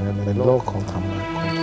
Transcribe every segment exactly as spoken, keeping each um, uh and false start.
เป็นโลกของธรรมะ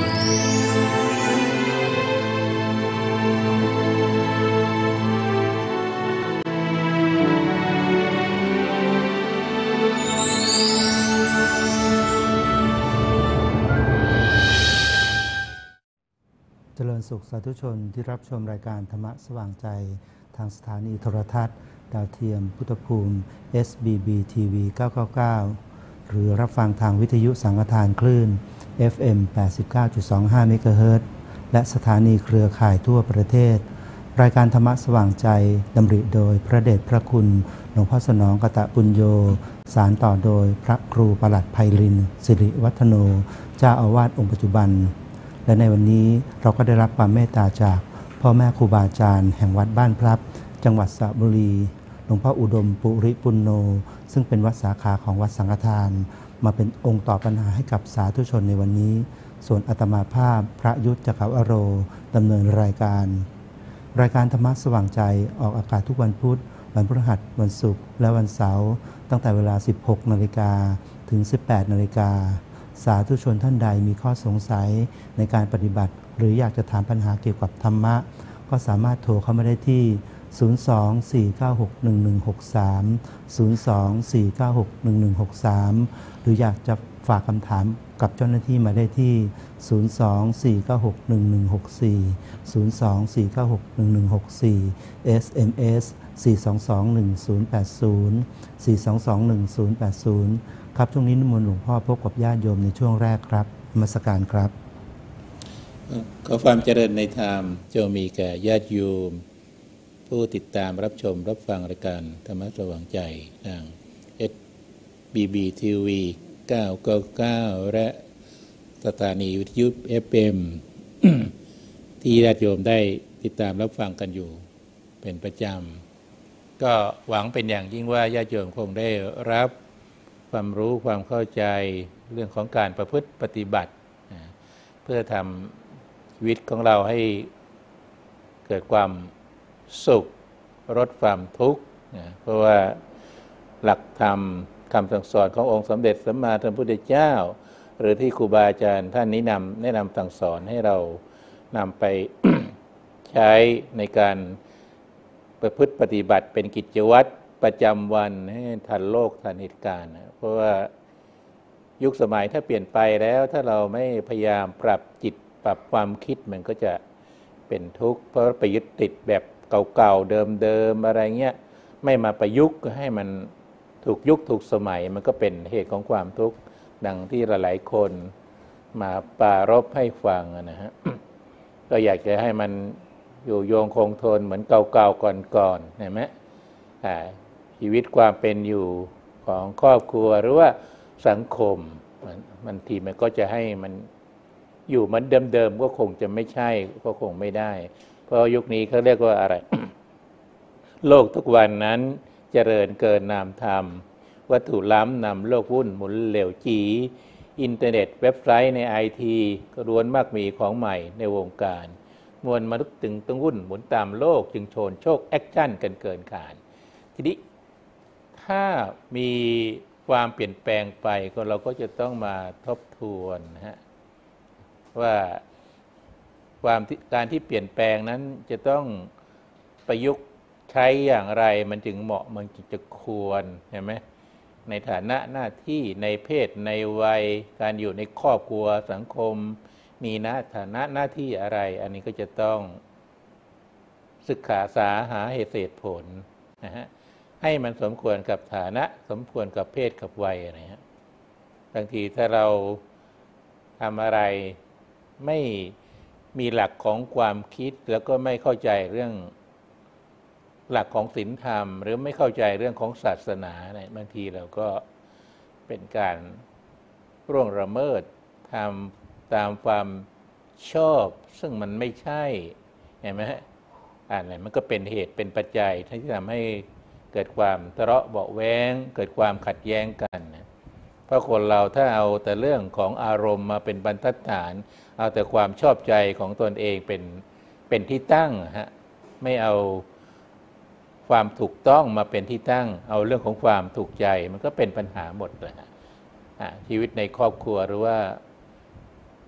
เจริญสุขสาธุชนที่รับชมรายการธรรมะสว่างใจทางสถานีโทรทัศน์ดาวเทียมพุทธภูมิ เอส บี บี ที วี เก้าเก้าเก้า หรือรับฟังทางวิทยุสังฆทานคลื่น เอฟ เอ็ม แปดสิบเก้าจุดสองห้า เมกะเฮิรตซ์ และสถานีเครือข่ายทั่วประเทศรายการธรรมะสว่างใจดำริโดยพระเดชพระคุณหลวงพ่อสนองกตปุญโญสารต่อโดยพระครูประหลัดไพลินทร์สิริวัฒโนเจ้าอาวาสองค์ปัจจุบันและในวันนี้เราก็ได้รับความเมตตาจากพ่อแม่ครูบาอาจารย์แห่งวัดบ้านพลับจังหวัดสระบุรีหลวงพ่ออุดมปุริปุณโญซึ่งเป็นวัดสาขาของวัดสังฆทานมาเป็นองค์ตอบปัญหาให้กับสาธุชนในวันนี้ส่วนอาตมาภาพพระยุทธจักรวโรดำเนินรายการรายการธรรมะสว่างใจออกอากาศทุกวันพุธวันพฤหัสวันศุกร์และวันเสาร์ตั้งแต่เวลา สิบหกนาฬิกา ถึง สิบแปดนาฬิกาสาธุชนท่านใดมีข้อสงสัยในการปฏิบัติหรืออยากจะถามปัญหาเกี่ยวกับธรรมะก็สามารถโทรเข้ามาได้ที่ ศูนย์ สอง สี่ เก้า หก หนึ่ง หนึ่ง หก สาม ศูนย์ สอง สี่ เก้า หก หนึ่ง หนึ่ง หก สาม หรืออยากจะฝากคำถามกับเจ้าหน้าที่มาได้ที่ ศูนย์ สอง สี่ เก้า หก หนึ่ง หนึ่ง หก สี่ ศูนย์ สอง สี่ เก้า หก หนึ่ง หนึ่ง หก สี่ เอส เอ็ม เอส สี่ สอง สอง หนึ่ง ศูนย์ แปด ศูนย์ สี่ สอง สอง หนึ่ง ศูนย์ แปด ศูนย์ครับช่วงนี้นิมนต์หลวงพ่อพบกับญาติโยมในช่วงแรกครับนมัสการครับขอความเจริญในธรรมจงมีแก่ญาติโยมผู้ติดตามรับชมรับฟังรายการธรรมะสว่างใจทาง เอส บี บี ที วี เก้าเก้าเก้า และสถานีวิทยุ เอฟ เอ็ม ที่ญาติโยมได้ติดตามรับฟังกันอยู่เป็นประจำก็หวังเป็นอย่างยิ่งว่าญาติโยมคงได้รับความรู้ความเข้าใจเรื่องของการประพฤติปฏิบัติเพื่อทำชีวิตของเราให้เกิดความสุขลดความทุกข์เพราะว่าหลักธรรมคำสั่งสอนขององค์สมเด็จสัมมาสัมพุทธเจ้าหรือที่ครูบาอาจารย์ท่านแนะนำแนะนำสั่งสอนให้เรานำไป ใช้ในการประพฤติปฏิบัติเป็นกิจวัตรประจำวันให้ทันโลกทันเหตุการณ์เพราะว่ายุคสมัยถ้าเปลี่ยนไปแล้วถ้าเราไม่พยายามปรับจิตปรับความคิดมันก็จะเป็นทุกข์เพราะไปยึดติดแบบเก่าๆเดิมๆอะไรเงี้ยไม่มาประยุกต์ให้มันถูกยุคถูกสมัยมันก็เป็นเหตุของความทุกข์ดังที่หลายๆคนมาปรารภให้ฟังนะฮะ ก็อยากจะให้มันอยู่โยงคงทนเหมือนเก่าๆก่อนๆเห็นไหมชีวิตความเป็นอยู่ของครอบครัวหรือว่าสังคมมันทีมันก็จะให้มันอยู่เหมือนเดิมๆก็คงจะไม่ใช่ก็คงไม่ได้เพราะยุคนี้เขาเรียกว่าอะไร โลกทุกวันนั้นเจริญเกินนามธรรมวัตถุล้ำนำโลกวุ่นหมุนเหลวจีอินเทอร์เน็ตเว็บไซต์ในไอทีก็ล้วนมากมีของใหม่ในวงการมวลมนุษย์ตึงต้องวุ่นหมุนตามโลกจึงโชนโชคแอคชั่นกันเกินขาดทีนี้ถ้ามีความเปลี่ยนแปลงไปก็เราก็จะต้องมาทบทวนนะฮะว่าความการที่เปลี่ยนแปลงนั้นจะต้องประยุกต์ใช้อย่างไรมันจึงเหมาะมันจะควรเห็นไหมในฐานะหน้าที่ในเพศในวัยการอยู่ในครอบครัวสังคมมีหน้าฐานะหน้าที่อะไรอันนี้ก็จะต้องศึกษาสาหาเหตุเหตุผลนะฮะให้มันสมควรกับฐานะสมควรกับเพศกับวัยอะไรฮะบางทีถ้าเราทำอะไรไม่มีหลักของความคิดแล้วก็ไม่เข้าใจเรื่องหลักของศีลธรรมหรือไม่เข้าใจเรื่องของศาสนาเนี่ยบางทีเราก็เป็นการร่วงละเมิดทำตามความชอบซึ่งมันไม่ใช่เห็นไหมฮะอะไรมันก็เป็นเหตุเป็นปัจจัยที่ทำให้เกิดความทะเลาะเบาะแว้งเกิดความขัดแย้งกันนะเพราะคนเราถ้าเอาแต่เรื่องของอารมณ์มาเป็นบรรทัดฐานเอาแต่ความชอบใจของตนเองเป็นเป็นที่ตั้งฮะไม่เอาความถูกต้องมาเป็นที่ตั้งเอาเรื่องของความถูกใจมันก็เป็นปัญหาหมดเลยฮะชีวิตในครอบครัวหรือว่า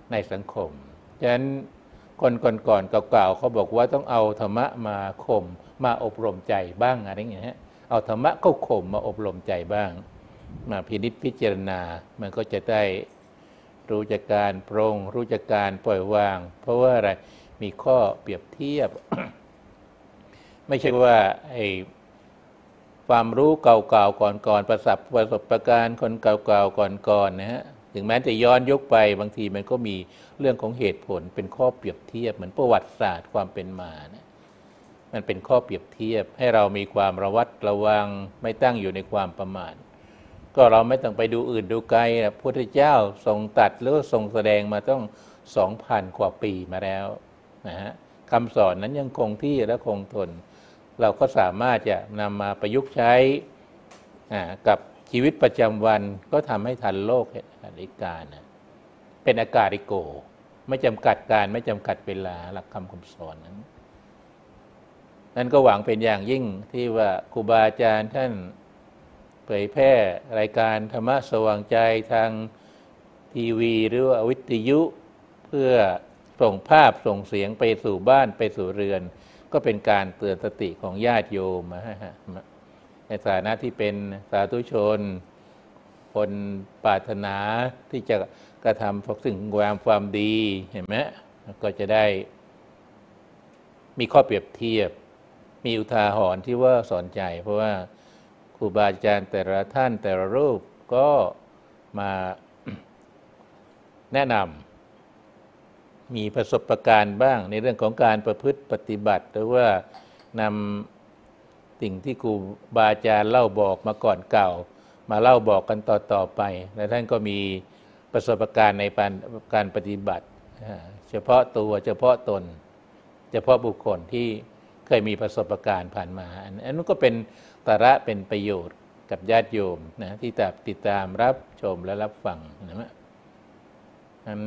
ในสังคมฉะนั้นคนก่อนๆเก่าๆเขาบอกว่าต้องเอาธรรมะมาข่มมาอบรมใจบ้างอะไรอย่างเงี้ยฮะเอาธรรมะเข้าข่มมาอบรมใจบ้างมาพินิจพิจารณามันก็จะได้รู้จักการปรงรู้จักการปล่อยวางเพราะว่าอะไรมีข้อเปรียบเทียบ ไม่ใช่ว่าไอ้ความรู้เก่าๆก่อนๆประสบประสบการณ์คนเก่าๆก่อนๆนะฮะถึงแม้จะย้อนยุคไปบางทีมันก็มีเรื่องของเหตุผลเป็นข้อเปรียบเทียบเหมือนประวัติศาสตร์ความเป็นมานะมันเป็นข้อเปรียบเทียบให้เรามีความระวัดระวังไม่ตั้งอยู่ในความประมาทก็เราไม่ต้องไปดูอื่นดูไกลนะพระพุทธเจ้าทรงตรัสหรือทรงแสดงมาต้อง สองพัน กว่าปีมาแล้วนะฮะคำสอนนั้นยังคงที่และคงทนเราก็สามารถจะนำมาประยุกต์ใช้กับชีวิตประจำวันก็ทำให้ทันโลกเหตุการณ์เป็นอากาลิโกไม่จำกัดการไม่จำกัดเวลาหลักคำคำสอนนั้นนั่นก็หวังเป็นอย่างยิ่งที่ว่าครูบาอาจารย์ท่านเผยแพร่รายการธรรมะสว่างใจทางทีวีหรือว่าวิทยุเพื่อส่งภาพส่งเสียงไปสู่บ้านไปสู่เรือนก็เป็นการเตือนสติของญาติโยมในฐานะที่เป็นสาธุชนคนปรารถนาที่จะกระทำสิ่งงามความดีเห็นไหมก็จะได้มีข้อเปรียบเทียบมีอุทาหรณ์ที่ว่าสอนใจเพราะว่าครูบาอาจารย์แต่ละท่านแต่ละรูปก็มาแนะนำมีประสบการณ์บ้างในเรื่องของการประพฤติปฏิบัติหรือว่านำสิ่งที่ครูบาอาจารย์เล่าบอกมาก่อนเก่ามาเล่าบอกกันต่อๆไปและท่านก็มีประสบการณ์ในการปฏิบัติเฉพาะตัวเฉพาะตนเฉพาะบุคคลที่เคยมีประสบการณ์ผ่านมาอันนั้นก็เป็นสาระเป็นประโยชน์กับญาติโยมนะที่ติดตามรับชมและรับฟังนะนั้น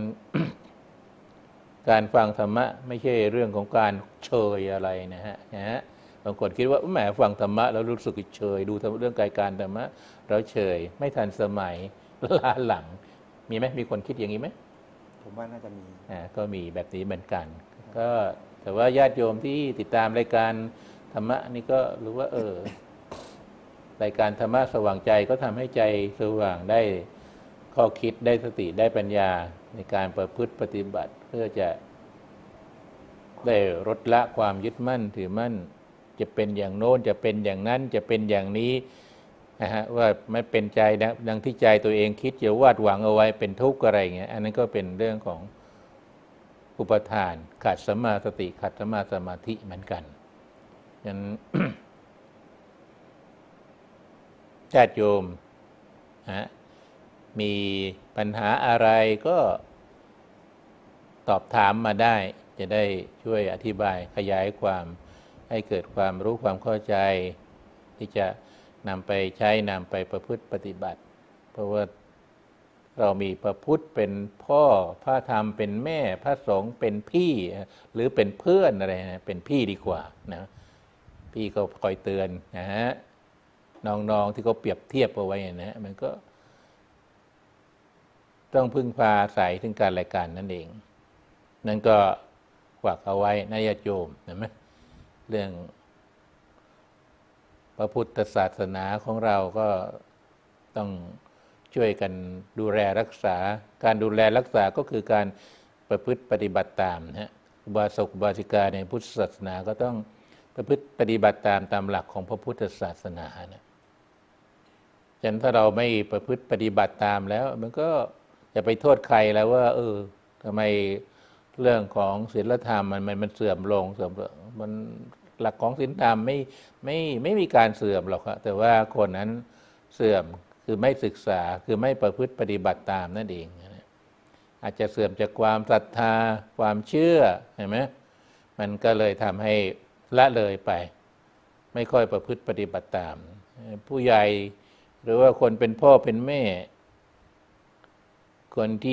การฟังธรรมะไม่ใช่เรื่องของการเชยอะไรนะฮะนะฮะบางคนคิดว่าแหมฟังธรรมะแล้วรู้สึกเชยดูเรื่องกายการธรรมะแล้วเชยไม่ทันสมัยล้าหลังมีไหมมีคนคิดอย่างนี้ไหมผมว่าน่าจะมีอ่าก็มีแบบนี้เหมือนกันก็แต่ว่าญาติโยมที่ติดตามรายการธรรมะนี่ก็รู้ว่าเออรายการธรรมะสว่างใจก็ทำให้ใจสว่างได้ข้อคิดได้สติได้ปัญญาในการประพฤติปฏิบัติเพื่อจะได้ลดละความยึดมั่นถือมั่นจะเป็นอย่างโน้นจะเป็นอย่างนั้นจะเป็นอย่างนี้นะฮะว่าไม่เป็นใจดังที่ใจตัวเองคิดจะวาดหวังเอาไว้เป็นทุกข์อะไรอย่างเงี้ยอันนั้นก็เป็นเรื่องของอุปทานขาดสัมมาสติขาดสัมมาสมาธิเหมือนกันฉะนั้น ญาติโยมฮะมีปัญหาอะไรก็ตอบถามมาได้จะได้ช่วยอธิบายขยายความให้เกิดความรู้ความเข้าใจที่จะนำไปใช้นำไปประพฤติปฏิบัติเพราะว่าเรามีพระพุทธเป็นพ่อพระธรรมเป็นแม่พระสงฆ์เป็นพี่หรือเป็นเพื่อนอะไรนะเป็นพี่ดีกว่านะพี่ก็คอยเตือนนะฮะน้องๆที่เขาเปรียบเทียบเอาไว้นะมันก็ต้องพึ่งพาอาศัยถึงการรายการนั่นเองนั่นก็ฝากเอาไว้นะญาติโยมเห็นไหมเรื่องพระพุทธศาสนาของเราก็ต้องช่วยกันดูแลรักษาการดูแลรักษาก็คือการประพฤติปฏิบัติตามนะฮะอุบาสกอุบาสิกาในพุทธศาสนาก็ต้องประพฤติปฏิบัติตามตามหลักของพระพุทธศาสนานะฉะนั้นถ้าเราไม่ประพฤติปฏิบัติตามแล้วมันก็จะไปโทษใครแล้วว่าเออทำไมเรื่องของศีลธรรมมันมันมันเสื่อมลงเสื่อมมันหลักของศีลธรรมไม่ไม่ไม่มีการเสื่อมหรอกครับแต่ว่าคนนั้นเสื่อมคือไม่ศึกษาคือไม่ประพฤติปฏิบัติตามนั่นเองอาจจะเสื่อมจากความศรัทธาความเชื่อเห็นไหมมันก็เลยทำให้ละเลยไปไม่ค่อยประพฤติปฏิบัติตามผู้ใหญ่หรือว่าคนเป็นพ่อเป็นแม่คนที่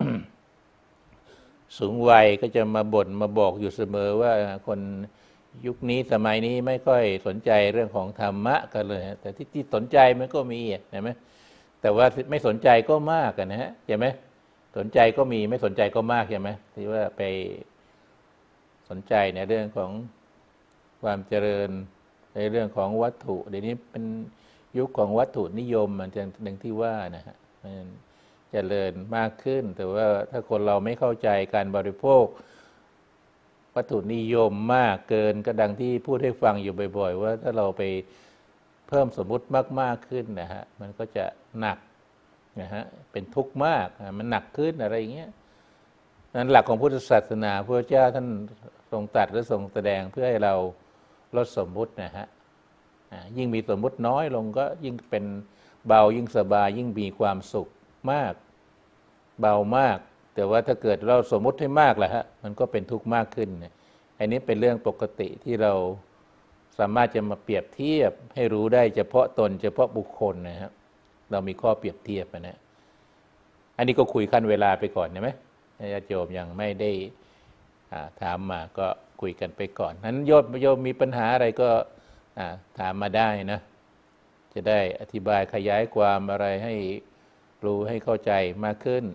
สูงวัยก็จะมาบ่นมาบอกอยู่เสมอว่าคนยุคนี้สมัยนี้ไม่ค่อยสนใจเรื่องของธรรมะกันเลยแต่ที่ที่สนใจมันก็มีเห็นไหมแต่ว่าไม่สนใจก็มากนะฮะใช่ไหมสนใจก็มีไม่สนใจก็มากใช่ไหมที่ว่าไปสนใจในเรื่องของความเจริญในเรื่องของวัตถุเดี๋ยวนี้เป็นยุคของวัตถุนิยมมันจะหนึ่งที่ว่านะฮะมันเจริญมากขึ้นแต่ว่าถ้าคนเราไม่เข้าใจการบริโภควัตถุนิยมมากเกินก็ดังที่พูดให้ฟังอยู่บ่อยๆว่าถ้าเราไปเพิ่มสมมุติมากๆขึ้นนะฮะมันก็จะหนักนะฮะเป็นทุกข์มากมันหนักขึ้นอะไรอย่างเงี้ยนั้นหลักของพุทธศาสนาพระเจ้าท่านทรงตรัสหรือทรงแสดงเพื่อให้เราลดสมมุตินะฮะยิ่งมีสมมุติน้อยลงก็ยิ่งเป็นเบายิ่งสบายยิ่งมีความสุขมากเบามากแต่ว่าถ้าเกิดเราสมมุติให้มากล่ะฮะมันก็เป็นทุกข์มากขึ้นเนี่ยอันนี้เป็นเรื่องปกติที่เราสามารถจะมาเปรียบเทียบให้รู้ได้เฉพาะตนเฉพาะบุคคลนะครับเรามีข้อเปรียบเทียบนะอันนี้ก็คุยขั้นเวลาไปก่อนใช่ไหมญาติโยมยังไม่ได้ถามมาก็คุยกันไปก่อนนั้นโยมโยมมีปัญหาอะไรก็ถามมาได้นะจะได้อธิบายขยายความอะไรให้รู้ให้เข้าใจมากขึ้น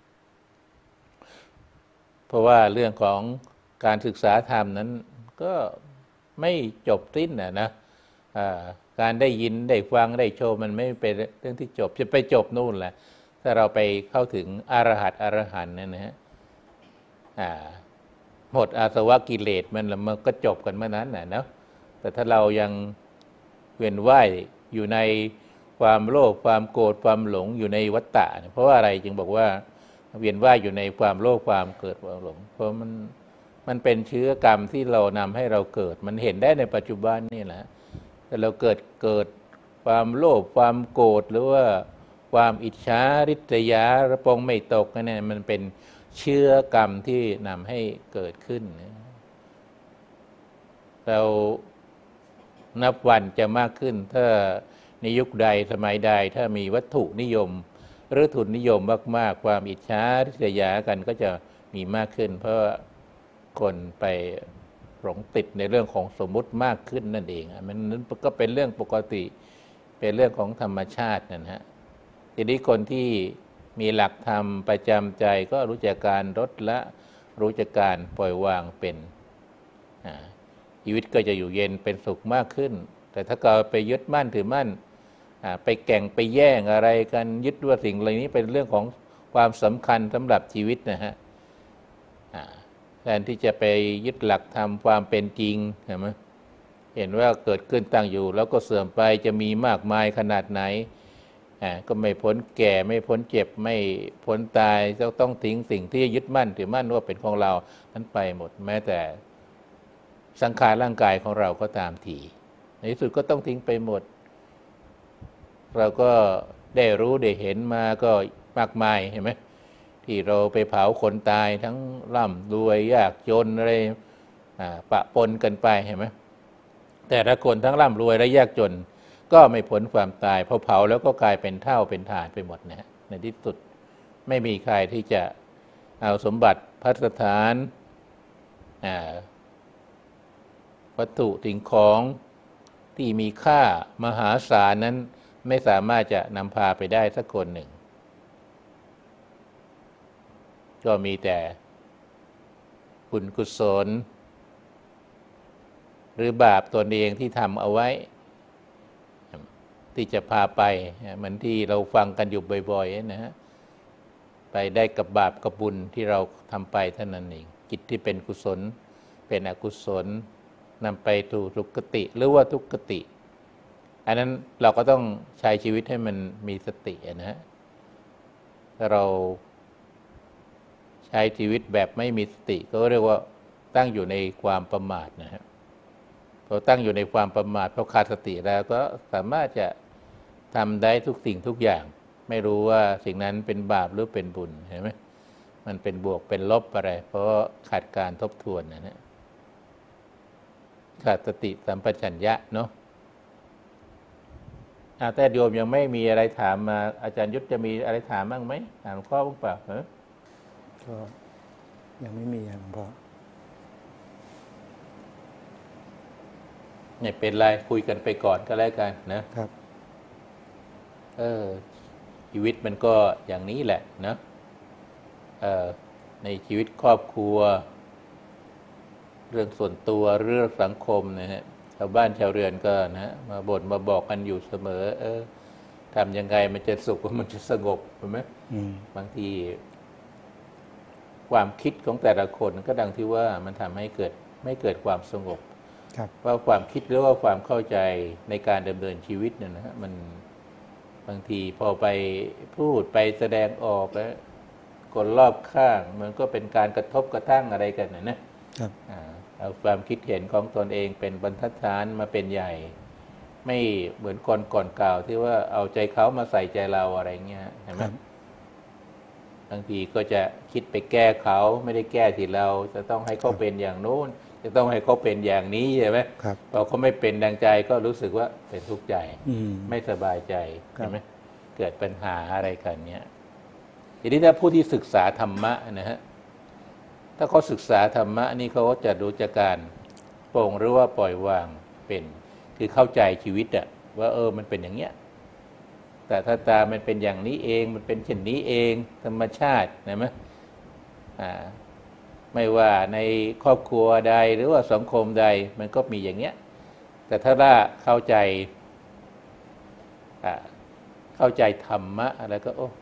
เพราะว่าเรื่องของการศึกษาธรรมนั้นก็ไม่จบสิ้นนะนะการได้ยินได้ฟังได้โชว์มันไม่เป็นเรื่องที่จบจะไปจบนู่นแหละถ้าเราไปเข้าถึงอรหัตอรหันต์นั่นนะฮะหมดอาสวะกิเลสมันมันก็จบกันเมื่อนั้นนะเนาะแต่ถ้าเรายังเวียนว่ายอยู่ในความโลภความโกรธความหลงอยู่ในวัฏฏะเพราะว่าอะไรจึงบอกว่าเวียนว่ายอยู่ในความโลภความเกิดความหลงเพราะมันมันเป็นเชื้อกรรมที่เรานำให้เราเกิดมันเห็นได้ในปัจจุบันนี่แหละแต่เราเกิดเกิดความโลภความโกรธหรือว่าความอิจฉาริษยาระปองไม่ตกนั่นมันเป็นเชื้อกรรมที่นำให้เกิดขึ้นเรานับวันจะมากขึ้นถ้าในยุคใดสมัยใดถ้ามีวัตถุนิยมหรือทุนนิยมมากๆความอิจฉาริษยากันก็จะมีมากขึ้นเพราะคนไปหลงติดในเรื่องของสมมุติมากขึ้นนั่นเองมันนั้นก็เป็นเรื่องปกติเป็นเรื่องของธรรมชาตินะฮะทีนี้คนที่มีหลักธรรมประจำใจก็รู้จักการลดละรู้จักการปล่อยวางเป็นชีวิตก็จะอยู่เย็นเป็นสุขมากขึ้นแต่ถ้าเราไปยึดมั่นถือมั่นไปแก่งไปแย่งอะไรกันยึดว่าสิ่งเหล่านี้เป็นเรื่องของความสำคัญสำหรับชีวิตนะฮะแทนที่จะไปยึดหลักธรรมความเป็นจริงเห็นไหมเห็นว่าเกิดขึ้นตั้งอยู่แล้วก็เสื่อมไปจะมีมากมายขนาดไหนก็ไม่พ้นแก่ไม่พ้นเจ็บไม่พ้นตายจะต้องทิ้งสิ่งที่ยึดมั่นถือมั่นว่าเป็นของเรานั้นไปหมดแม้แต่สังขารร่างกายของเราก็ตามทีในที่สุดก็ต้องทิ้งไปหมดเราก็ได้รู้ได้เห็นมาก็มากมายเห็นไหมที่เราไปเผาคนตายทั้งร่ำรวยยากจนอะไรปะปนกันไปเห็นไหมแต่ละคนทั้งร่ำรวยและยากจนก็ไม่พ้นความตายพอเผาแล้วก็กลายเป็นเท่าเป็นฐานไปหมดนะฮะในที่สุดไม่มีใครที่จะเอาสมบัติภัสถานวัตถุสิ่งของที่มีค่ามหาศาลนั้นไม่สามารถจะนำพาไปได้สักคนหนึ่งก็มีแต่บุญกุศลหรือบาปตนเองที่ทำเอาไว้ที่จะพาไปเหมือนที่เราฟังกันอยู่บ่อยๆนะฮะไปได้กับบาปกับบุญที่เราทำไปเท่านั้นเองจิตที่เป็นกุศลเป็นอกุศลนำไปสู่สุคติหรือว่าทุกขติอันนั้นเราก็ต้องใช้ชีวิตให้มันมีสตินะฮะถ้าเราใช้ชีวิตแบบไม่มีสติก็เรียกว่าตั้งอยู่ในความประมาทนะฮะพอตั้งอยู่ในความประมาทพอขาดสติแล้วก็สามารถจะทำได้ทุกสิ่งทุกอย่างไม่รู้ว่าสิ่งนั้นเป็นบาปหรือเป็นบุญเห็นไหมมันเป็นบวกเป็นลบอะไรเพราะขาดการทบทวนนะฮะขาดสติสัมปชัญญะเนาะแต่โยมยังไม่มีอะไรถามมาอาจารย์ยุทธจะมีอะไรถามบ้างไหมถามข้อบ้างเปล่าเหรอก็ยังไม่มีหลวงพ่อไม่เป็นไรคุยกันไปก่อนก็แล้วกันนะครับเออชีวิตมันก็อย่างนี้แหละนะในชีวิตครอบครัวเรื่องส่วนตัวเรื่องสังคมนะฮะชาวบ้านชาวเรือนก็นะมาบ่นมาบอกกันอยู่เสมอเออทำยังไงมันจะสุขมันจะสงบเห็นไหมบางทีความคิดของแต่ละคนก็ดังที่ว่ามันทำให้เกิดไม่เกิดความสงบว่าความคิดหรือว่าความเข้าใจในการดำเนินชีวิตเนี่ยนะฮะมันบางทีพอไปพูดไปแสดงออกแล้วคนรอบข้างมันก็เป็นการกระทบกระทั่งอะไรกันนะนะเอาความคิดเห็นของตนเองเป็นบรรทัดฐานมาเป็นใหญ่ไม่เหมือนคนก่อนกล่าวที่ว่าเอาใจเขามาใส่ใจเราอะไรเงี้ยเห็นไหมบางทีก็จะคิดไปแก้เขาไม่ได้แก้ที่เราจะต้องให้เขาเป็นอย่างโน้นจะต้องให้เขาเป็นอย่างนี้ใช่ไหมพอเขาไม่เป็นดังใจก็รู้สึกว่าเป็นทุกข์ใจไม่สบายใจใช่ไหมเกิดปัญหาอะไรกันเนี้ยทีนี้ถ้าผู้ที่ศึกษาธรรมะนะฮะถ้าเขาศึกษาธรรมะนี่เขาก็จะรู้จักการปลงหรือว่าปล่อยวางเป็นคือเข้าใจชีวิตอะว่าเออมันเป็นอย่างเงี้ยแต่ถ้าตามันเป็นอย่างนี้เองมันเป็นเช่นนี้เองธรรมชาตินะมั้ยอ่าไม่ว่าในครอบครัวใดหรือว่าสังคมใดมันก็มีอย่างเงี้ยแต่ถ้าว่าเข้าใจอ่าเข้าใจธรรมะอะไรก็โอ้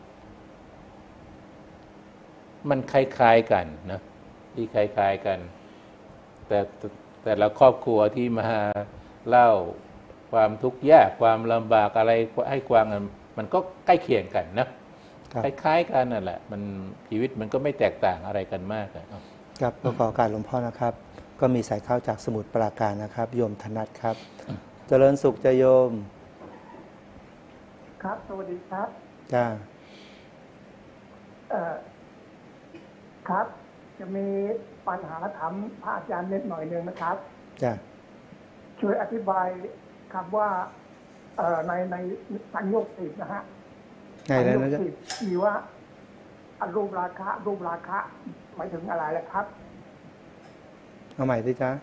มันคล้ายๆกันนะที่คล้ายๆกันแต่แต่ละครอบครัวที่มาเล่าความทุกข์ยากความลำบากอะไรให้กวางมันก็ใกล้เคียงกันนะคล้ายๆกันนั่นแหละมันชีวิตมันก็ไม่แตกต่างอะไรกันมากครับขอขอการหลวงพ่อนะครับก็มีสายเข้าจากสมุทรปราการนะครับโยมธนัทครับเจริญสุขจะโยมครับสวัสดีครับจ้าเอ่อครับจะมีปัญหาถามพระอาจารย์นิดหน่อยนึงนะครับจ้าช่วยอธิบายคำว่าเอ่อในในสัญญกสิบนะฮะในในนั้นมีว่าอรูปราคะรูปราคะหมายถึงอะไรล่ะครับเอาใหม่สิจ้า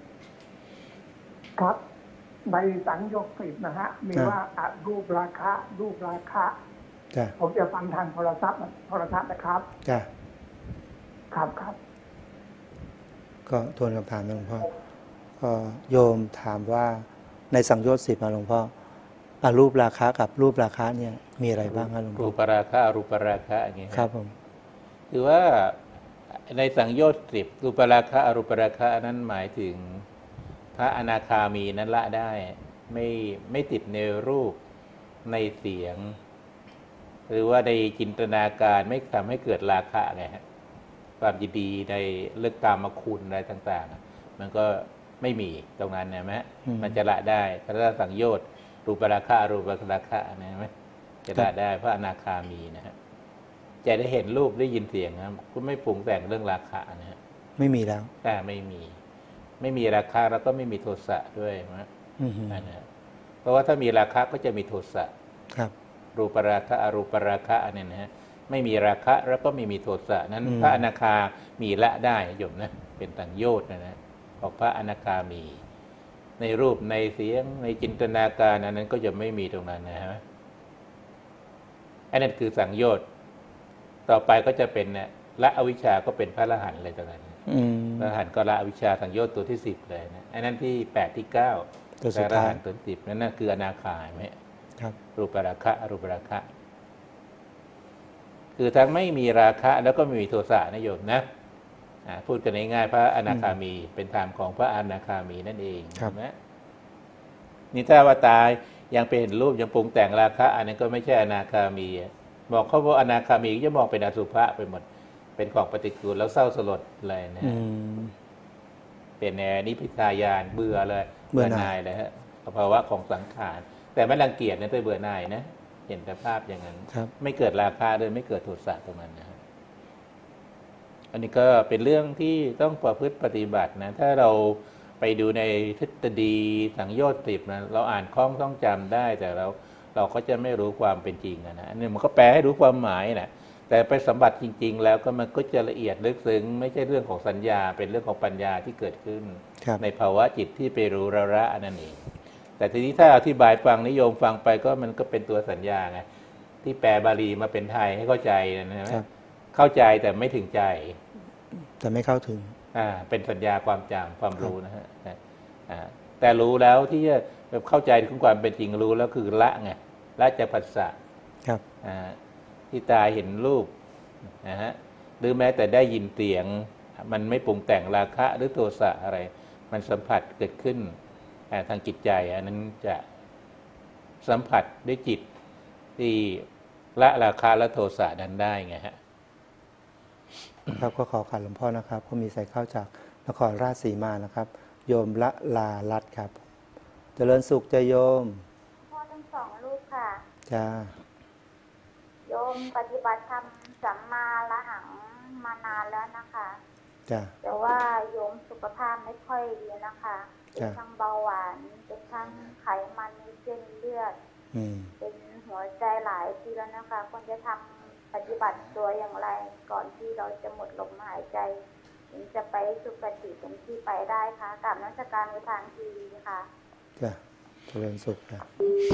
ครับในสัญญกสิบนะฮะมีว่าอรูปราคะรูปราคะจ้าผมจะฟังทางโทรศัพท์โทรศัพท์นะครับจ้าครับครับก็ทวนคำถามหลวงพ่อก็โยมถามว่าในสังโยชน์สิบมาหลวงพ่ออรูปราคะกับรูปราคะเนี่ยมีอะไรบ้างครับหลวงพ่อรูปราคะอรูปราคะอย่างเงี้ยครับผมคือว่าในสังโยชน์สิบรูปราคะอรูปราคะนั้นหมายถึงพระอนาคามีนั้นละได้ไม่ไม่ติดในรูปในเสียงหรือว่าในจินตนาการไม่ทำให้เกิดราคะไงฮะความยินดีในเรื่องกามคุณอะไรต่างๆมันก็ไม่มีตรงนั้นนะไหมมันจะละได้พระสังโยชน์รูปราคะอรูปราคะนะไหมจะละได้พระอนาคามีนะฮะจะได้เห็นรูปได้ยินเสียงนะก็ไม่ปรุงแต่งเรื่องราคะนะฮะไม่มีแล้วแต่ไม่มีไม่มีราคะแล้วก็ไม่มีโทสะด้วยนะนะเพราะว่าถ้ามีราคะก็จะมีโทสะครับรูปราคะอรูปราคะเนี่ยนะฮะไม่มีราคะแล้วก็ไม่มีโทสะนั้นพระอนาคามีละได้โยมนะเป็นสังโยชน์นะนะของพระอนาคามีในรูปในเสียงในจินตนาการอันนั้นก็จะไม่มีตรงนั้นนะฮะอันนั้นคือสังโยชน์ต่อไปก็จะเป็นเนี่ยละอวิชชาก็เป็นพระอรหันต์เลยตรงนั้นพระอรหันต์ก็ละอวิชชาสังโยชน์ตัวที่สิบเลยนะอันนั้นที่แปดที่เก้าพระอรหันต์ตัวสิบนั่นน่ะคืออนาคาไหมครับรูปราคะอรูปราคะคือทั้งไม่มีราคะแล้วก็ไม่มีโทสะนะโยมนะพูดกันง่ายๆพระอนาคามีเป็นธรรมของพระอนาคามีนั่นเองนะนี่ถ้าว่าตายยังเป็นรูปยังปรุงแต่งราคะอันนั้นก็ไม่ใช่อนาคามีบอกเขาว่าอนาคามีจะมองเป็นอสุภะไปหมดเป็นของปฏิกูลแล้วเศร้าสลดเลยนะเป็นแนวนิพพิทายานเบื่อเลยเบื่อหน่ายเลยฮะภาวะของสังขารแต่ไม่รังเกียจนะแต่เบื่อหน่ายนะเห็นแต่ภาพอย่างนั้นไม่เกิดราคะเลยไม่เกิดโทสะตรงนั้นนะอันนี้ก็เป็นเรื่องที่ต้องประพฤติปฏิบัตินะถ้าเราไปดูในทฤษฎีสังโยชน์สิบนะเราอ่านคล่องต้องจำได้แต่เราเราก็จะไม่รู้ความเป็นจริงนะอันนี้มันก็แปลให้รู้ความหมายนะแต่ไปสัมผัสจริงๆแล้วก็มันก็จะละเอียดลึกซึ้งไม่ใช่เรื่องของสัญญาเป็นเรื่องของปัญญาที่เกิดขึ้นในภาวะจิตที่ไปรู้ระระนั่นเองแต่ทีนี้ถ้าอธิบายฟังนิยมฟังไปก็มันก็เป็นตัวสัญญาไงที่แปลบาลีมาเป็นไทยให้เข้าใจนะฮะเข้าใจแต่ไม่ถึงใจแต่ไม่เข้าถึงอ่าเป็นสัญญาความจำความรู้นะฮะอ่าแต่รู้แล้วที่จะเข้าใจถึงความเป็นจริงรู้แล้วคือละไงละจากผัสสะครับอ่าที่ตาเห็นรูปนะฮะหรือแม้แต่ได้ยินเสียงมันไม่ปรุงแต่งราคะหรือโทสะอะไรมันสัมผัสเกิดขึ้นทางจิตใจอันนั้นจะสัมผัสด้วยจิตที่ละราคะและโทสะนั้นได้ไงฮะครับก็ขอขัดหลวงพ่อนะครับก็มีสายเข้าจากนครราชสีมานะครับโยมละลาลัดครับเจริญสุขจะโยมพ่อทั้งสองลูกค่ะจ้าโยมปฏิบัติธรรมสัมมาละหังมานานแล้วนะคะจ้าแต่ว่าโยมสุขภาพไม่ค่อยดีนะคะเป็นทั้งเบาหวานเป็นทั้งไขมันในเส้นเลือดเป็นหัวใจหลายทีแล้วนะคะควรจะทำปฏิบัติตัวอย่างไรก่อนที่เราจะหมดลมหายใจถึงจะไปสุคติถึงที่ไปได้คะกราบนมัสการในทางทีวีค่ะจ้ะเจริญสุขนะ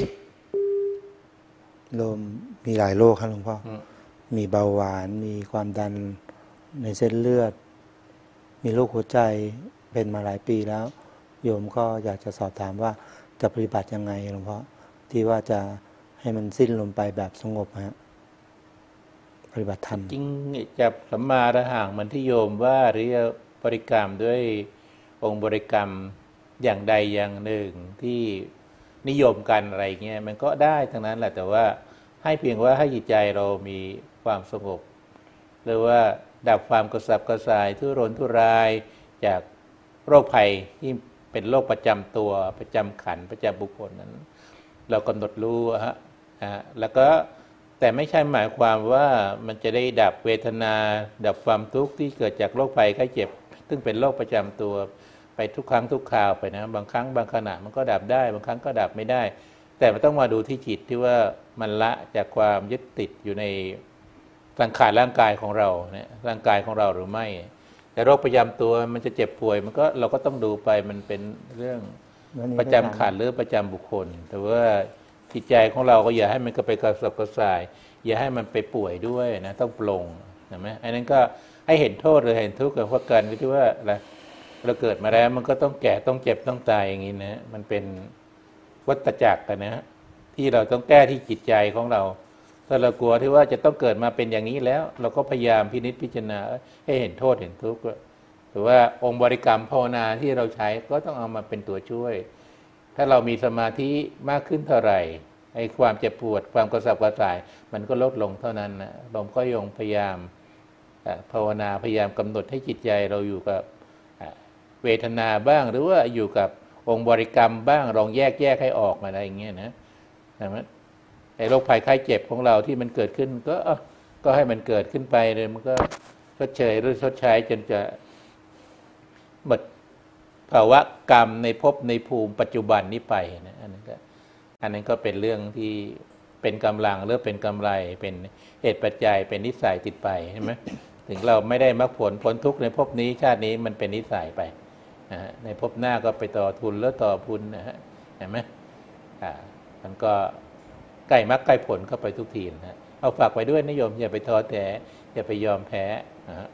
โรคมีหลายโรคครับหลวงพ่อมีเบาหวานมีความดันในเส้นเลือดมีโรคหัวใจเป็นมาหลายปีแล้วโยมก็อยากจะสอบถามว่าจะปฏิบัติยังไงหลวงพ่อที่ว่าจะให้มันสิ้นลงไปแบบสงบฮะปฏิบัติธรรมจริงจับสัมมาระหังมันที่โยมว่าหรือบริกรรมด้วยองค์บริกรรมอย่างใดอย่างหนึ่งที่นิยมกันอะไรเงี้ยมันก็ได้ทั้งนั้นแหละแต่ว่าให้เพียงว่าให้จิตใจเรามีความสงบหรือว่าดับความกระสับกระส่ายทุรนทุรายจากโรคภัยที่เป็นโรคประจำตัวประจำขันประจำบุคคลนั้นเรากำหนดรู้ฮะแล้วก็แต่ไม่ใช่หมายความว่ามันจะได้ดับเวทนาดับความทุกข์ที่เกิดจากโรคภัยไข้เจ็บซึ่งเป็นโรคประจำตัวไปทุกครั้งทุกคราวไปนะบางครั้งบางขณะมันก็ดับได้บางครั้งก็ดับไม่ได้แต่มันต้องมาดูที่จิตที่ว่ามันละจากความยึดติดอยู่ในสังขารร่างกายของเราเนี่ยร่างกายของเราหรือไม่แต่โรคประจำตัวมันจะเจ็บป่วยมันก็เราก็ต้องดูไปมันเป็นเรื่องประจำขันหรือประจำบุคคลแต่ว่าจิตใจของเราก็อย่าให้มันก็ไปกระสับกระส่ายอย่าให้มันไปป่วยด้วยนะต้องปลงเห็นไหมอันนั้นก็ให้เห็นโทษหรือเห็นทุกข์กับพวกกันก็ที่ว่าอะไรเราเกิดมาแล้วมันก็ต้องแก่ต้องเจ็บต้องตายอย่างนี้นะมันเป็นวัฏจักรกันนะที่เราต้องแก้ที่จิตใจของเราถ้าเรากลัวที่ว่าจะต้องเกิดมาเป็นอย่างนี้แล้วเราก็พยายามพินิจพิจารณาให้เห็นโทษเห็นทุกข์หรือว่าองค์บริกรรมภาวนาที่เราใช้ก็ต้องเอามาเป็นตัวช่วยถ้าเรามีสมาธิมากขึ้นเท่าไหร่ไอ้ความเจ็บปวดความกระสับกระส่ายมันก็ลดลงเท่านั้นนะเราก็ยงพยายามภาวนาพยายามกำหนดให้จิตใจเราอยู่กับเวทนาบ้างหรือว่าอยู่กับองค์บริกรรมบ้างลองแยกแยกให้ออกมาอะไรอย่างเงี้ยนะนะไอ้โรคภัยไข้เจ็บของเราที่มันเกิดขึ้นก็ก็ให้มันเกิดขึ้นไปเลยมันก็ชดเชยหรือชดใช้จนจะหมดภาวะกรรมในภพในภูมิปัจจุบันนี้ไปนะอันนั้นก็อันนั้นก็เป็นเรื่องที่เป็นกำลังหรือเป็นกำไรเป็นเหตุปัจจัยเป็นนิสัยติดไปใช่ไหมถึงเราไม่ได้มรรคผลพ้นทุกข์ในภพนี้ชาตินี้มันเป็นนิสัยไปนะฮะในภพหน้าก็ไปต่อทุนแล้วต่อพุนนะฮะเห็นไหมอ่ามันก็ใกล้มรรคใกล้ผลเข้าไปทุกทีนะเอาฝากไว้ด้วยนะโยมอย่าไปท้อแท้อย่าไปยอมแพ้นะฮะ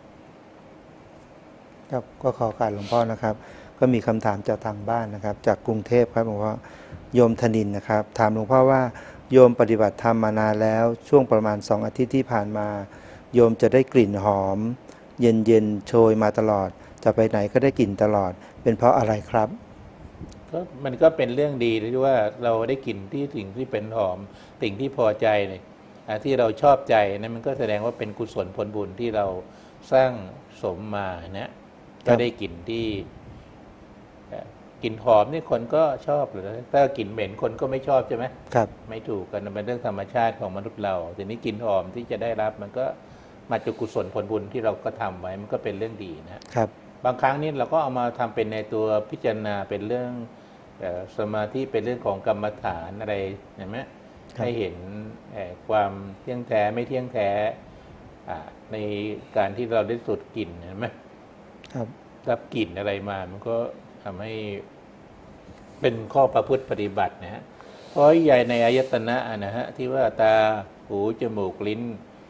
ครับก็ขอการหลวงพ่อนะครับก็มีคำถามจากทางบ้านนะครับจากกรุงเทพครับหลวงพ่อโยมธนินนะครับถามหลวงพ่อว่าโยมปฏิบัติธรรมมานานแล้วช่วงประมาณสองอาทิตย์ที่ผ่านมาโยมจะได้กลิ่นหอมเย็นเย็นโชยมาตลอดจะไปไหนก็ได้กลิ่นตลอดเป็นเพราะอะไรครับก็มันก็เป็นเรื่องดีที่ว่าเราได้กลิ่นที่สิ่งที่เป็นหอมสิ่งที่พอใจเนี่ยที่เราชอบใจนั้นมันก็แสดงว่าเป็นกุศลผลบุญที่เราสร้างสมมานะก็ได้กลิ่นที่กลิ่นหอมนี่คนก็ชอบหรือถ้ากลิ่นเหม็นคนก็ไม่ชอบใช่ไหมครับไม่ถูกกันมันเป็นเรื่องธรรมชาติของมนุษย์เราทีนี้กลิ่นหอมที่จะได้รับมันก็มาจากกุศลผลบุญที่เราก็ทำไว้มันก็เป็นเรื่องดีนะครับบางครั้งนี่เราก็เอามาทำเป็นในตัวพิจารณาเป็นเรื่องสมาธิเป็นเรื่องของกรรมฐานอะไรเห็นไหมให้เห็นความเที่ยงแท้ไม่เที่ยงแท้ในการที่เราได้สูดกลิ่นเห็นไหมครับรับกลิ่นอะไรมามันก็ทำให้เป็นข้อประพฤติปฏิบัตินะฮะเพราะใหญ่ในอายตนะนะฮะที่ว่าตาหูจมูกลิ้น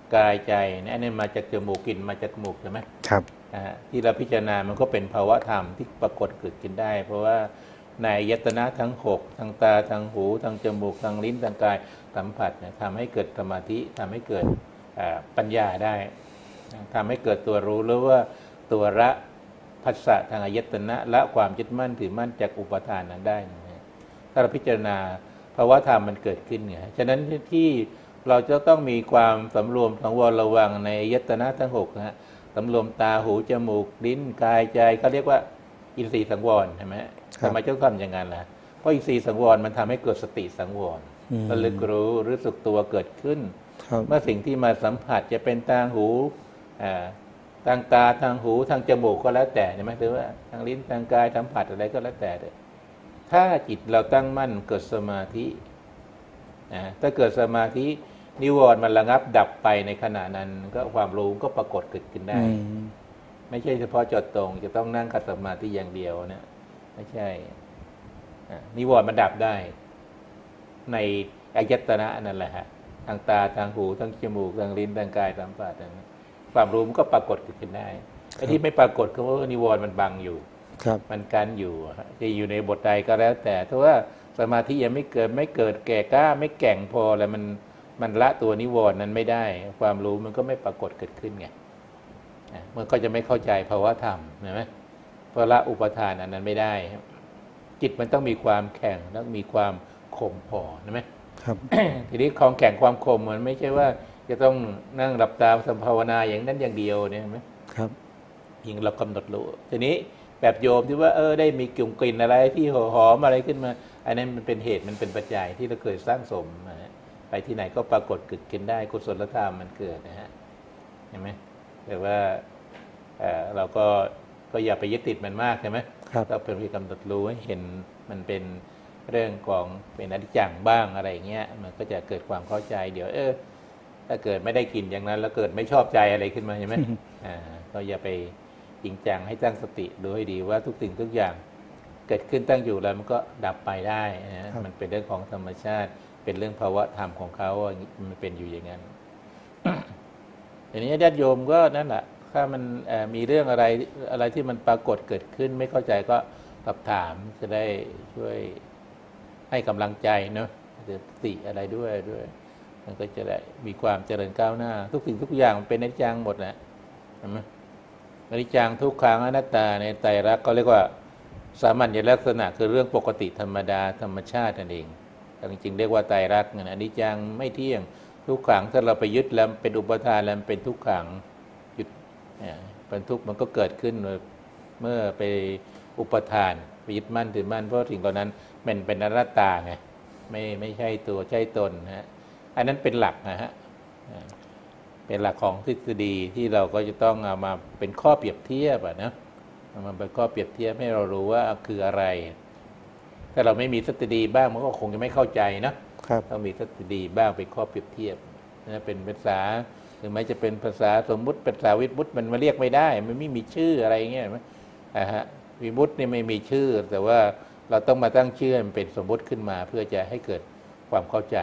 กายใจนี่อันนี้มาจากจมูกกลิ่นมาจากจมูกใช่ไหมครับที่เราพิจารณามันก็เป็นภาวะธรรมที่ปรากฏเกิดขึ้นได้เพราะว่าในอายตนะทั้งหกทางตาทางหูทางจมูกทางลิ้นทางกายสัมผัสเนี่ยทำให้เกิดสมาธิทำให้เกิดปัญญาได้ทำให้เกิดตัวรู้หรือว่าตัวละภัสสะทางอายตนะละความยึดมั่นถือมั่นจากอุปทานนั้นได้ถ้าเราพิจารณาภาวะธรรมมันเกิดขึ้นไงฉะนั้นที่เราจะต้องมีความสำรวมสังวรระวังในอายตนะทั้งหกนะฮะสำรวมตาหูจมูกลิ้นกายใจเขาเรียกว่าอินทรีย์สังวรใช่ไหมทำไมต้องทำอย่างนั้นล่ะเพราะอินทรีย์สังวรมันทำให้เกิดสติสังวรระลึกรู้รู้สึกตัวเกิดขึ้นเมื่อสิ่งที่มาสัมผัสจะเป็นทางหูทางตาทางหูทางจมูกก็แล้วแต่ใช่ไหมหรือว่าทางลิ้นทางกายสัมผัสอะไรก็แล้วแต่ถ้าจิตเราตั้งมั่นเกิดสมาธิถ้าเกิดสมาธินิวรณ์มันระงับดับไปในขณะนั้นก็ความรู้ก็ปรากฏเกิดขึ้นได้ไม่ใช่เฉพาะจดตรงจะต้องนั่งขัดสมาธิอย่างเดียวนะไม่ใช่นิวรณ์มันดับได้ในอายตนะนั่นแหละฮะทางตาทางหูทางจมูกทางลิ้นทางกายสัมผัสนั้นความรู้มันก็ปรากฏเกิดขึ้นได้ไอ้ที่ไม่ปรากฏก็เพราะว่านิวรณ์มันบังอยู่มันกั้นอยู่จะอยู่ในบทใดก็แล้วแต่ถ้าว่าสมาธิยังไม่เกิดไม่เกิดแก่กล้าไม่แก่งพอแล้วมันมันละตัวนิวรณ์นั้นไม่ได้ความรู้มันก็ไม่ปรากฏเกิดขึ้นไงมันก็จะไม่เข้าใจภาวะธรรมเห็นไหมเพราะละอุปทานอันนั้นไม่ได้จิตมันต้องมีความแข็งต้องมีความข่มพอใช่ไหมครับ ทีนี้ความแข็งความข่มมันไม่ใช่ว่าจะต้องนั่งหลับตาทำภาวนาอย่างนั้นอย่างเดียวเนี่ยไหมครับยิ่งเรากำหนดรู้ทีนี้แบบโยมที่ว่าเออได้มีกลิ่นกลิ่นอะไรที่หอมอะไรขึ้นมาอันนั้นมันเป็นเหตุมันเป็นปัจจัยที่เราเคยสร้างสมนะไปที่ไหนก็ปรากฏเกิดขึ้นได้กุศลธรรมมันเกิดนะฮะเห็นไหมแต่ว่าเออเราก็ก็อย่าไปยึดติดมันมากใช่ไหมครับเราเป็นวิกรรมตัดรู้ให้เห็นมันเป็นเรื่องของเป็นอนิจจังบ้างอะไรเงี้ยมันก็จะเกิดความเข้าใจเดี๋ยวเออถ้าเกิดไม่ได้กินอย่างนั้นแล้วเกิดไม่ชอบใจอะไรขึ้นมาใช่ไหมอ่าก็อย่าไปจริงจังให้ตั้งสติดูให้ดีว่าทุกสิ่งทุกอย่างเกิดขึ้นตั้งอยู่แล้วมันก็ดับไปได้นะมันเป็นเรื่องของธรรมชาติเป็นเรื่องภาวะธรรมของเขามันเป็นอยู่อย่างนั้นอย่างนี้ญาติโยมก็นั่นแหละถ้ามันมีเรื่องอะไรอะไรที่มันปรากฏเกิดขึ้นไม่เข้าใจก็สอบถามจะได้ช่วยให้กำลังใจเนาะสติอะไรด้วยด้วยมันก็จะได้มีความเจริญก้าวหน้าทุกสิ่งทุกอย่างมันเป็นอนิจจังหมดแหละใช่ไหมอนิจจังทุกขังอนัตตาในไตรลักษณ์ก็เรียกว่าสามัญลักษณะคือเรื่องปกติธรรมดาธรรมชาตินั่นเองแต่จริงๆเรียกว่าไตรลักษณ์อนิจจังไม่เที่ยงทุกขังถ้าเราไปยึดแล้วเป็นอุปทานแล้วเป็นทุกขังยึดเป็นทุกข์มันก็เกิดขึ้นเมื่อไปอุปทานไปยึดมั่นถือมั่นเพราะสิ่งเหล่านั้นมันเป็นอนัตตาไงไม่ไม่ใช่ตัวใช่ตนนะฮะอันนั้นเป็นหลักนะฮะเป็นหลักของทฤษฎีที่เราก็จะต้องเอามาเป็นข้อเปรียบเทียบนะมันเป็นข้อเปรียบเทียบให้เรารู้ว่าคืออะไรถ้าเราไม่มีทฤษฎีบ้างมันก็คงจะไม่เข้าใจนะครับต้องมีทฤษฎีบ้างเป็นข้อเปรียบเทียบนะเป็นภาษาถึงแม้จะเป็นภาษาสมมุติภาษาวิมุตติมันมาเรียกไม่ได้มันไม่มีชื่ออะไรเงี้ยมั้ยอ่าฮะวิมุตตินี่ไม่มีชื่อแต่ว่าเราต้องมาตั้งชื่อมันเป็นสมมุติขึ้นมาเพื่อจะให้เกิดความเข้าใจ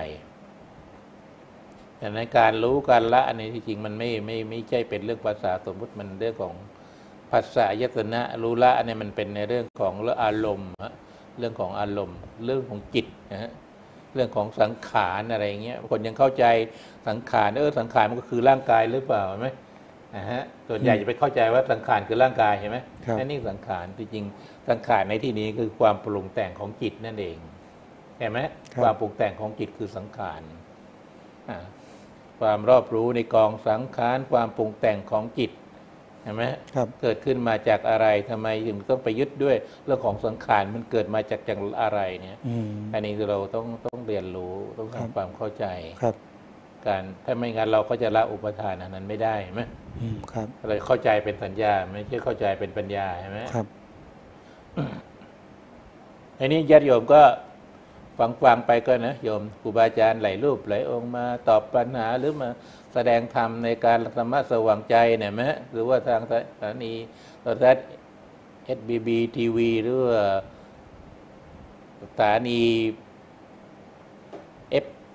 ดังนั้นการรู้การละอันนี้ที่จริงมันไม่ไม่ไม่ใช่เป็นเรื่องภาษาสมมุติมันเรื่องของภาษาอายตนะรู้ละอันนี้มันเป็นในเรื่องของเรื่องอารมณ์เรื่องของอารมณ์เรื่องของจิตนะฮะเรื่องของสังขารอะไรเงี้ยคนยังเข้าใจสังขารเออสังขารมันก็คือร่างกายหรือเปล่าใช่ไหมนะฮะส่วนใหญ่จะไปเข้าใจว่าสังขารคือร่างกายใช่ไหมนั่นนี่สังขารจริงๆสังขารในที่นี้คือความปรุงแต่งของจิตนั่นเองเห็นไหมความปรุงแต่งของจิตคือสังขารความรอบรู้ในกองสังขารความปรุงแต่งของจิตเห็นไหมเกิดขึ้นมาจากอะไรทำไมถึงต้องไปยึดด้วยเรื่องของสังขารมันเกิดมาจากจากอะไรเนี่ยอันนี้คือเราต้องต้องเรียนรู้ต้องทำความเข้าใจการถ้าไม่งั้นเราก็จะละอุปทานอันนั้นไม่ได้ใช่ไหมครับเลยเข้าใจเป็นสัญญาไม่ใช่เข้าใจเป็นปัญญาใช่ไหมครับอันนี้ญาติโยมก็ฟังฟังไปก็นะโยมครูบาอาจารย์หลายรูปหลายองค์มาตอบปัญหาหรือมาแสดงธรรมในการธรรมะสว่างใจเนี่ยไหมหรือว่าทางสถานีโทรทัศน์ เอส บี บี ที วี หรือว่าสถานี เอฟ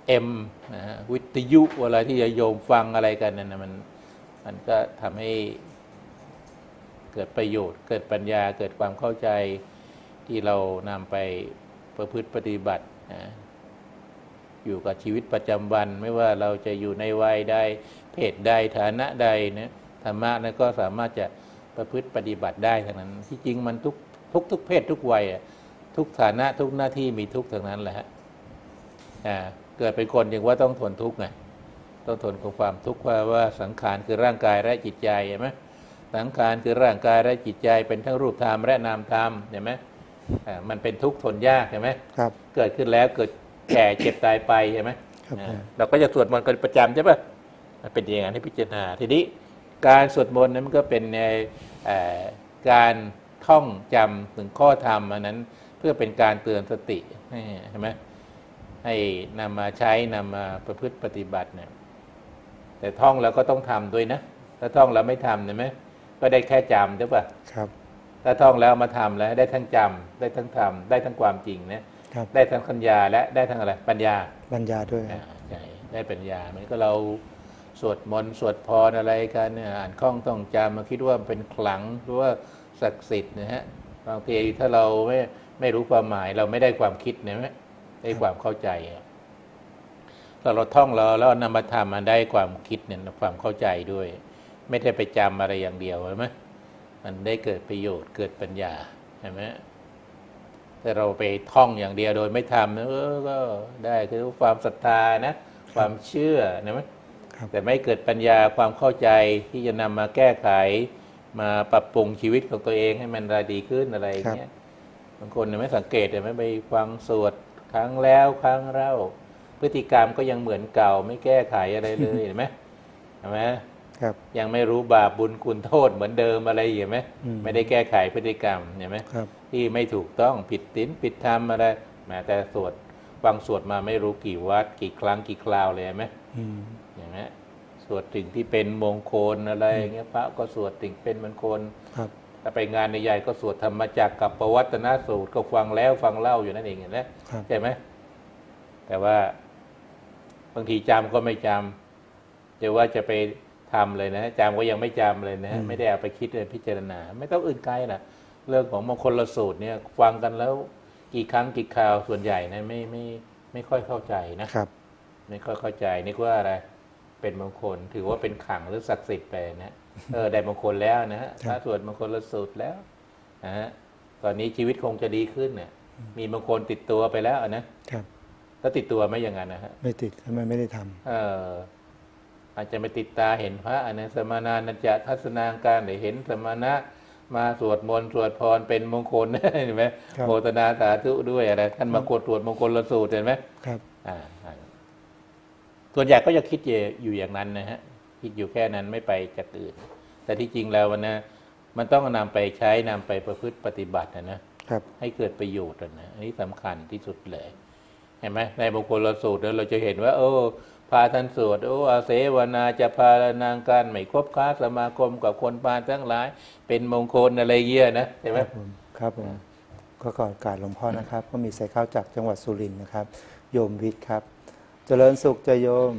เอ็มนะฮะวิทยุอะไรที่จะโยมฟังอะไรกันนั่นนะมันมันก็ทำให้เกิดประโยชน์เกิดปัญญาเกิดความเข้าใจที่เรานำไปประพฤติปฏิบัตินะอยู่กับชีวิตประจำวันไม่ว่าเราจะอยู่ในวัยใดเพศใดฐานะใดนะธรรมะนั้นก็สามารถจะประพฤติปฏิบัติได้ทั้งนั้นที่จริงมันทุกทุกทุกเพศทุกวัยทุกฐานะทุกหน้าที่มีทุกทั้งนั้นแหละฮะเกิดเป็นคนจึงว่าต้องทนทุกข์ไงต้องทนกับความทุกข์ว่าว่าสังขารคือร่างกายและจิตใจเห็นไหมสังขารคือร่างกายและจิตใจเป็นทั้งรูปธรรมและนามธรรมเห็นไหมมันเป็นทุกข์ทนยากเห็นไหมครับเกิดขึ้นแล้วเกิดแก่เจ็บตายไปใช่ไหมเราก็จะสวดมนต์กันประจำใช่ปะมันเป็นอย่างนั้นให้พิจารณาทีนี้การสวดมนต์นั้นมันก็เป็นในการท่องจำถึงข้อธรรมอันนั้นเพื่อเป็นการเตือนสติใช่ไหมให้นำมาใช้นำมาประพฤติปฏิบัติเนี่ยแต่ท่องเราก็ต้องทำด้วยนะถ้าท่องเราไม่ทำใช่ไหมก็ได้แค่จำใช่ปะครับถ้าท่องแล้วมาทำแล้วได้ทั้งจำได้ทั้งทำได้ทั้งความจริงนะได้ทั้งปัญญาและได้ทั้งอะไรปัญญาปัญญาด้วยใช่ได้ปัญญาเหมือนก็เราสวดมนต์สวดพรอะไรกันเนี่ยอ่านคล่องท่องจำมาคิดว่าเป็นขลังหรือว่าศักดิ์สิทธิ์นะฮะบางทีถ้าเราไม่ไม่รู้ความหมายเราไม่ได้ความคิดเนี่ยไม่ได้ความเข้าใจเราเราท่องเราแล้วนำมาทำมันได้ความคิดเนี่ยความเข้าใจด้วยไม่ได้ไปจำอะไรอย่างเดียวใช่ไหมมันได้เกิดประโยชน์เกิดปัญญาใช่ไหมแต่เราไปท่องอย่างเดียวโดยไม่ทำเออก็ได้คือความศรัทธานะความเชื่อนะมั้ยแต่ไม่เกิดปัญญาความเข้าใจที่จะนำมาแก้ไขมาปรับปรุงชีวิตของตัวเองให้มันดีขึ้นอะไรอย่างเงี้ยบางคนเนี่ยไม่สังเกตเลยไม่ไปฟังสวดครั้งแล้วครั้งเล่าพฤติกรรมก็ยังเหมือนเก่าไม่แก้ไขอะไรเลยเห็นไหมเห็นไหมยังไม่รู้บาปบุญคุณโทษเหมือนเดิมอะไรเห็นไหมไม่ได้แก้ไขพฤติกรรมเห็นไหมที่ไม่ถูกต้องผิดศีลผิดธรรมอะไรแม้แต่สวดฟังสวดมาไม่รู้กี่วัดกี่ครั้งกี่คราวเลยเห็นไหมเห็นไหมสวดสิ่งที่เป็นมงคลอะไรอย่างเงี้ยพระก็สวดสิ่งเป็นมงคลถ้าไปงานใหญ่ๆก็สวดธรรมจักรกับปวัตนสูตรก็ฟังแล้วฟังเล่าอยู่นั่นเองเห็นไหมใช่ไหมแต่ว่าบางทีจำก็ไม่จำจะว่าจะไปทำเลยนะจำก็ยังไม่จำเลยนะไม่ได้เอาไปคิดเลยพิจารณาไม่ต้องอื่นไกลนะเรื่องของมงคลละสูตรเนี่ยฟังกันแล้วกี่ครั้งกี่คราวส่วนใหญ่นะไม่ไม่ไม่ค่อยเข้าใจนะครับไม่ค่อยเข้าใจนี่ว่าอะไรเป็นมงคลถือว่าเป็นขังหรือศักดิ์สิทธิ์ไปนะเออได้มงคลแล้วนะฮะถ้าสวดมงคลละสูตรแล้วนะฮะตอนนี้ชีวิตคงจะดีขึ้นเนี่ยมีมงคลติดตัวไปแล้วนะครับถ้าติดตัวไม่อย่างนั้นนะฮะไม่ติดทำไมไม่ได้ทำเอออาจจะไม่ติดตาเห็นพระอนันสมานานัจจะทัศนางการได้เห็นสมณะมาสวดมนต์สวดพรเป็นมงคลเห็นไหมโมทนาสาธุด้วยอะไรท่านมากดตรวจมงคลละสูตรเห็นไหมครับอ่าส่วนใหญ่ก็จะคิดอยู่อย่างนั้นนะฮะคิดอยู่แค่นั้นไม่ไปจากอื่นแต่ที่จริงแล้วนะมันต้องนำไปใช้นำไปประพฤติปฏิบัตินะนะครับให้เกิดประโยชน์นะอันนี้สำคัญที่สุดเลยเห็นไหมในมงคลละสูตรเราจะเห็นว่าโอ้พาท่านสวดโอ้อาเสวนาจะพานางการไม่คบค้าสมาคมกับคนพาลทั้งหลายเป็นมงคลอะไรเงี้ยนะใช่ไหมครับผมก็ขอการหลวงพ่อนะครับก็มีสายเข้าจากจังหวัดสุรินทร์นะครับโยมวิทย์ครับเจริญสุขใจโยม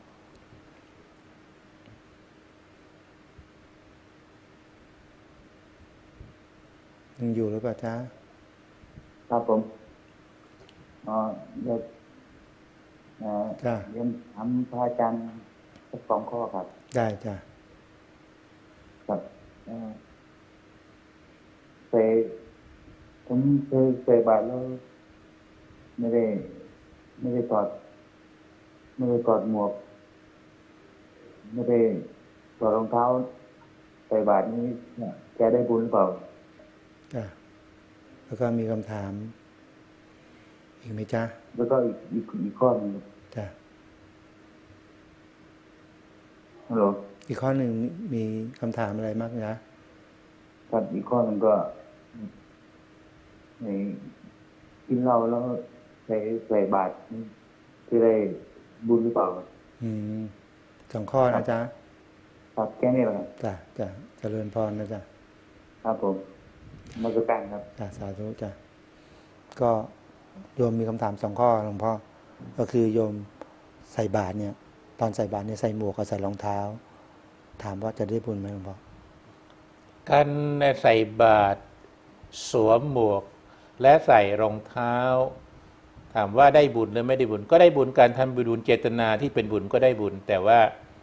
ยังอยู่หรือเปล่าจ๊ะครับผมอ๋อเดี๋ยวจ้ะเรียนถามพระอาจารย์สักสองข้อครับได้จ้ะครับเคยผมเคยเคยบาทแล้วไม่ได้ไม่ได้ถอดไม่ได้ถอดหมวกไม่ได้ถอดรองเท้าใส่บาทนี้แกได้บุญหรือเปล่าจ้ะแล้วก็มีคำถามอีกไหมจ๊ะแล้วก็อีกอีกอีกข้อหนึ่งจ้ะฮัลโหลอีกข้อหนึ่งมีคำถามอะไรมากนะครับอีกข้อหนึ่งก็ในกินเหล้าแล้วใส่ใส่บาตรคือได้บุญหรือเปล่าอืมสองข้อนะจ๊ะครับแค่นี้แหละจ้ะจ้ะเจริญพรนะจ๊ะครับผมมาสการครับจ้ะสาธุจ้ะก็โยมมีคำถามสองข้อหลวงพ่อก็คือโยมใส่บาตรเนี่ยตอนใส่บาตรเนี่ยใส่หมวกกับใส่รองเท้าถามว่าจะได้บุญไหมหลวงพ่อการใส่บาตรสวมหมวกและใส่รองเท้าถามว่าได้บุญหรือไม่ได้บุญก็ได้บุญการทำบุญเจตนาที่เป็นบุญก็ได้บุญแต่ว่า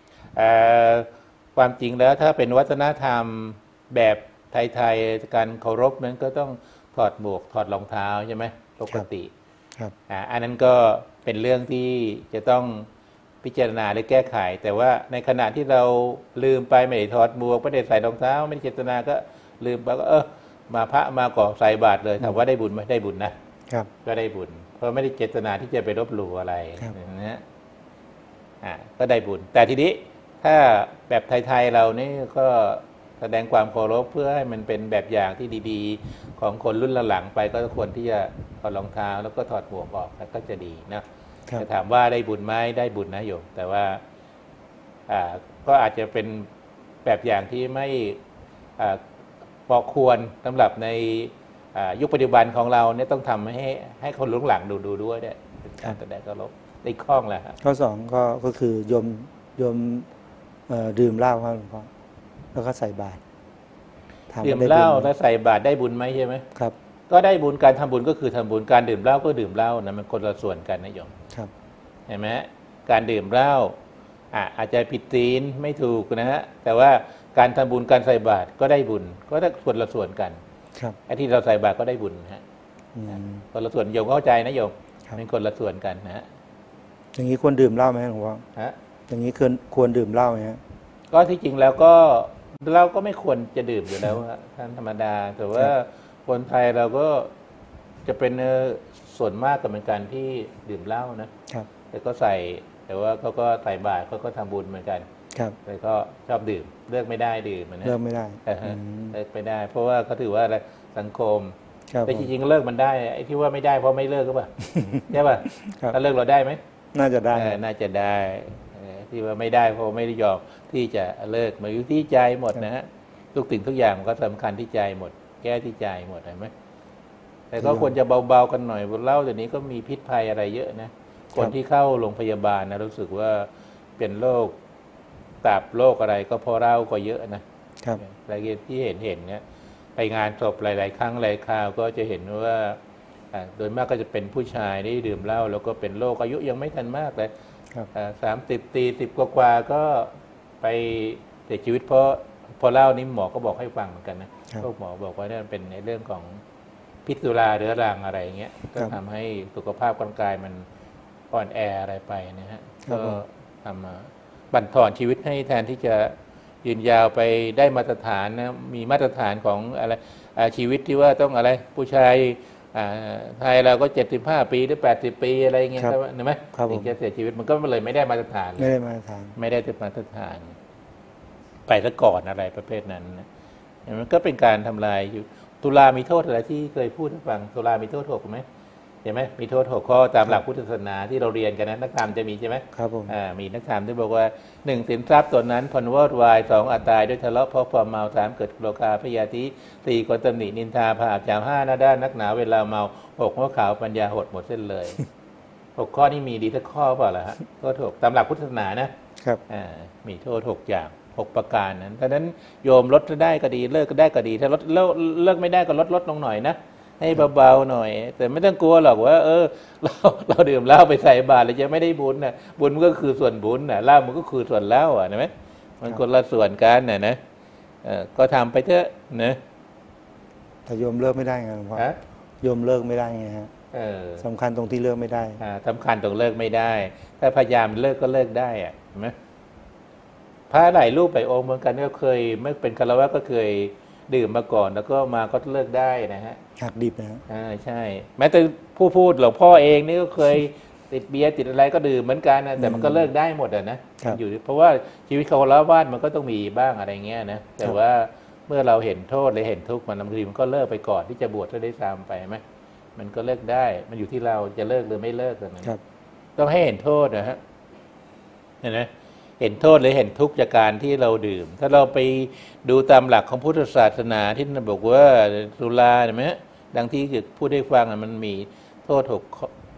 ความจริงแล้วถ้าเป็นวัฒนธรรมแบบไทยๆการเคารพนั้นก็ต้องถอดหมวกถอดรองเท้าใช่ไหมปกติครับอ่าอันนั้นก็เป็นเรื่องที่จะต้องพิจารณาหรือแก้ไขแต่ว่าในขณะที่เราลืมไปไม่ได้ถอดหมวกไม่ได้ใส่รองเท้าไม่ได้เจตนาก็ลืมไปก็เออมาพระมาก่อใส่บาตรเลยถามว่าได้บุญไหมได้บุญนะครับก็ได้บุญเพราะไม่ได้เจตนาที่จะไปลบหลู่อะไรนะฮะอ่าก็ได้บุญแต่ทีนี้ถ้าแบบไทยๆเรานี่ก็แสดงความเคารพเพื่อให้มันเป็นแบบอย่างที่ดีๆของคนรุ่นหลังไปก็ควรที่จะถอดรองเท้าแล้วก็ถอดหมวกออกแล้วก็จะดีนะจะถามว่าได้บุญไหมได้บุญนะโยมแต่ว่าอ่าก็อาจจะเป็นแบบอย่างที่ไม่อ่าพอควรสำหรับในยุคปัจจุบันของเราเนี่ยต้องทำให้ให้คนรุ่นหลังดูดูด้วยเนี่ยเป็นการแสดงเคารพได้คล่องแล้วข้อสองก็ก็คือโยมโยมดื่มเหล้าครับหลวงพ่อแล้วก็ใส่บาตรดื่มเหล้าแล้วใส่บาตรได้บุญไหมใช่ไหมครับก็ได้บุญการทำบุญก็คือทำบุญการดื่มเหล้าก็ดื่มเหล้านะมันคนละส่วนกันนะโยมครับเห็นไหมการดื่มเหล้าอ่ะอาจจะผิดศีลไม่ถูกนะฮะแต่ว่าการทำบุญการใส่บาตรก็ได้บุญก็ได้ส่วนละส่วนกันครับไอ้ที่เราใส่บาตรก็ได้บุญฮะคนละส่วนโยมเข้าใจนะโยมเป็นคนละส่วนกันนะฮะอย่างนี้ควรดื่มเหล้าไหมหลวงพ่อฮะอย่างนี้ควรควรดื่มเหล้าไหมฮะก็ที่จริงแล้วก็เราก็ไม่ควรจะดื่มอยู่แล้วท่านธรรมดาแต่ว่าคนไทยเราก็จะเป็นส่วนมากกับเป็นการที่ดื่มเหล้านะครับแต่ก็ใส่แต่ว่าเขาก็ใส่บาตรเขาก็ทำบุญเหมือนกันครับแต่ก็ชอบดื่มเลิกไม่ได้ดื่มนะเลิกไม่ได้เลิกไม่ได้เพราะว่าเขาถือว่าอะไรสังคมแต่จริงๆเลิกมันได้ไอ้ที่ว่าไม่ได้เพราะไม่เลิกก็ป่ะใช่ป่ะถ้าเลิกเราได้ไหมน่าจะได้น่าจะได้ที่ว่าไม่ได้เพราะไม่ได้ยอมที่จะเลิกมาอยู่ที่ใจหมดนะฮะทุกสิ่งทุกอย่างมันก็สำคัญที่ใจหมดแก้ที่ใจหมดเห็นไหมแต่ก็ควรจะเบาๆกันหน่อยเหล้าเดี๋ยวนี้ก็มีพิษภัยอะไรเยอะนะคนที่เข้าโรงพยาบาลนะรู้สึกว่าเป็นโรคตับโรคอะไรก็เพราะเหล้าก็เยอะนะครับรายที่เห็นเห็นเนี่ยไปงานศพหลายๆครั้งหลายคราวก็จะเห็นว่าโดยมากก็จะเป็นผู้ชายที่ดื่มเหล้าแล้วก็เป็นโรคอายุยังไม่ทันมากเลยสามสิบตีสิบกว่าๆก็ไปเสียชีวิตเพราะพอเหล้านี่หมอก็บอกให้ฟังเหมือนกันนะพวกหมอบอกว่านี่เป็นในเรื่องของพิษสุราเรื้อรังอะไรเงี้ยก็ทำให้สุขภาพร่างกายมันอ่อนแออะไรไปนะฮะก็ทำมาบั่นทอนชีวิตให้แทนที่จะยืนยาวไปได้มาตรฐานนะมีมาตรฐานของอะไรชีวิตที่ว่าต้องอะไรผู้ชายไทยเราก็เจ็ดสิบห้าปีหรือแปดสิบปีอะไรเงี้ยใช่ไหมถึงจะเสียชีวิตมันก็เลยไม่ได้มาตรฐานไม่ได้มาตรฐานไม่ได้มาตรฐานไปซะก่อนอะไรประเภทนั้นมันก็เป็นการทำลายอยู่ตุลามีโทษอะไรที่เคยพูดให้ฟังตุลามีโทษหกไหมเห็นไหมมีโทษหกข้อตามหลักพุทธศาสนาที่เราเรียนกันนะนักธรรมจะมีใช่ไหมครับผมอ่ามีนักธรรมที่บอกว่าหนึ่งสินทรัพย์ตนนั้นพันวอดวายสองอัตตายด้วยทะเลาะเพราะความเมาสามเกิดโลกาพยาธิสี่คนตำหนินินทาผาจามห้าหน้าด้านนักหนาเวลาเมาหกหัวขาวปัญญาหดหมดเส้นเลยหกข้อนี้มีดีสักข้อเปล่าล่ะฮะก็ถูกตามหลักพุทธศาสนานะครับอ่ามีโทษหกอย่างหกประการนั้นดังนั้นโยมลดได้ก็ดีเลิกก็ได้ก็ดีถ้าลดเลิกเลิกไม่ได้ก็ลดลดลงหน่อยนะให้เบาๆหน่อยแต่ไม่ต้องกลัวหรอกว่าเออเราเราดื่มเหล้าไปใส่บาตรเราจะไม่ได้บุญนะบุญมันก็คือส่วนบุญนะเหล้ามันก็คือส่วนเหล้าอ่ะเห็นไหมมันคนละส่วนกันนะนะเออก็ทำไปเถอะนะแต่โยมเลิกไม่ได้ไงหลวงพ่อโยมเลิกไม่ได้ไงฮะเออสำคัญตรงที่เลิกไม่ได้อ่าสำคัญตรงเลิกไม่ได้ถ้าพยายามเลิกก็เลิกได้อ่ะเห็นไหมพระหลายรูปไปองค์เหมือนกันก็เคยไม่เป็นคารวะก็เคยดื่มมาก่อนแล้วก็มาก็เลิกได้นะฮะหักดิบนะฮะอ่าใช่แม้แต่ผู้พูดหลวงพ่อเองนี่ก็เคยติดเบียร์ติดอะไรก็ดื่มเหมือนกันนะแต่มันก็เลิกได้หมดอ่ะนะอยู่เพราะว่าชีวิตคารวะมันก็ต้องมีบ้างอะไรเงี้ยนะแต่ว่าเมื่อเราเห็นโทษหรือเห็นทุกข์มันบางทีมันก็เลิกไปก่อนที่จะบวชได้ซ้ำไปไหมมันก็เลิกได้มันอยู่ที่เราจะเลิกหรือไม่เลิกกันนะต้องให้เห็นโทษนะฮะเห็นไหมเห็นโทษหรือเห็นทุกข์จากการที่เราดื่มถ้าเราไปดูตามหลักของพุทธศาสนาที่นั่นบอกว่าสุราเห็นไหมดังที่พูดได้ฟังมันมีโทษหก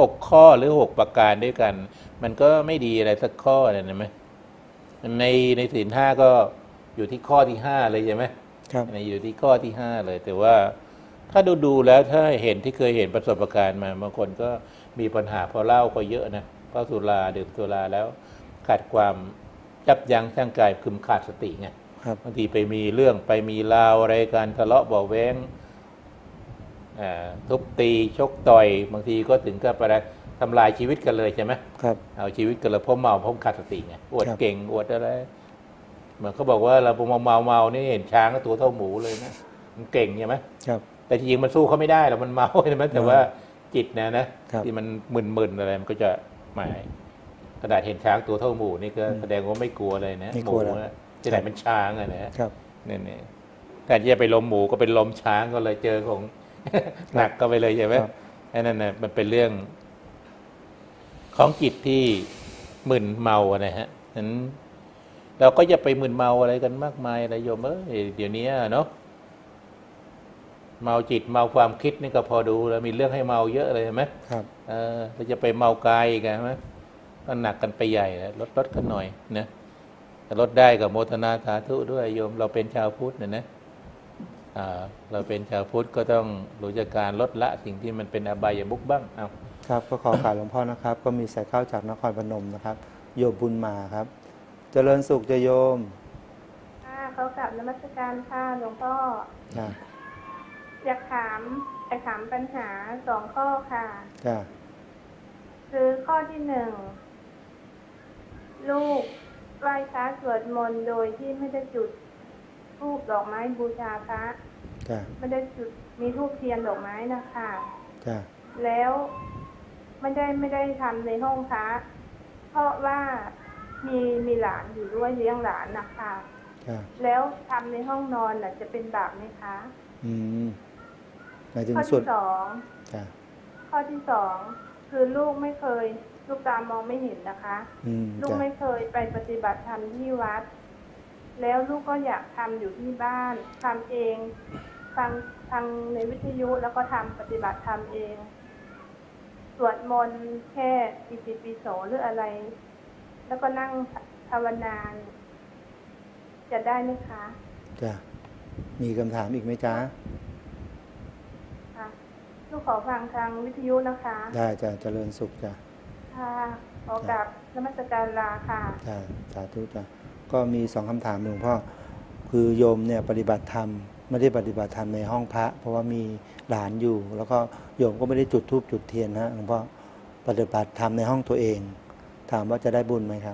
หกข้อหรือหกประการด้วยกันมันก็ไม่ดีอะไรสักข้อเนี่ยนะไหมในในศีลห้าก็อยู่ที่ข้อที่ห้าเลยใช่ไหมครับในอยู่ที่ข้อที่ห้าเลยแต่ว่าถ้าดูดูแล้วถ้าเห็นที่เคยเห็นประสบการณ์มาบางคนก็มีปัญหาพอเหล้าก็เยอะนะเพราะสุราดื่มสุราแล้วขาดความยับยั้งชั่งใจคือขาดสติไงบางทีไปมีเรื่องไปมีราวอะไรกันทะเลาะเบาแว้งทุบตีชกต่อยบางทีก็ถึงกับไปทำลายชีวิตกันเลยใช่ไหมครับเอาชีวิตกันเลยเพราะเมาเพราะขาดสติไงอวดเก่งอวดอะไรเหมือนเขาบอกว่าเราเมาเมาเมานี่เห็นช้างก็ตัวเท่าหมูเลยนะมันเก่งใช่ไหมครับแต่จริงๆมันสู้เขาไม่ได้หรอกมันเมาใช่ไหมแต่ว่าจิตนะนะที่มันมึนๆอะไรมันก็จะหมายกระดาษเห็นช้างตัวเท่าหมูนี่ก็แสดงว่าไม่กลัวเลยนะหมูนะที่ไหนเป็นช้างอะนะครับนี่นี่แต่จะไปล้มหมูก็เป็นล้มช้างก็เลยเจอของหนักก็ไปเลยใช่ไหมนั่นน่ะมันเป็นเรื่องของจิตที่มึนเมานะฮะนั้นเราก็อย่าไปมึนเมาอะไรกันมากมายอะไรโยมเอ้ยเดี๋ยวนี้เนาะเมาจิตเมาความคิดนี่ก็พอดูแล้วมีเรื่องให้เมาเยอะเลยใช่ไหมครับเออเราจะไปเมากายอีกใช่ไหมก็หนักกันไปใหญ่แล้วลดลดกันหน่อยนะถ้าลดได้กับโมทนาสาธุด้วยโยมเราเป็นชาวพุทธนะนะเราเป็นชาวพุทธก็ต้องรู้จักการลดละสิ่งที่มันเป็นอบายมุขบ้างเอาครับก็ขอการหลวงพ่อนะครับก็มีสายเข้าจากนครพนมนะครับโยมบุญมาครับเจริญสุขจะโยมค่ะเขากลับนมัสการค่ะหลวงพ่ออยากถามอยากถามปัญหาสองข้อค่ะคือข้อที่หนึ่งลูกไหว้พระสวดมนต์โดยที่ไม่ได้จุดธูปดอกไม้บูชาพระไม่ได้จุดมีธูปเทียนดอกไม้นะคะแล้วไม่ได้ไม่ได้ทำในห้องพระเพราะว่ามีมีหลานอยู่ด้วยเลี้ยงหลานนะคะแล้วทำในห้องนอนน่ะจะเป็นบาปไหมคะอืมหมายถึงข้อที่สองข้อที่สองคือลูกไม่เคยลูกตามองไม่เห็นนะคะลูกไม่เคยไปปฏิบัติธรรมที่วัดแล้วลูกก็อยากทำอยู่ที่บ้านทำเองฟังทางในวิทยุแล้วก็ทำปฏิบัติธรรมเองสวดมนต์แค่อิติปิโสหรืออะไรแล้วก็นั่งภาวนาจะได้ไหมคะจ้ะมีคำถามอีกไหมจ๊ะค่ะลูกขอฟังทางวิทยุนะคะได้จ้ะเจริญสุขจ้ะค่ะขอกับนมัสการลาค่ะจ้ะสาธุจ้ะก็มีสองคำถามหลวงพ่อคือโยมเนี่ยปฏิบัติธรรมไม่ได้ปฏิบัติธรรมในห้องพระเพราะว่ามีหลานอยู่แล้วก็โยมก็ไม่ได้จุดธูปจุดเทียนนะหลวงพ่อปฏิบัติธรรมในห้องตัวเองถามว่าจะได้บุญไหมครับ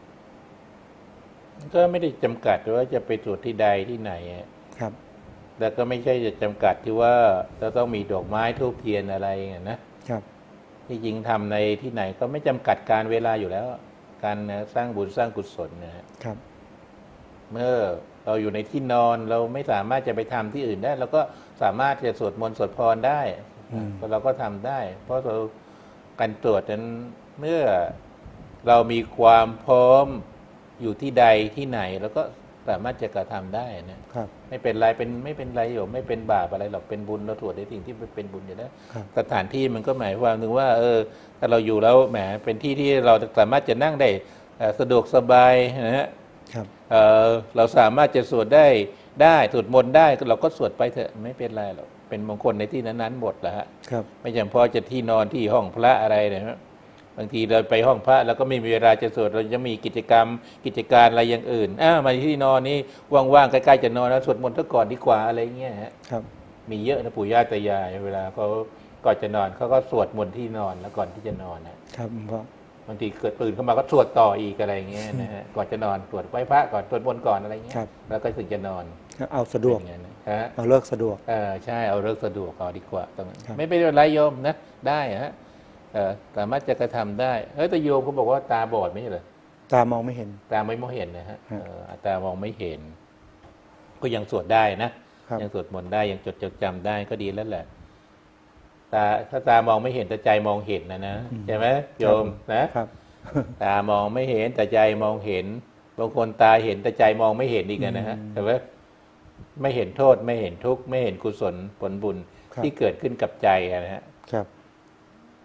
ก็ไม่ได้จำกัดว่าจะไปจุดที่ใดที่ไหนครับแต่ก็ไม่ใช่จะจำกัดที่ว่าเราต้องมีดอกไม้ธูปเทียนอะไรอย่างนี้นะครับที่จริงทำในที่ไหนก็ไม่จำกัดการเวลาอยู่แล้วการสร้างบุญสร้างกุศลนะครับเมื่อเราอยู่ในที่นอนเราไม่สามารถจะไปทำที่อื่นได้เราก็สามารถจะสวดมนต์สวดพรได้เราก็ทำได้ เพราะเราการตรวจนั้นเมื่อเรามีความพร้อมอยู่ที่ใดที่ไหนแล้วก็สามารถจะกระทำได้นะครับไม่เป็นไรเป็นไม่เป็นไรหรอกไม่เป็นบาปอะไรหรอกเป็นบุญเราตรวจในสิ่งที่เป็นบุญอยู่แล้วสถานที่มันก็หมายความถึงว่าเออถ้าเราอยู่แล้วแหมเป็นที่ที่เราสามารถจะนั่งได้สะดวกสบายนะฮะเออเราสามารถจะสวดได้ได้สวดมนต์ได้เราก็สวดไปเถอะไม่เป็นไรหรอกเป็นมงคลในที่นั้นๆหมดแหละฮะไม่จำเพาะจะที่นอนที่ห้องพระอะไรนะบางทีเราไปห้องพระแล้วก็ไม่มีเวลาจะสวดเราจะมีกิจกรรมกิจการอะไรอย่างอื่นอ้าวมาที่นอนนี่ว่างๆใกล้ๆจะนอนแล้วสวดมนต์ซะก่อนดีกว่าอะไรเงี้ยฮะมีเยอะนะปู่ย่าตายายเวลาเขาก่อนจะนอนเขาก็สวดมนต์ที่นอนแล้วก่อนที่จะนอนนะครับบางทีเกิดตื่นเข้ามาก็สวดต่ออีกอะไรเงี้ยนะฮะก่อนจะนอนสวดไหว้พระก่อนสวดมนต์ก่อนอะไรเงี้ยแล้วก็ถึงจะนอนเอาสะดวกเอาเลิกสะดวกเออใช่เอาเลิกสะดวกเอาดีกว่าตรงนั้นไม่เป็นไรโยมนะได้ฮะสามารถจะกระทำได้เฮ้ยแต่โยมเขาบอกว่าตาบอดไม่ใช่เหรอตามองไม่เห็นตาไม่มองเห็นนะฮะตามองไม่เห็นก็ยังสวดได้นะยังสวดมนต์ได้ยังจดจดจำได้ก็ดีแล้วแหละตาถ้าตามองไม่เห็นแต่ใจมองเห็นนะนะใช่ไหมโยมนะครับตามองไม่เห็นแต่ใจมองเห็นบางคนตาเห็นแต่ใจมองไม่เห็นอีกนะฮะแต่ว่าไม่เห็นโทษไม่เห็นทุกข์ไม่เห็นกุศลผลบุญที่เกิดขึ้นกับใจนะฮะครับ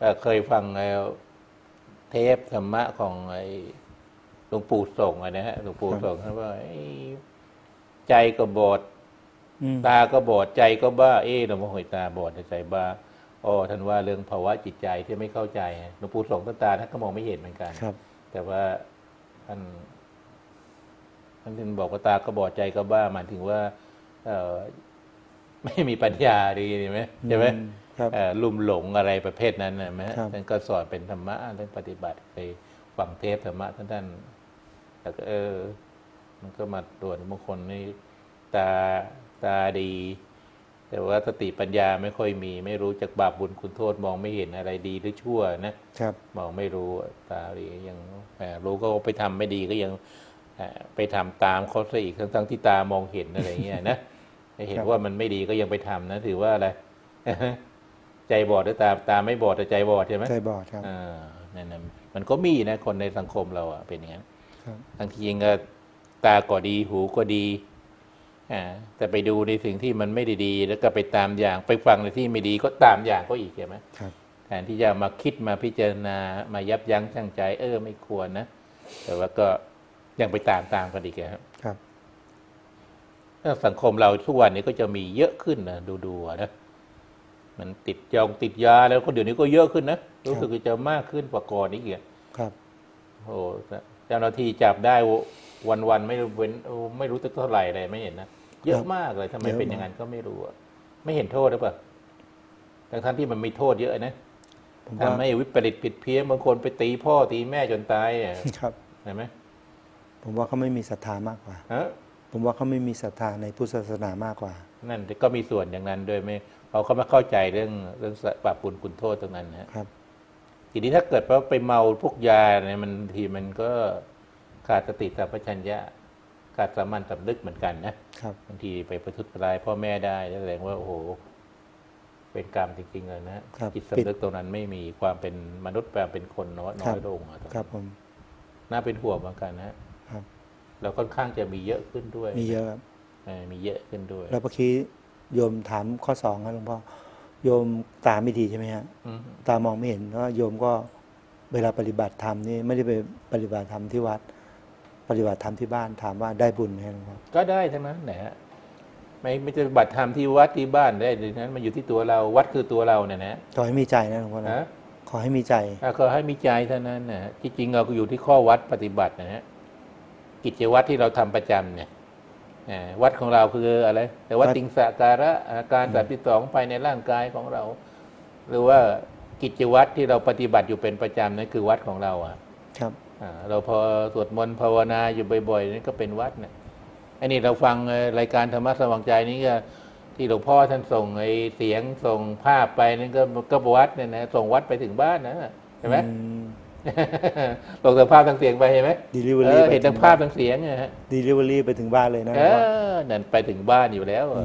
เคยฟังเทปธรรมะของไอ้หลวงปู่ส่งนะฮะหลวงปู่ส่งท่านว่าใจก็บอดตาก็บอดใจก็บ้าเอ๊ะหลวงพ่อหอยตาบอดใจบ้าอ๋อท่านว่าเรื่องภาวะจิตใจที่ไม่เข้าใจหลวงปู่ส่งท่านตาท่านก็มองไม่เห็นเหมือนกันแต่ว่าท่านท่านบอกว่าตาก็บอดใจก็บ้าหมายถึงว่าเออไม่มีปัญญาดีไหมใช่ไหมลุ่มหลงอะไรประเภทนั้นนะไหมท่านก็สอนเป็นธรรมะเรื่องปฏิบัติไปฟังเทปธรรมะท่านท่านแต่ก็เออมันก็มาตรวจบางคนนี่ตาตาดีแต่ว่าสติปัญญาไม่ค่อยมีไม่รู้จักบาปบุญคุณโทษมองไม่เห็นอะไรดีหรือชั่วนะครับมองไม่รู้ตาดียังรู้ก็ไปทำไม่ดีก็ยังไปทำตามเขาซะอีกทั้งๆที่ตามองเห็นอะไรเงี้ยนะเห็นว่ามันไม่ดีก็ยังไปทำนะถือว่าอะไรใจบอดหรือตาตาไม่บอดแต่ใจบอดใช่ไหมใจบอดครับอ่านั่นนะมันก็มีนะคนในสังคมเราอ่ะเป็นอย่างนั้นบางทีเองก็ตาก็ดีหูก็ดีอ่าแต่ไปดูในสิ่งที่มันไม่ดีๆแล้วก็ไปตามอย่างไปฟังในที่ไม่ดีก็ตามอย่างก็อีกใช่ไหมแทนที่จะมาคิดมาพิจารณามายับยั้งชั่งใจเออไม่ควรนะแต่ว่าก็ยังไปตามตามกันอีกครับสังคมเราทุกวันนี้ก็จะมีเยอะขึ้นนะดูๆนะมันติดยองติดยาแล้วก็เดี๋ยวนี้ก็เยอะขึ้นนะรู้สึกจะมากขึ้นกว่าก่อนนี้อีกครับโอ้เจ้าหน้าที่จับได้วันๆไม่เว้นไม่รู้เท่าไหร่เลยไม่เห็นนะเยอะมากเลยทำไมเป็นอย่างนั้นก็ไม่รู้ไม่เห็นโทษหรือเปล่าทั้งท่านที่มันมีโทษเยอะนะทำให้วิปริตผิดเพี้ยนบางคนไปตีพ่อตีแม่จนตายครับเห็นไหมผมว่าเขาไม่มีศรัทธามากกว่าผมว่าเขาไม่มีศรัทธาในพุทธศาสนามากกว่านั่นก็มีส่วนอย่างนั้นด้วยไม่เขาเขาไม่เข้าใจเรื่องเรื่องบาปบุญคุณโทษตรงนั้นนะครับทีนี้ถ้าเกิดว่าไปเมาพวกยาเนี่ยมันทีมันก็ขาดสติสัมปชัญญะขาดสามัญสำนึกเหมือนกันนะครับบางทีไปประทุษร้ายพ่อแม่ได้แสดงว่าโอ้โหเป็นกรรมจริงๆเลยนะจิตสำนึกตรงนั้นไม่มีความเป็นมนุษย์แปลเป็นคนน้อยน้อยลงครับผมน่าเป็นห่วงเหมือนกันนะครับเราค่อนข้างจะมีเยอะขึ้นด้วยมีเยอะครับมีเยอะขึ้นด้วยแล้วเมื่อกี้โยมถามข้อสองครับหลวงพ่อโยมตาไม่ดีใช่ไหมฮะตามองไม่เห็นเพราะโยมก็เวลาปฏิบัติธรรมนี่ไม่ได้ไปปฏิบัติธรรมที่วัดปฏิบัติธรรมที่บ้านถามว่าได้บุญไหมหลวงพ่อก็ได้ทั้งนั้นแหละไม่ไม่จะปฏิบัติธรรมที่วัดที่บ้านได้ดังนั้นมันอยู่ที่ตัวเราวัดคือตัวเราเนี่ยนะขอให้มีใจนะหลวงพ่อนะขอให้มีใจขอให้มีใจเท่านั้นนะที่จริงเราก็อยู่ที่ข้อวัดปฏิบัตินะฮะกิจวัตรที่เราทำประจำเนี่ยวัดของเราคืออะไรแต่ว่าติงสะการะอาการสามสิบสองภายในร่างกายของเราหรือว่ากิจวัตรที่เราปฏิบัติอยู่เป็นประจำนั่นคือวัดของเราอ่ะครับเราพอสวดมนต์ภาวนาอยู่บ่อยๆนั่นก็เป็นวัดเนี่ยอันนี้เราฟังรายการธรรมะสว่างใจนี้ก็ที่หลวงพ่อท่านส่งไอ้เสียงส่งภาพไปนั่นก็ก็วัดเนี่ยนะส่งวัดไปถึงบ้านนะเห็นไหมส่งแต่ภาพทางเสียงไปเห็นไหมเห็นทั้งภาพทางเสียงไงฮะดีลิเวอรี่ไปถึงบ้านเลยนะเออนั่นไปถึงบ้านอยู่แล้ว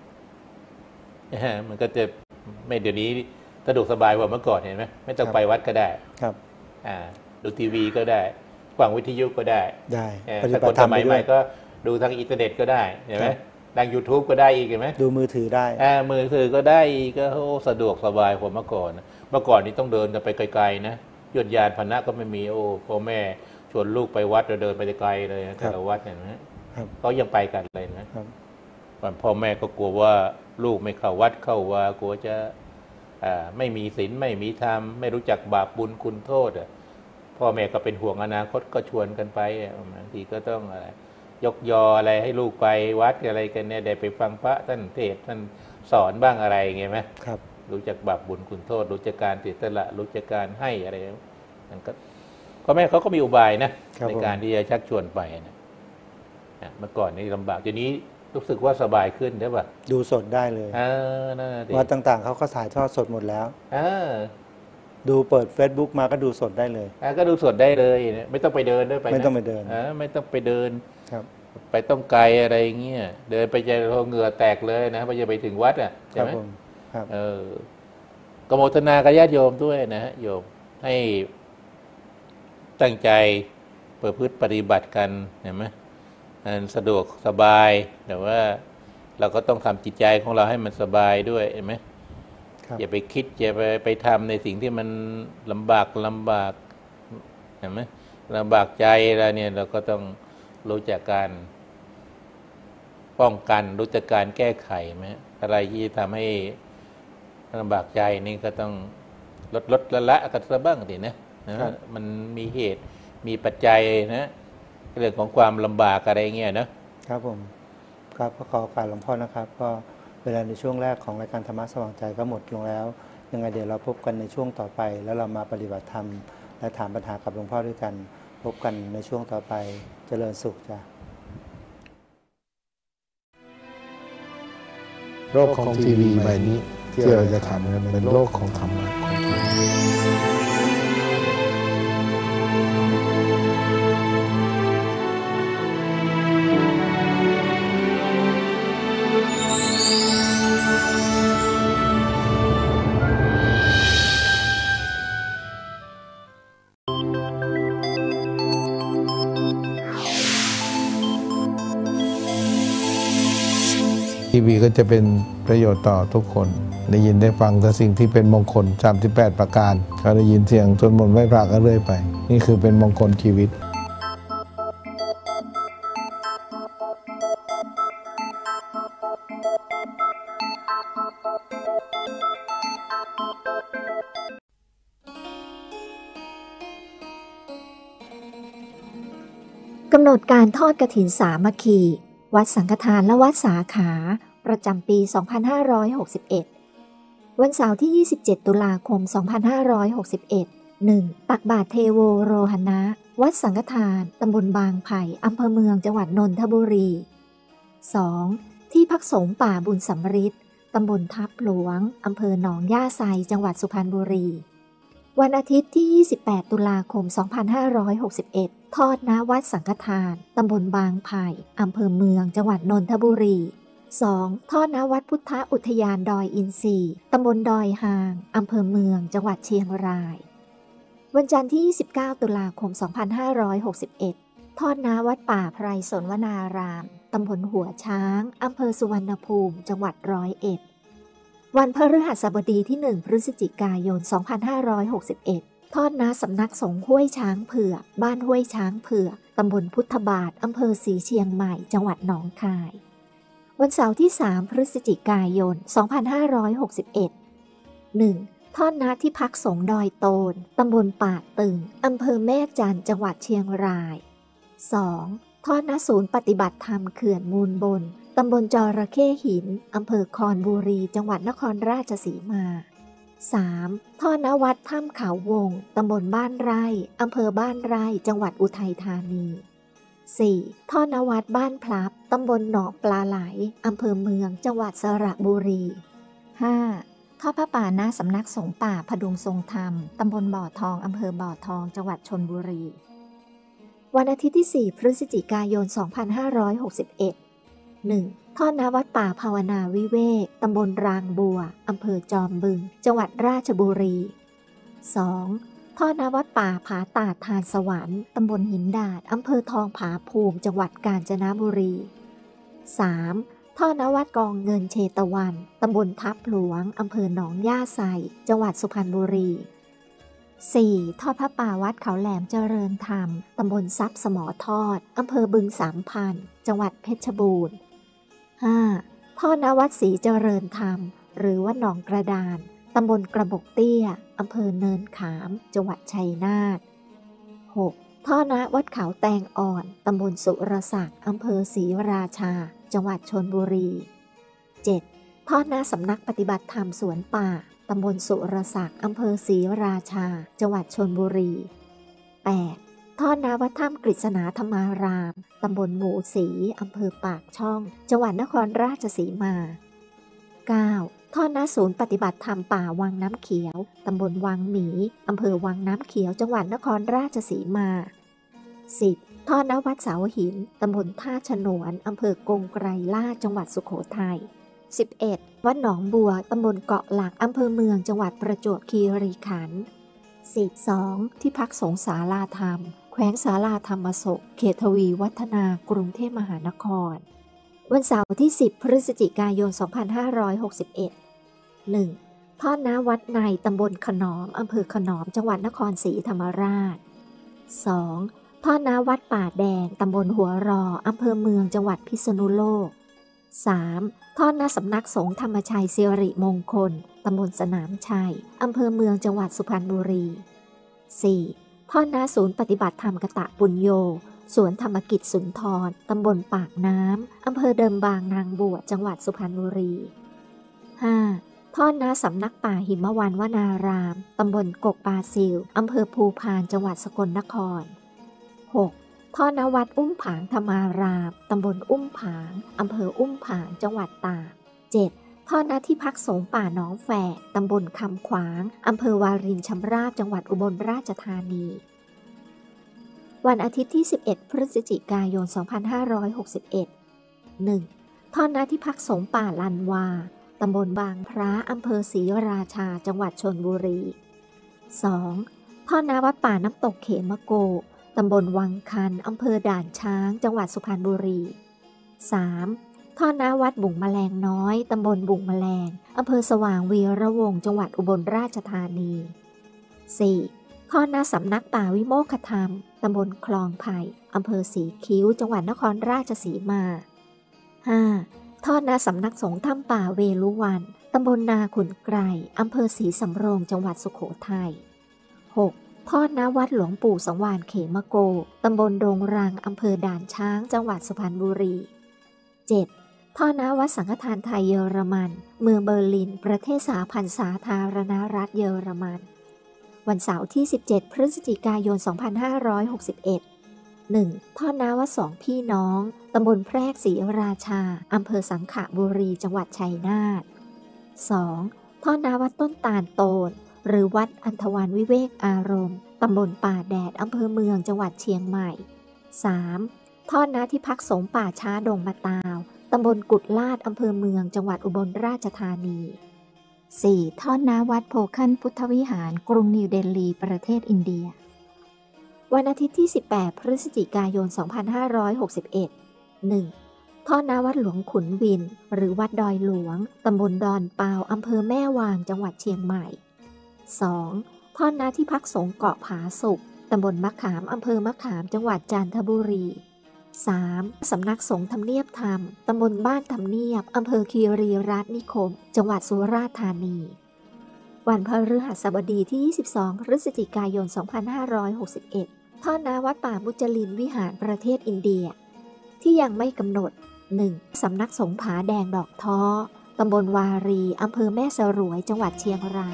มันก็จะไม่เดี๋ยวนี้สะดวกสบายกว่าเมื่อก่อนเห็นไหมไม่ต้องไปวัดก็ได้ครับอ่าดูทีวีก็ได้ฟังวิทยุก็ได้ได้ถ้าคนสมัยใหม่ก็ดูทางอินเทอร์เน็ตก็ได้เห็นไหมดัง YouTube ก็ได้อีกเห็นไหมดูมือถือได้อ่ามือถือก็ได้ก็สะดวกสบายกว่าเมื่อก่อนเมื่อก่อนนี้ต้องเดินไปไกลๆนะยนต์ยานพาหนะก็ไม่มีโอ้พ่อแม่ชวนลูกไปวัดเดินไปไกลเลยแต่ละวัดเนี่ยนะเขายังไปกันเลยนะพ่อแม่ก็กลัวว่าลูกไม่เข้าวัดเข้าว่ากลัวจะไม่มีศีลไม่มีธรรมไม่รู้จักบาปบุญคุณโทษพ่อแม่ก็เป็นห่วงอนาคตก็ชวนกันไปบางทีก็ต้องอะไรยกยออะไรให้ลูกไปวัดอะไรกันเนี่ยได้ไปฟังพระท่านเทศท่านสอนบ้างอะไรไงไหมครับรู้จักบาปบุญคุณโทษรู้จักการเสียสละรู้จักการให้อะไรนั่นก็พ่อแม่เขาก็มีอุบายนะในการที่จะชักชวนไปนะเมื่อก่อนนี่ลำบากทีนี้รู้สึกว่าสบายขึ้นใช่ป่ะดูสดได้เลยวัดต่างๆเขาก็ถ่ายทอดสดหมดแล้วดูเปิด Facebook มาก็ดูสดได้เลยก็ดูสดได้เลยไม่ต้องไปเดินด้วยไปไม่ต้องไปเดินไม่ต้องไปเดินครับไปต้องไกลอะไรเงี้ยเดินไปจะเหงื่อแตกเลยนะพอจะไปถึงวัดอ่ะใช่ไหมเออกโมทนากับญาติโยมด้วยนะฮะโยมให้ตั้งใจประพฤติปฏิบัติกันเห็นไหมมันสะดวกสบายแต่ว่าเราก็ต้องทำจิตใจของเราให้มันสบายด้วยเห็นไหมอย่าไปคิดอย่าไปไปทำในสิ่งที่มันลำบากลำบากเห็นไหมลำบากใจอะไรเนี่ยเราก็ต้องรู้จักการป้องกันรู้จักการแก้ไขไหมอะไรที่ทำให้ลำบากใจนี่ก็ต้องลดลดละละกันซะบ้างสินะนะมันมีเหตุมีปัจจัยนะเรื่องของความลำบากอะไรเงี้ยนะครับผมครับขอโอกาสหลวงพ่อนะครับก็เวลาในช่วงแรกของรายการธรรมะสว่างใจก็หมดลงแล้วยังไงเดี๋ยวเราพบกันในช่วงต่อไปแล้วเรามาปฏิบัติธรรมและถามปัญหากับหลวงพ่อด้วยกันพบกันในช่วงต่อไปเจริญสุขจ้ะโลกของทีวีใบนี้ที่เราจะทำกันเป็นโลกของธรรมะของทีทีวีก็จะเป็นประโยชน์ต่อทุกคนได้ยินได้ฟังแต่สิ่งที่เป็นมงคลสามสิบแปดประการเขาได้ยินเสียงสวดมนต์ไหว้พระก็เรื่อยไปนี่คือเป็นมงคลชีวิตกำหนดการทอดกฐินสามัคคีวัดสังฆทานและวัดสาขาประจำปี สองพันห้าร้อยหกสิบเอ็ด วันเสาร์ที่ ยี่สิบเจ็ด ตุลาคม สองพันห้าร้อยหกสิบเอ็ด หนึ่ง ตักบาตรเทโวโรหณะวัดสังฆทานตำบลบางไผ่อำเภอเมืองจังหวัดนนทบุรี สอง ที่พักสงฆ์ป่าบุญสำริดตำบลทับหลวงอำเภอหนองย่าไซจังหวัดสุพรรณบุรี วันอาทิตย์ที่ ยี่สิบแปด ตุลาคม สองพันห้าร้อยหกสิบเอ็ด ทอดณวัดสังฆทานตำบลบางไผ่อำเภอเมืองจังหวัดนนทบุรี สอง ทอดณวัดพุทธอุทยานดอยอินทรีตำบลดอยหางอำเภอเมืองจังหวัดเชียงราย วันจันทร์ที่ ยี่สิบเก้า ตุลาคม สองพันห้าร้อยหกสิบเอ็ด ทอดณวัดป่าไพรสนวนารามตำบลหัวช้างอำเภอสุวรรณภูมิจังหวัดร้อยเอ็ด วันพฤหัสบดีที่ หนึ่ง พฤศจิกายน สองพันห้าร้อยหกสิบเอ็ดทอดณสำนักสงฆ์ห้วยช้างเผือกบ้านห้วยช้างเผือกตำบลพุทธบาทอำเภอศรีเชียงใหม่จังหวัดหนองคาย วันเสาร์ที่ สาม พฤศจิกายน สองพันห้าร้อยหกสิบเอ็ด หนึ่ง ทอดณที่พักสงฆ์ดอยโตนตำบลป่าตึงอำเภอแม่จันทร์จังหวัดเชียงราย สอง ทอดณศูนย์ปฏิบัติธรรมเขื่อนมูลบนตำบลจระเข้หินอำเภอคอนบุรีจังหวัดนครราชสีมา สาม ทอดณวัดถ้ำเขาวงตำบลบ้านไร่อำเภอบ้านไร่จังหวัดอุทัยธานี สี่ ทอดณวัดบ้านพลับตำบลหนองปลาไหลอำเภอเมืองจังหวัดสระบุรี ห้า ทอดผ้าป่าณสำนักสงฆ์ป่าพดุงทรงธรรมตำบลบ่อทองอำเภอบ่อทองจังหวัดชลบุรี วันอาทิตย์ที่ สี่ พฤศจิกายน สองพันห้าร้อยหกสิบเอ็ด หนึ่ง ทอดณวัดป่าภาวนาวิเวกตำบลรางบัวอำเภอจอมบึงจังหวัดราชบุรี สอง ทอดณวัดป่าผาตาดทานสวรรค์ตำบลหินดาดอำเภอทองผาภูมิจังหวัดกาญจนบุรี สาม ทอดณวัดกองเงินเชตวันตำบลทับหลวงอำเภอหนองย่าไซจังหวัดสุพรรณบุรี สี่ ทอดพระป่าวัดเขาแหลมเจริญธรรมตำบลทรัพย์สมอทอดอำเภอบึงสามพันจังหวัดเพชรบูรณ์ ห้า ทอดณวัดศรีเจริญธรรมหรือวัดหนองกระดานตำบลกระบอกเตี้ยอำเภอเนินขามจังหวัดชัยนาท หก ทอดณวัดเขาแตงอ่อนตำบลสุรศักดิ์อำเภอศรีราชาจังหวัดชลบุรี เจ็ด ทอดณสำนักปฏิบัติธรรมสวนป่าตำบลสุรศักดิ์อำเภอศรีราชาจังหวัดชลบุรี แปด ทอดณวัดถ้ำกฤษณาธรรมารามตำบลหมูศรีอำเภอปากช่องจังหวัดนครราชสีมา เก้า ทอดณศูนย์ปฏิบัติธรรมป่าวังน้ำเขียวตำบลวังหมีอำเภอวังน้ำเขียวจังหวัดนครราชสีมา สิบ ทอดณวัดเสาหินตำบลท่าฉนวนอำเภอกงไกรลาชจังหวัดสุโขทัย สิบเอ็ด วัดหนองบัวตำบลเกาะหลักอำเภอเมืองจังหวัดประจวบคีรีขันธ์ สิบสอง ที่พักสงฆ์ศาลาธรรมแขวงศาลาธรรมโศกเขตทวีวัฒนากรุงเทพมหานคร วันเสาร์ที่ สิบ พฤศจิกายน สองพันห้าร้อยหกสิบเอ็ด หนึ่งท่อน้าวัดในตำบลขนอมอำเภอขนอมจังหวัดนครศรีธรรมราช สอง. ท่อน้าวัดป่าแดงตำบลหัวรออำเภอเมืองจังหวัดพิษณุโลก สาม. ท่อน้าสำนักสงฆ์ธรรมชัยสิริมงคลตำบลสนามชัยอำเภอเมืองจังหวัดสุพรรณบุรี สี่. ท่อน้าศูนย์ปฏิบัติธรรมกตะปุญโญสวนธรรมกิจสุนทรตำบลปากน้ำอำเภอเดิมบางนางบวชจังหวัดสุพรรณบุรี ห้า. ท่อน้าสำนักป่าหิมวันวนารามตำบลกกปาซิลอำเภอภูพานจังหวัดสกลนคร หก. ท่อน้าวัดอุ้มผางธรรมารามตำบลอุ้มผางอำเภออุ้มผางจังหวัดตาก เจ็ด. ท่อน้าที่พักสงฆ์ป่าหนองแฝกตำบลคำขวางอำเภอวารินชำราบจังหวัดอุบลราชธานี วันอาทิตย์ที่สิบเอ็ดพฤศจิกายนสองพันห้าร้อยหกสิบเอ็ด หนึ่ง. ท่อน้าที่พักสงฆ์ป่าลันวาตำบลบางพระอำเภอศรีราชาจังหวัดชลบุรี สอง. ท่อน้าวัดป่าน้ำตกเขมโกตำบลวังคันอำเภอด่านช้างจังหวัดสุพรรณบุรี สาม. ท่อน้าวัดบุ่งแมลงน้อยตำบลบุ่งแมลงอำเภอสว่างวีระวงศ์จังหวัดอุบลราชธานี สี่. ท่อน้าสำนักป่าวิโมกขธรรมตำบลคลองไผ่อำเภอสีคิ้วจังหวัดนครราชสีมา ห้า. ท่อน้าสำนักสงฆ์ถ้ำป่าเวลุวันตำบลนาขุนไกรอำเภอศรีสำโรงจังหวัดสุโขทัย หก. ท่อน้าวัดหลวงปู่สังวาลเขมโกตำบลดงรังอำเภอด่านช้างจังหวัดสุพรรณบุรี เจ็ด. ท่อน้าวัดสังฆทานไทยเยอรมันเมืองเบอร์ลินประเทศสหพันธ์สาธารณรัฐเยอรมัน วันเสาร์ที่สิบเจ็ดพฤศจิกายนสองพันห้าร้อยหกสิบเอ็ด หนึ่ง. ท่อน้าวัดสองพี่น้องตำบลแพรกศรีราชาอำเภอสังขบุรีจังหวัดชัยนาท สอง. ท่อน้าวัดต้นตาลโตนหรือวัดอันธวาลวิเวกอารมณ์ตำบลป่าแดดอำเภอเมืองจังหวัดเชียงใหม่ สาม. ท่อน้าที่พักสงฆ์ป่าช้าดงมะตาวตำบลกุดลาดอำเภอเมืองจังหวัดอุบลราชธานี สี่. ท่อน้าวัดโพคันพุทธวิหารกรุงนิวเดลีประเทศอินเดีย วันอาทิตย์ที่สิบแปดพฤศจิกายนสองพันห้าร้อยหกสิบเอ็ด หนึ่ง. ท่อน้าวัดหลวงขุนวินหรือวัดดอยหลวงตำบลดอนเปาอำเภอแม่วางจังหวัดเชียงใหม่ สอง. ท่อน้าที่พักสงฆ์เกาะผาสุกตำบลมะขามอำเภอมะขามจังหวัดจันทบุรี สาม. สำนักสงฆ์ทำเนียบธรรมตำบลบ้านทำเนียบอำเภอคีรีรัตน์นิคมจังหวัดสุราษฎร์ธานี วันพฤหัสบดีที่ยี่สิบสองพฤศจิกายนสองพันห้าร้อยหกสิบเอ็ด ท่อน้าวัดป่ามุจลินวิหารประเทศอินเดียที่ยังไม่กำหนด หนึ่ง. สำนักสงฆ์ผาแดงดอกท้อตำบลวารีอำเภอแม่สรวยจังหวัดเชียงราย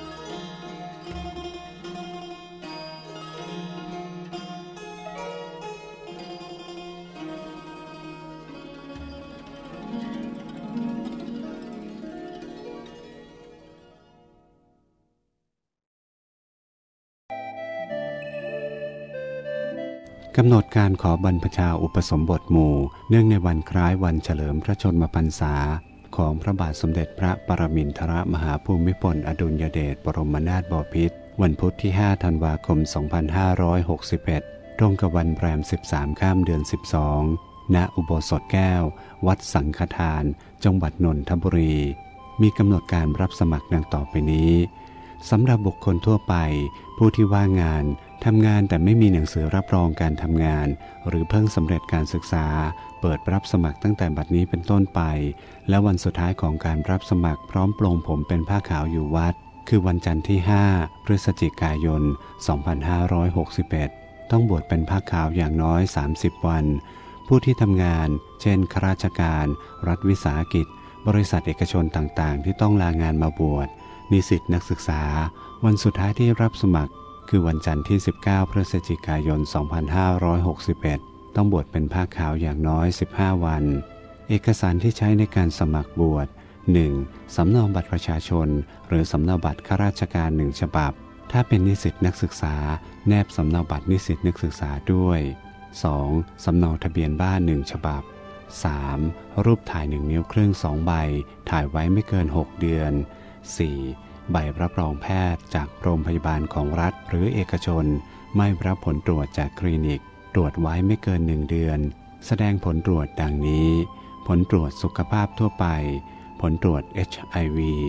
กำหนดการขอบรรพชาอุปสมบทหมู่เนื่องในวันคล้ายวันเฉลิมพระชนมพรรษาของพระบาทสมเด็จพระปรมินทรมหาภูมิพลอดุลยเดชบรมนาถบพิตรวันพุธที่ห้าธันวาคมสองพันห้าร้อยหกสิบเอ็ดตรงกับวันแรมสิบสามค่ำเดือนสิบสองณอุโบสถแก้ววัดสังฆทานจังหวัดนนทบุรีมีกำหนดการรับสมัครดังต่อไปนี้สำหรับบุคคลทั่วไปผู้ที่ว่างงานทำงานแต่ไม่มีหนังสือรับรองการทำงานหรือเพิ่งสำเร็จการศึกษาเปิดรับสมัครตั้งแต่บัดนี้เป็นต้นไปและวันสุดท้ายของการรับสมัครพร้อมปลงผมเป็นผ้าขาวอยู่วัดคือวันจันทร์ที่ห้าพฤศจิกายนสองพันห้าร้อยหกสิบเอ็ดต้องบวชเป็นผ้าขาวอย่างน้อยสามสิบวันผู้ที่ทำงานเช่นข้าราชการรัฐวิสาหกิจบริษัทเอกชนต่างๆที่ต้องลางานมาบวชนิสิตนักศึกษาวันสุดท้ายที่รับสมัครคือวันจันทร์ที่สิบเก้าพฤศจิกายนสองพันห้าร้อยหกสิบเอ็ดต้องบวชเป็นผ้าขาวอย่างน้อยสิบห้าวันเอกสารที่ใช้ในการสมัครบวช หนึ่ง. สำเนาบัตรประชาชนหรือสำเนาบัตรข้าราชการหนึ่งฉบับถ้าเป็นนิสิตนักศึกษาแนบสำเนาบัตรนิสิตนักศึกษาด้วย สอง. สำเนาทะเบียนบ้านหนึ่งฉบับ สาม. รูปถ่ายหนึ่งนิ้วครึ่งสองใบถ่ายไว้ไม่เกินหกเดือน สี่. ใบรับรองแพทย์จากโรงพยาบาลของรัฐหรือเอกชนไม่รับผลตรวจจากคลินิกตรวจไว้ไม่เกินหนึ่งเดือนแสดงผลตรวจดังนี้ผลตรวจสุขภาพทั่วไปผลตรวจ เอช ไอ วี ผ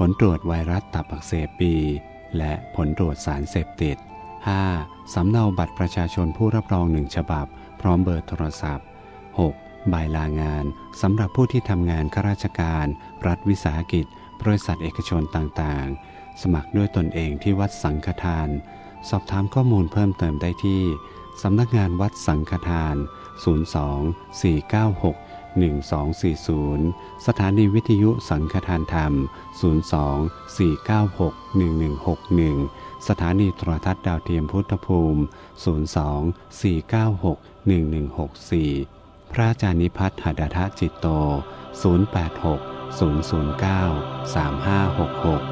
ลตรวจไวรัสตับอักเสบบีและผลตรวจสารเสพติด ห้า. สำเนาบัตรประชาชนผู้รับรองหนึ่งฉบับพร้อมเบอร์โทรศัพท์ หก. ใบลางานสำหรับผู้ที่ทำงานข้าราชการรัฐวิสาหกิจบริษัทเอกชนต่างๆสมัครด้วยตนเองที่วัดสังฆทานสอบถามข้อมูลเพิ่มเติมได้ที่สำนักงานวัดสังฆทาน ศูนย์ สอง สี่ เก้า หก หนึ่ง สอง สี่ ศูนย์ สถานีวิทยุสังฆทานธรรม ศูนย์ สอง สี่ เก้า หก หนึ่ง หนึ่ง หก หนึ่ง สถานีโทรทัศน์ดาวเทียมพุทธภูมิ ศูนย์ สอง สี่ เก้า หก หนึ่ง หนึ่ง หก สี่ พระอาจารย์นิพัฒน์หดทะจิตโต ศูนย์ แปด หก ศูนย์ ศูนย์ เก้า สาม ห้า หก หก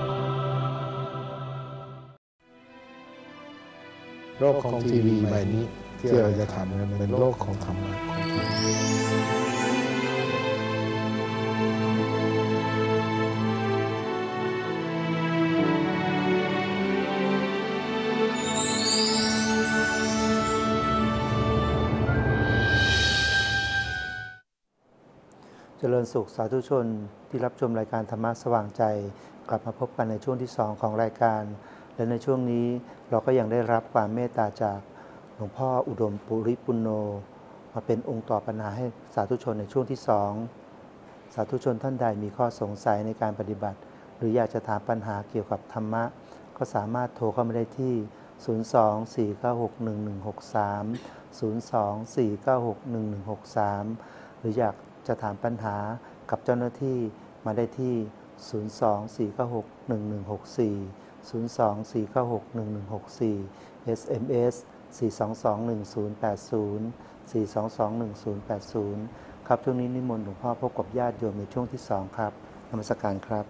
โลกของทีวีใบนี้ที่เราจะทำกันเป็นโลกของธรรมะของจริงเจริญสุขสาธุชนที่รับชมรายการธรรมะสว่างใจกลับมาพบกันในช่วงที่สองของรายการและในช่วงนี้เราก็ยังได้รับความเมตตาจากหลวงพ่ออุดมปุริปุณโญมาเป็นองค์ตอบปัญหาให้สาธุชนในช่วงที่สองสาธุชนท่านใดมีข้อสงสัยในการปฏิบัติหรืออยากจะถามปัญหาเกี่ยวกับธรรมะก็สามารถโทรเข้ามาได้ที่ ศูนย์ สอง สี่ เก้า หก หนึ่ง หนึ่ง หก สาม ศูนย์ สอง สี่ เก้า หก หนึ่ง หนึ่ง หก สาม หรืออยากจะถามปัญหากับเจ้าหน้าที่มาได้ที่ ศูนย์ สอง สี่ เก้า หก หนึ่ง หนึ่ง หก สี่ ศูนย์ สอง สี่ เก้า หก หนึ่ง หนึ่ง หก สี่ เอส เอ็ม เอส สี่ สอง สอง หนึ่ง ศูนย์ แปด ศูนย์ สี่ สอง สอง หนึ่ง ศูนย์ แปด ศูนย์ ครับช่วงนี้นิมนต์หลวงพ่อพบกับญาติโยมในช่วงที่สองครับนมัสการครับ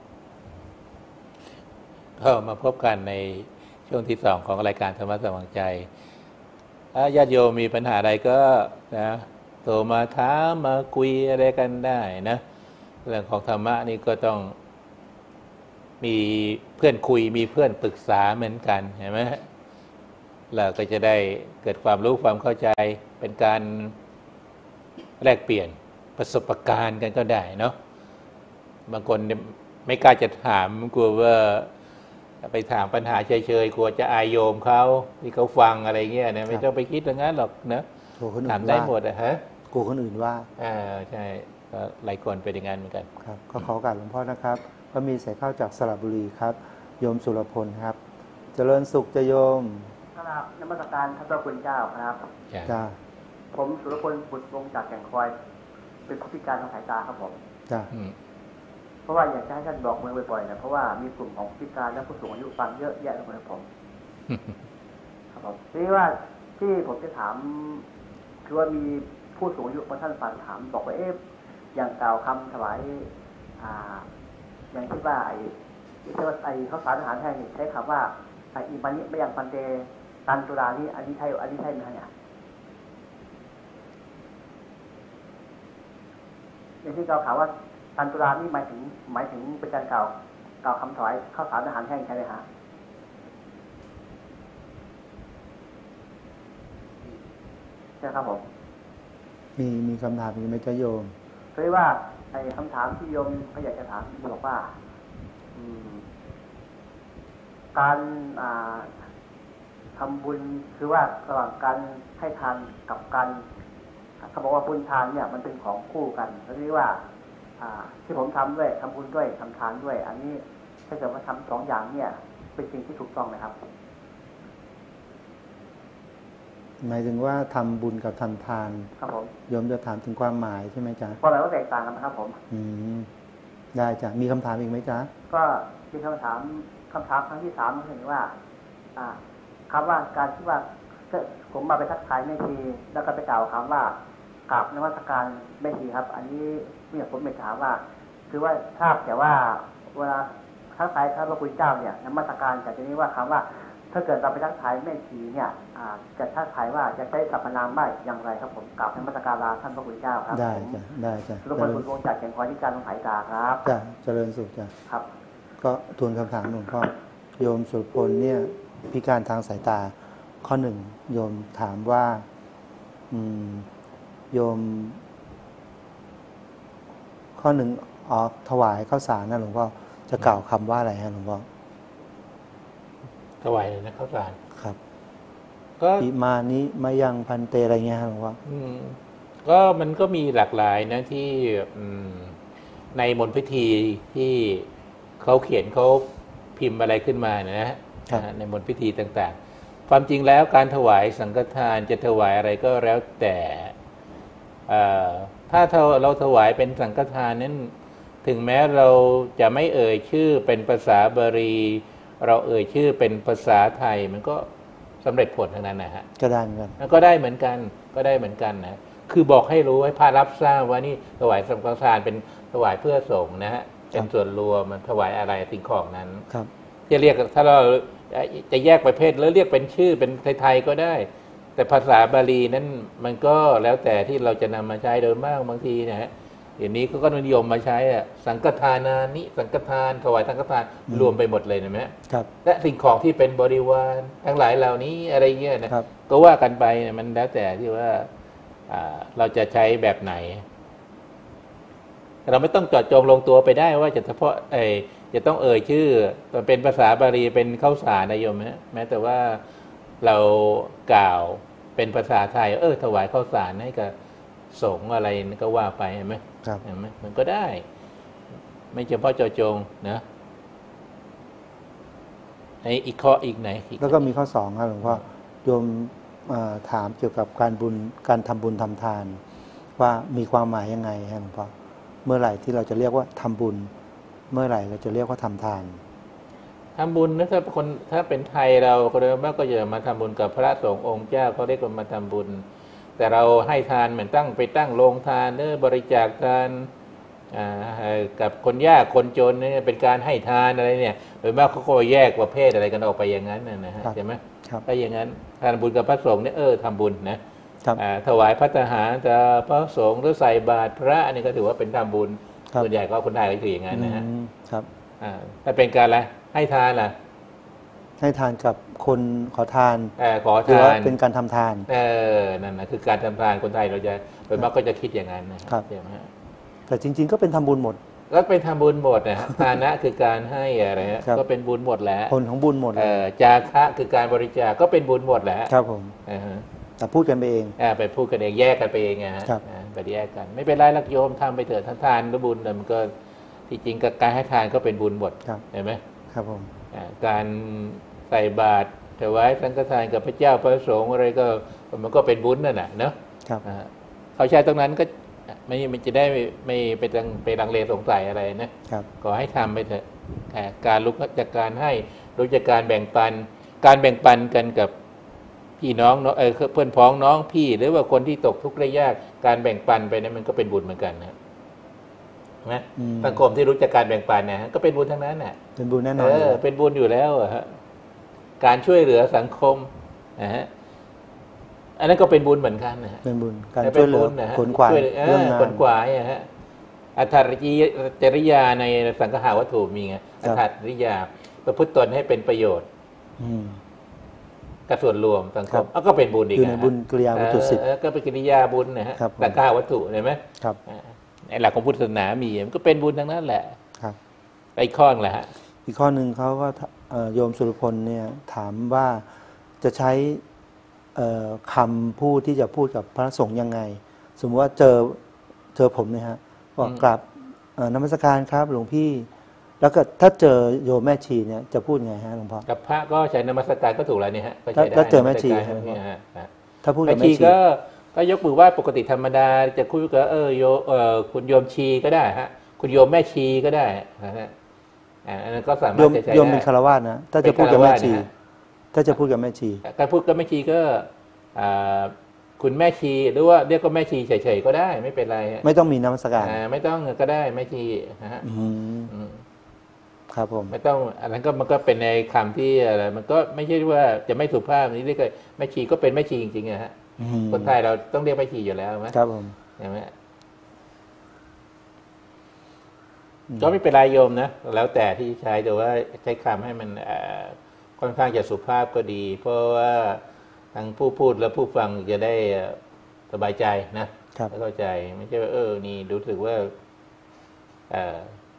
ก็มาพบกันในช่วงที่สองของรายการธรรมะสว่างใจถ้าญาติโยมมีปัญหาอะไรก็นะโทรมาถามมาคุยอะไรกันได้นะเรื่องของธรรมะนี่ก็ต้องมีเพื่อนคุยมีเพื่อนปรึกษาเหมือนกันเห็นไหมเราก็จะได้เกิดความรู้ความเข้าใจเป็นการแลกเปลี่ยนประสบการณ์กันก็ได้เนาะบางคนไม่กล้าจะถามกลัวว่าไปถามปัญหาเฉยๆกลัวจะอายโยมเขาที่เขาฟังอะไรเงี้ยนะไม่ต้องไปคิดอย่างนั้นหรอกนะถามได้หมดอะฮะกลัวคนอื่นว่าอ่าใช่ก็หลายคนเป็นอย่างนั้นเหมือนกันครับก็ขอโอกาสหลวงพ่อนะครับก็มีสายเข้าจากสระบุรีครับโยมสุรพลครับเจริญสุขจะโยมครับนมัสการท่านพระคุณเจ้าครับจ้าผมสุรพลบุตรวงจากแก่งคอยเป็นผู้พิการทางสายตาครับผมจ้าเพราะว่าอยากจะให้ท่านบอกเมืองบ่อยๆนะเพราะว่ามีกลุ่มของผู้พิการและผู้สูงอายุฟังเยอะแยะเลยผมครับผมทีนี้ว่าที่ผมจะถามคือว่ามีผู้สูงอายุบางท่านฝากถามบอกว่าเอ๊ะอย่างกล่าวคำถวายอ่าอย่างที่ว่าไอ้ที่ว่าไอ้ข้าวสารอาหารแห้งใช้คำว่าไอ้อิมานิไม่ยังปันเตตันตุลานี่อันนี้ใช่อันนี้ใช่ไหมเนี่ยอย่างที่กล่าวข่าวว่าตันตุลานี่หมายถึงหมายถึงเป็นการกล่าวกล่าวคำถวายข้าวสารอาหารแห้งใช่ไหมฮะใช่ครับผมมีมีคำถามมีไหมจ๊ะโยมคือว่าไอ้คำถามที่โยมเขาอยากจะถามบอกว่าการทำบุญคือว่าระหว่างการให้ทานกับการเขาบอกว่าบุญทานเนี่ยมันเป็นของคู่กันเขาเรียกว่าที่ผมทำด้วยทำบุญด้วยทำทานด้วยอันนี้ถ้าเกิดว่าทำสองอย่างเนี่ยเป็นสิ่งที่ถูกต้องไหมครับหมายถึงว่าทำบุญกับทำทานครับผมโยมจะถามถึงความหมายใช่ไหมจ๊ะความหมายว่าแตกต่างกันนะครับผมอืมได้จ้ะมีคำถามอีกไหมจ๊ะก็มีคำถามคำถามครั้งที่สามก็คือว่าคำว่าการที่ว่าผมมาไปทักทายแม่ชีแล้วก็ไปกล่าวคำว่ากราบนมัสการแม่ชีครับอันนี้เมื่อผมไปถามว่าคือว่าทราบแต่ว่าเวลาทักทายพระพุทธเจ้าเนี่ยนมัสการแต่ทีนี้ว่าคำว่าถ้าเกิดเราไปทักทายแม่ชีเนี่ยจะทักทายว่าจะใช้สรรพนามได้อย่างไรครับผมกราบนมัสการลาท่านพระพุทธเจ้าครับได้จ้ะได้จ้ะรบกวนคุณวงจากแก่งคอยที่การสงสัยตาครับจ้ะเจริญสุขจ้ะครับก็ทวนคำถามหลวงพ่อโยมสุรพลเนี่ยพิการทางสายตาข้อหนึ่งโยมถามว่าอืมโยมข้อหนึ่งอ๋อถวายข้าวสารนะหลวงพ่อจะกล่าวคำว่าอะไรฮะหลวงพ่อถวายเลยนะข้าวสารครับก็อิมานิมายังพันเตอะไรเงี้ยหลวงพ่อก็มันก็มีหลากหลายนะที่ในมนต์พิธีที่เขาเขียนเขาพิมพ์อะไรขึ้นมานะฮะในมนต์พิธีต่างๆความจริงแล้วการถวายสังฆทานจะถวายอะไรก็แล้วแต่ถ้าเราถวายเป็นสังฆทานนั้นถึงแม้เราจะไม่เอ่ยชื่อเป็นภาษาบาลีเราเอ่ยชื่อเป็นภาษาไทยมันก็สำเร็จผลทั้งนั้นนะฮะก็ได้เหมือนกันก็ได้เหมือนกันก็ได้เหมือนกันนะคือบอกให้รู้ให้พระรับทราบว่านี่ถวายสังฆทานเป็นถวายเพื่อสงฆ์นะฮะเป็นส่วนรวมมันถวายอะไรสิ่งของนั้นครับจะเรียกถ้าเราจะแยกประเภทแล้วเรียกเป็นชื่อเป็นไทยๆก็ได้แต่ภาษาบาลีนั้นมันก็แล้วแต่ที่เราจะนำมาใช้โดยมากบางทีนะฮะเดี๋ยวนี้เขาก็นิยมมาใช้อะสังฆทานานิสังฆทานถวายสังฆทานรวมไปหมดเลยนะไหมครับและสิ่งของที่เป็นบริวารทั้งหลายเหล่านี้อะไรเงี้ยนะก็ว่ากันไปเนี่ยมันแล้วแต่ที่ว่าเราจะใช้แบบไหนเราไม่ต้องเจาะจงลงตัวไปได้ว่าจะเฉพาะไอ้จะต้องเอ่ยชื่อเป็นภาษาบาลีเป็นข้าวสารนะโยมนะแม้แต่ว่าเรากล่าวเป็นภาษาไทยเออถวายข้าวสารให้กับสงฆ์อะไรก็ว่าไปเห็นไหมเห็นไหมมันก็ได้ไม่เฉพาะเจาะจงนะในอีกข้ออีกไหนแล้วก็มีข้อสองครับหลวงพ่อโยมถามเกี่ยวกับการบุญการทำบุญทำทานว่ามีความหมายยังไงครับหลวงพ่อเมื่อไหร่ที่เราจะเรียกว่าทำบุญเมื่อไหร่เราจะเรียกว่าทำทานทำบุญนะถ้าคนถ้าเป็นไทยเราก็เดิมมากก็จะมาทำบุญกับพระสงฆ์องค์เจ้าเขาเรียกว่ามาทำบุญแต่เราให้ทานเหมือนตั้งไปตั้งโรงทานเนอบริจาคทานกับคนยากคนจนเนี่ยเป็นการให้ทานอะไรเนี่ยโดยมากเขาก็แยกประเภทอะไรกันออกไปอย่างนั้นนะฮะใช่ไหมถ้าอย่างนั้นทานบุญกับพระสงฆ์เนี่ยเออทำบุญนะถวายพระทหารจะพระสงฆ์หรือใส่บาตรพระอันนี้ก็ถือว่าเป็นทำบุญส่วนใหญ่ก็คนไทยก็คืออย่างนั้นนะฮะครับถ้าเป็นการอะไรให้ทานล่ะให้ทานกับคนขอทานขอทานเป็นการทำทานเออนั่นนะคือการทำทานคนไทยเราจะโดยมากก็จะคิดอย่างนั้นนะครับแต่จริงๆก็เป็นทำบุญหมดก็เป็นทำบุญหมดนะฮะทานะคือการให้อะไรฮะก็เป็นบุญหมดแหละผลของบุญหมดจาคะคือการบริจาคก็เป็นบุญหมดแหละครับผมแต่พูดกันไปเองไปพูดกันเองแยกกันไปเองไงฮะไปแยกกันไม่เป็นไรลักโยมทำไปเถิดทานก็บุญแต่มันก็ที่จริงการให้ทานก็เป็นบุญหมดเห็นไหมครับผมการใส่บาตรถวายสังฆทานกับพระเจ้าพระสงฆ์อะไรก็มันก็เป็นบุญนั่นแหละเนาะเขาใช้ตรงนั้นก็ไม่มันจะได้ไม่ไปตังไปลังเลสงสัยอะไรนะขอให้ทำไปเถอะการรู้จักการให้รู้จักการแบ่งปันการแบ่งปันกันกับพี่น้องเนาะเออเพื่อนพ้องน้องพี่หรือว่าคนที่ตกทุกข์ได้ยากการแบ่งปันไปนั้นมันก็เป็นบุญเหมือนกันนะนะสังคมที่รู้จักการแบ่งปันนะก็เป็นบุญทั้งนั้นน่ะเป็นบุญแน่นอนเออเป็นบุญอยู่แล้วฮะการช่วยเหลือสังคมนะฮะอันนั้นก็เป็นบุญเหมือนกันนะเป็นบุญการช่วยเหลือขนขวายเรื่องงานขนขวายนะฮะอัตถจริยาในสังฆาวัตถุมีไงอัตถจริยาประพฤติตนให้เป็นประโยชน์กับส่วนรวมสังคมก็เป็นบุญอีกอยู่ในบุญกิริยาวัตถุสิบก็เป็นกิริยาบุญนะฮะสังฆาวัตถุเห็นไหมครับในหลักของพุทธศาสนามีมันก็เป็นบุญทั้งนั้นแหละครับอีกข้อนึงแหละฮะอีกข้อหนึ่งเขาก็โยมสุรพลเนี่ยถามว่าจะใช้คำพูดที่จะพูดกับพระสงฆ์ยังไงสมมติว่าเจอเจอผมเนี่ยฮะบอกกราบนมัสการครับหลวงพี่แล้วก็ถ้าเจอโยมแม่ชีเนี่ยจะพูดไงฮะหลวงพ่อกับพระก็ใช้นมัสการก็ถูกแล้วนี่ฮะก็ใช้ได้ถ้าเจอแม่ชีถ้าพูดกับแม่ชีก็ก็ยกมือไหว้ปกติธรรมดาจะคุยกับเออโยเออคุณโยมชีก็ได้ฮะคุณโยมแม่ชีก็ได้นะฮะอันนั้นก็สามารถจะใช้ได้โยมเป็นคารวะนะถ้าจะพูดกับแม่ชีถ้าจะพูดกับแม่ชีการพูดกับแม่ชีก็คุณแม่ชีหรือว่าเรียกก็แม่ชีเฉยๆก็ได้ไม่เป็นไรไม่ต้องมีนมัสการไม่ต้องก็ได้แม่ชีนะฮะครับผมไม่ต้องอันนั้นก็มันก็เป็นในคำที่อะไรมันก็ไม่ใช่ว่าจะไม่สุภาพนี่เรียกแม่ชีก็เป็นแม่ชีจริงๆนะฮะคนไทยเราต้องเรียกแม่ชีอยู่แล้วไหมครับผมใช่ไหมก็ไม่เป็นไรโยมนะแล้วแต่ที่ใช้แต่ว่าใช้คำให้มันค่อนข้างจะสุภาพก็ดีเพราะว่าทั้งผู้พูดและผู้ฟังจะได้สบายใจนะเข้าใจไม่ใช่ว่าเออนี่รู้สึกว่า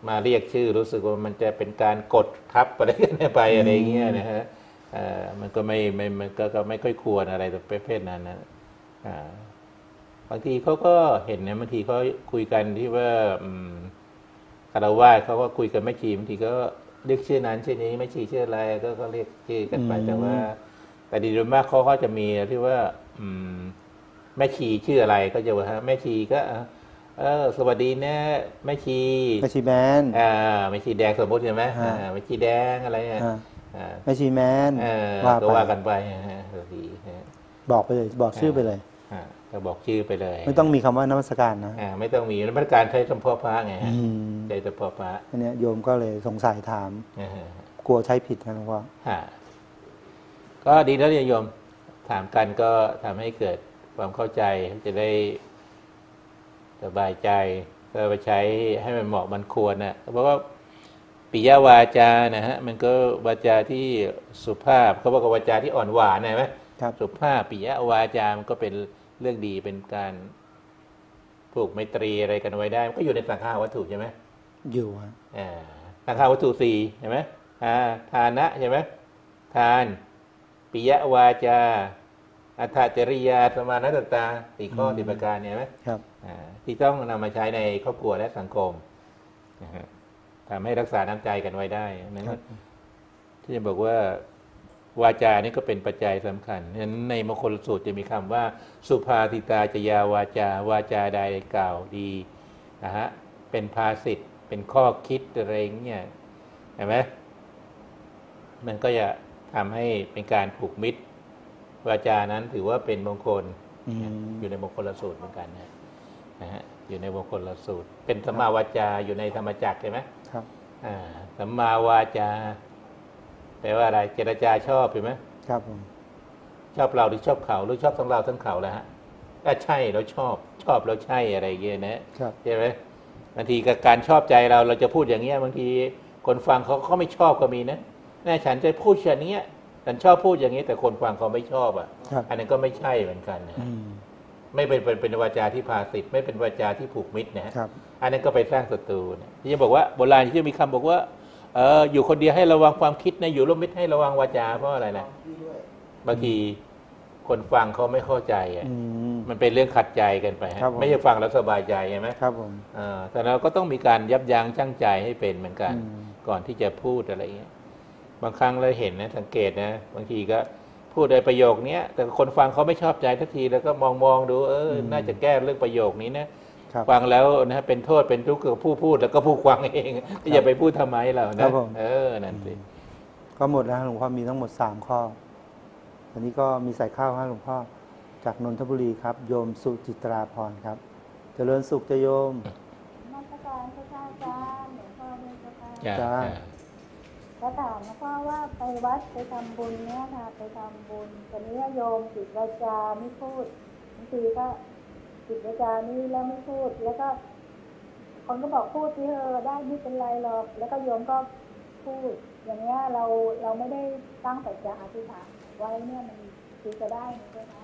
มาเรียกชื่อรู้สึกว่ามันจะเป็นการกดทับอะไรกันไปอะไรเงี้ยนะฮะมันก็ไม่ไม่มันก็ไม่ค่อยควรอะไรแบบประเภทนั้นนะบางทีเขาก็เห็นเนี่ยบางทีเขาคุยกันที่ว่าคารวะเขาก็คุยกันแม่ชีบางทีก็เรียกชื่อนั้นชื่อนี้แม่ชีชื่ออะไรก็ก็เรียกชื่อกันไปแต่ว่าแต่ดีโดยมากเขาก็จะมีที่ว่าแม่ชีชื่ออะไรก็จะว่าแม่ชีก็เออสวัสดีนะแม่ชีแม่ชีแมนอ่าแม่ชีแดงสมมติใช่ไหมอ่าแม่ชีแดงอะไรอ่ะแม่ชีแมนก็ว่ากันไปฮะสวัสดีบอกไปเลยบอกชื่อไปเลยก็บอกชื่อไปเลยไม่ต้องมีคำว่านมัสการนะอ่าไม่ต้องมีนมัสการใช้เฉพาะพระไงฮะใช้เฉพาะพระอันนี้โยมก็เลยสงสัยถามกลัวใช้ผิดนะหลวงพ่อก็ดีแล้วโยมถามกันก็ทำให้เกิดความเข้าใจจะได้สบายใจก็ไปใช้ให้มันเหมาะมันควรนะเพราะว่าปิยวาจานะฮะมันก็วาจาที่สุภาพเขาบอกว่าวาจาที่อ่อนหวานใช่ไหมสุภาพปิยวาจามันก็เป็นเรื่องดีเป็นการผูกไมตรีอะไรกันไว้ได้มันก็อยู่ในสังฆาวัตถุใช่ไหมอยู่ฮะอ่าสังฆาวัตถุสี่ใช่ไหมอ่าทานะใช่ไหมทานปิยวาจาอัตถจริยาสมานัตตาสี่ข้อสี่ประการเนี่ยไหมครับที่ต้องนำมาใช้ในครอบครัวและสังคมทำให้รักษาน้ำใจกันไว้ได้นั้นที่จะบอกว่าวาจานี่ก็เป็นปัจจัยสำคัญฉะนั้นในมงคลสูตรจะมีคำว่าสุภาทิตาจยาวาจาวาจาใดกล่าวดีนะฮะเป็นภาษิตเป็นข้อคิดอะไรเงี้ยเห็นไหมมันก็จะทำให้เป็นการผูกมิตรวาจานั้นถือว่าเป็นมงคลอยู่ในมงคลสูตรเหมือนกันนะฮะอยู่ในมงคลสูตรเป็นสัมมาวาจาอยู่ในธรรมจักรใช่ไหมครับอ่าสัมมาวาจาแปลว่าอะไรเจรจาชอบใช่ไหมครับผมชอบเราหรือชอบเขาหรือชอบทั้งเราทั้งเขาแล้วฮะถ้าใช่เราชอบชอบเราใช่อะไรเงี้ยนะใช่ไหมบางทีกับการชอบใจเราเราจะพูดอย่างเงี้ยบางทีคนฟังเขาเขาไม่ชอบก็มีนะแม่ฉันจะพูดอย่างนี้ฉันชอบพูดอย่างนี้แต่คนฟังเขาไม่ชอบอ่ะอันนั้นก็ไม่ใช่เหมือนกันนะไม่เป็นเป็นเป็นวาจาที่ภาษิตไม่เป็นวาจาที่ผูกมิตรนะอันนั้นก็ไปสร้างศัตรูนะที่จะบอกว่าโบราณที่มีคำบอกว่าเอออยู่คนเดียวให้ระวังความคิดนะอยู่ร่วมมิตรให้ระวังวาจาเพราะอะไรนะบางทีคนฟังเขาไม่เข้าใจอ่ะมันเป็นเรื่องขัดใจกันไปไม่ใช่ฟังแล้วสบายใจใช่ไหมครับผมแต่เราก็ต้องมีการยับยั้งชั่งใจให้เป็นเหมือนกันก่อนที่จะพูดอะไรเงี้ยบางครั้งเราเห็นนะสังเกตนะบางทีก็พูดในประโยคนี้แต่คนฟังเขาไม่ชอบใจทันทีแล้วก็มองมองดูเออน่าจะแก้เรื่องประโยคนี้นะฟังแล้วนะเป็นโทษเป็นทุกข์กับผู้พูดแล้วก็ผู้ฟังเองที่จะไปพูดทำไมเรานะเออนั่นสิก็หมดแล้วหลวงพ่อมีทั้งหมดสามข้ออันนี้ก็มีใส่ข้าวให้หลวงพ่อจากนนทบุรีครับโยมสุจิตราพรครับเจริญสุขจะโยมมาตรการพระเจ้าจ้าหลวงพ่อด้วยเจ้าค่ะจ้าแล้วถามนะพ่อว่าไปวัดไปทำบุญเนี่ยค่ะไปทำบุญตอนนี้โยมจิตวาจาไม่พูดบางทีก็จิตวาจานี้แล้วไม่พูดแล้วก็คนก็บอกพูดที่เออได้ไม่เป็นไรหรอกแล้วก็โยมก็พูดอย่างเงี้ยเราเราไม่ได้ตั้งสัจจะอธิษฐานไว้เนี่ยมันคือจะได้ใช่ไหม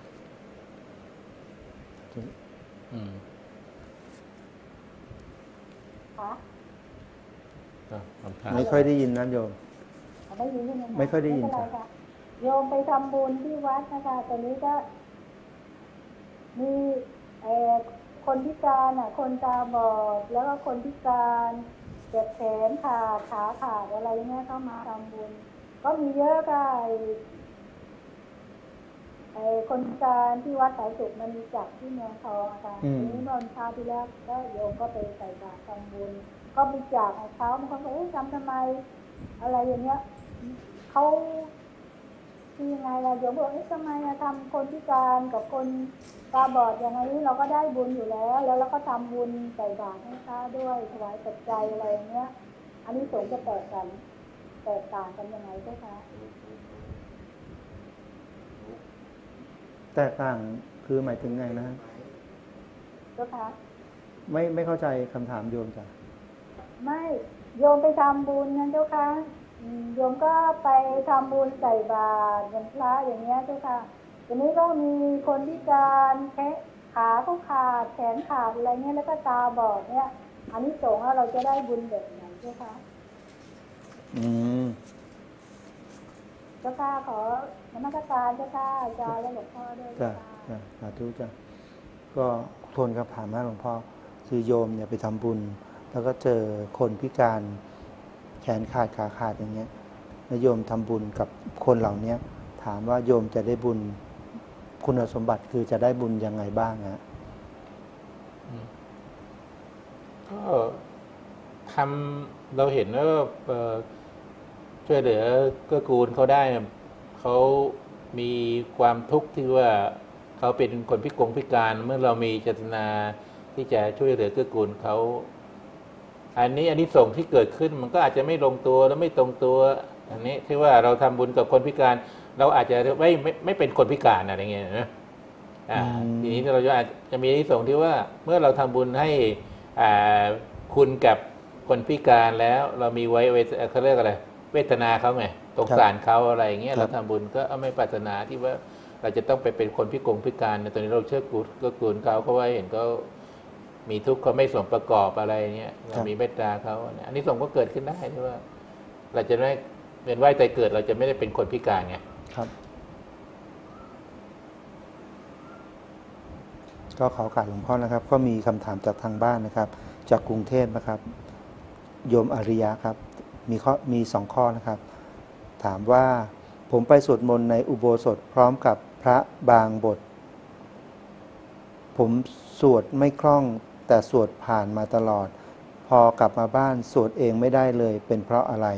คะไม่ค่อยได้ยินนะโยมไม่ยินใช่ไหมไม่ค่อยได้ยินค่ะโยมไปทำบุญที่วัดนะคะตอนนี้ก็มีเอ่อคนพิการอ่ะคนตาบอดแล้วก็คนพิการเจ็บแขนขาดขาขาดอะไรเงี้ยเข้ามาทำบุญก็มีเยอะค่ะไอ้คนพิการที่วัดสายสุขมันมีจัดที่เมืองทองค่ะทีนี้เมื่อเช้าที่แล้วก็โยมก็ไปใส่บาตรทำบุญก็มีจากให้เขาบางคนบอกเอ๊ะทำทำไมอะไรอย่างเงี้ยเขาที่ยังไงล่ะโยมบอกเอ๊ะทำไมอะทำคนพิการกับคนตาบอดอย่างนี้เราก็ได้บุญอยู่แล้วแล้วเราก็ทำบุญใส่บาตรให้เขาด้วยถวายปัจจัยอะไรอย่างเงี้ยอันนี้สงฆ์จะแตกกันแตกต่างกันยังไงเจ้าคะแตกต่างคือหมายถึงไงนะเจ้าคะไม่ไม่เข้าใจคำถามโยมจ้ะไม่โยมไปทำบุญนั่นเจ้าค่ะโยมก็ไปทำบุญใส่บาตรวันพระอย่างเงี้ยเจ้าค่ะทีนี้ก็มีคนพิการแขนขาเขาขาดแขนขาดอะไรเงี้ยแล้วก็ตาบอดเนี่ยอันนี้สงฆ์เราจะได้บุญแบบไหนเจ้าคะอืมเจ้าค่ะขอนมัสการเจ้าค่ะอาจารย์และหลวงพ่อด้วยจ้ะจ้ะสาธุจ้ะก็ทวนคำถามนะหลวงพ่อคือโยมเนี่ยไปทำบุญแล้วก็เจอคนพิการแขนขาดขาขาดอย่างเงี้ยแล้วโยมทำบุญกับคนเหล่านี้ถามว่าโยมจะได้บุญคุณสมบัติคือจะได้บุญยังไงบ้างฮะก็ทำเราเห็นว่าช่วยเหลือเกื้อกูลเขาได้เขามีความทุกข์ที่ว่าเขาเป็นคนพิกลพิการเมื่อเรามีเจตนาที่จะช่วยเหลือเกื้อกูลเขาอันนี้อันนี้ส่งที่เกิดขึ้นมันก็อาจจะไม่ลงตัวและไม่ตรงตัวอันนี้ที่ว่าเราทำบุญกับคนพิการเราอาจจะไม่ไม่ไม่เป็นคนพิการอะไรเงี้ยนะอ่าทีนี้เราจะอาจจะมีที่ส่งที่ว่าเมื่อเราทำบุญให้อ่าคุณกับคนพิการแล้วเรามีไว้เวทเขาเรียกอะไรเวทนาเขาไงสงสารเขาอะไรอย่างเงี้ยเราทำบุญก็ไม่ปรารถนาที่ว่าเราจะต้องไปเป็นคนพิกลพิการในตอนนี้เราเชื่อกูก็กูลเขาเขาไว้เห็นเขามีทุกข์เขาไม่สมประกอบอะไรเงี้ยเรามีเมตตาเขาอันนี้ส่งก็เกิดขึ้นได้ที่ว่าเราจะไม่เป็นว่ายตายเกิดเราจะไม่ได้เป็นคนพิการไงครับก็ขอโอกาสหลวงพ่อนะครับก็มีคำถามจากทางบ้านนะครับจากกรุงเทพนะครับโยมอริยะครับมีข้อมีสองข้อนะครับถามว่าผมไปสวดมนต์ในอุโบสถพร้อมกับพระบางบทผมสวดไม่คล่องแต่สวดผ่านมาตลอดพอกลับมาบ้านสวดเองไม่ได้เลยเป็นเพราะอะไร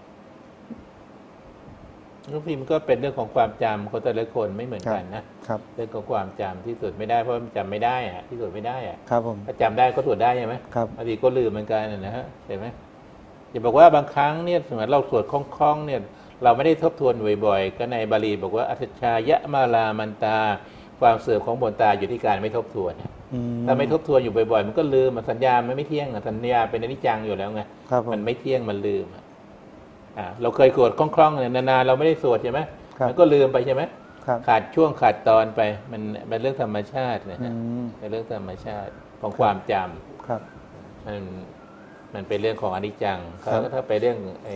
ลูกพิมพ์ก็เป็นเรื่องของความจำคนแต่ละคนไม่เหมือนกันนะครับเรื่องของความจำที่สวดไม่ได้เพราะมันจำไม่ได้อะที่สวดไม่ได้อะครับผมถ้าจำได้ก็สวดได้ใช่ไหมครับบางทีก็ลืมเหมือนกันนะฮะเห็นไหมจะบอกว่าบางครั้งเนี่ยสมมติเราสวดคล่องๆเนี่ยเราไม่ได้ทบทวนบ่อยๆก็ในบาลีบอกว่าอัจฉายะมาลามันตาความเสื่อมของบนตาอยู่ที่การไม่ทบทวนถ้าไม่ทบทวนอยู่บ่อยๆมันก็ลืมมันสัญญามันไม่เที่ยงสัญญาเป็นอนิจจังอยู่แล้วไงมันไม่เที่ยงมันลืมอ่าเราเคยสวดคล่องๆเนี่ยนานๆเราไม่ได้สวดใช่ไหมมันก็ลืมไปใช่ไหมขาดช่วงขาดตอนไปมันเป็นเรื่องธรรมชาตินะฮะเป็นเรื่องธรรมชาติของความจำครับมันมันเป็นเรื่องของอนิจจังแล้วถ้าไปเรื่องไอ้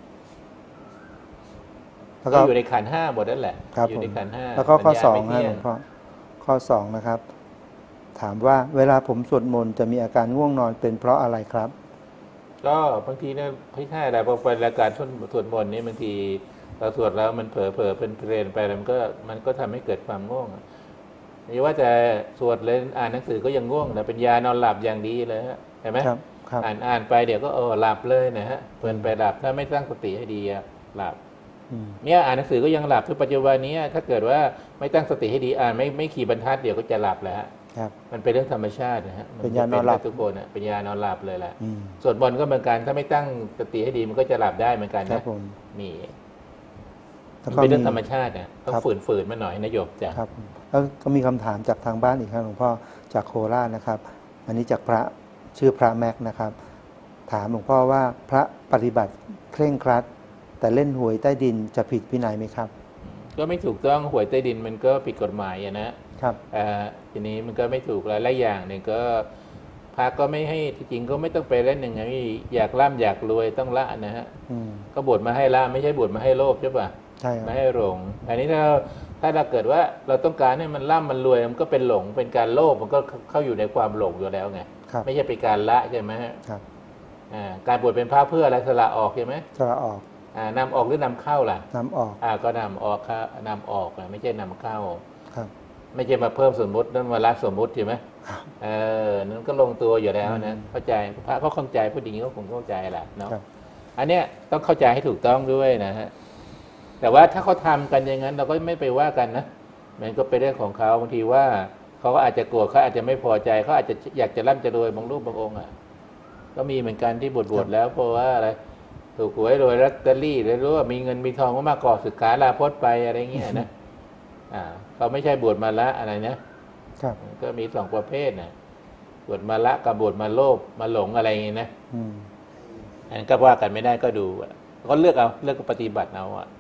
ก็อยู่ในขันธ์ห้าหมดนั่นแหละอยู่ในขันธ์ห้าแล้วก็ข้อสองนะหลวงพ่อข้อสองนะครับถามว่าเวลาผมสวดมนต์จะมีอาการง่วงนอนเป็นเพราะอะไรครับก็บางทีเนี่ยไม่ใช่แต่พอเป็นรายการสวดมนต์นี่บางทีเราสวดแล้วมันเผลอเผลอเป็นเพลินไปมันก็มันก็ทำให้เกิดความง่วงไม่ว่าจะสวดเลยอ่านหนังสือก็ยังง่วงแต่เป็นยานอนหลับอย่างดีเลยเห็นไหมอ่านอ่านไปเดี๋ยวก็เออหลับเลยนะฮะเพลินไปหลับถ้าไม่ตั้งสติให้ดีหลับเนี่ยอ่านหนังสือก็ยังหลับทุกปัจจุบันนี้ถ้าเกิดว่าไม่ตั้งสติให้ดีอ่านไม่ไม่ขี่บรรทัดเดี๋ยวก็จะหลับแล้วมันเป็นเรื่องธรรมชาตินะฮะเป็นยานอนหลับทุกคนอ่ะเป็นยานอนหลับเลยแหละส่วนบนก็เหมือนกันถ้าไม่ตั้งสติให้ดีมันก็จะหลับได้เหมือนกันนะมีเป็นเรื่องธรรมชาติเนี่ยต้องฝืนๆมาหน่อยนะโยมจ้ะครับแล้วก็มีคำถามจากทางบ้านอีกครับหลวงพ่อจากโคราชนะครับอันนี้จากพระชื่อพระแม็กนะครับถามหลวงพ่อว่าพระปฏิบัติเคร่งครัดแต่เล่นหวยใต้ดินจะผิดวินัยไหมครับก็ไม่ถูกต้องหวยใต้ดินมันก็ผิดกฎหมายนะครับทีนี้มันก็ไม่ถูกหลายๆอย่างหนึ่งก็พระก็ไม่ให้ที่จริงก็ไม่ต้องไปเล่นอย่างนี้อยากร่ำอยากรวยต้องละนะฮะก็บวชมาให้ละไม่ใช่บวชมาให้โลภใช่ป่ะใช่ไม่ให้หลงอันนี้ถ้าถ้าเราเกิดว่าเราต้องการให้มันร่ำมันรวยมันก็เป็นหลงเป็นการโลภมันก็เข้าอยู่ในความหลงอยู่แล้วไงไม่ใช่เป็นการละใช่ไหมครับการบวชเป็นพระเพื่ออะไรสละออกใช่ไหมสละออกนำออกหรือนำเข้าล่ะนำออกอ่าก็นำออกครับนำออกไม่ใช่นำเข้าครับไม่ใช่มาเพิ่มสมมตินั่นมาละสมมติใช่ไหมเออนั้นก็ลงตัวอยู่แล้วนะเข้าใจพระเขาเข้าใจผู้ดีเขาคงเข้าใจแหละเนาะอันเนี้ยต้องเข้าใจให้ถูกต้องด้วยนะฮะแต่ว่าถ้าเขาทำกันอย่างนั้นเราก็ไม่ไปว่ากันนะมันก็เป็นเรื่องของเขาบางทีว่าเขาก็อาจจะโกรธเขาอาจจะไม่พอใจเขาอาจจะอยากจะร่ำจะรวยบางรูปบางองค์อ่ะก็มีเหมือนกันที่บวชบวชแล้วเพราะว่าอะไรถูกหวยรวยลอตเตอรี่แล้วรู้ว่ามีเงินมีทองก็มาก่อศึกษาลาพจน์ไปอะไรเงี้ยนะอ่าเขาไม่ใช่บวชมาละอะไรนะครับก็มีสองประเภทนะบวชมาละกับบวชมาโลภมาหลงอะไรเงี้ยนะอันนั้นก็ว่ากันไม่ได้ก็ดูก็เลือกเอาเลือกปฏิบัติเอาอ่ะ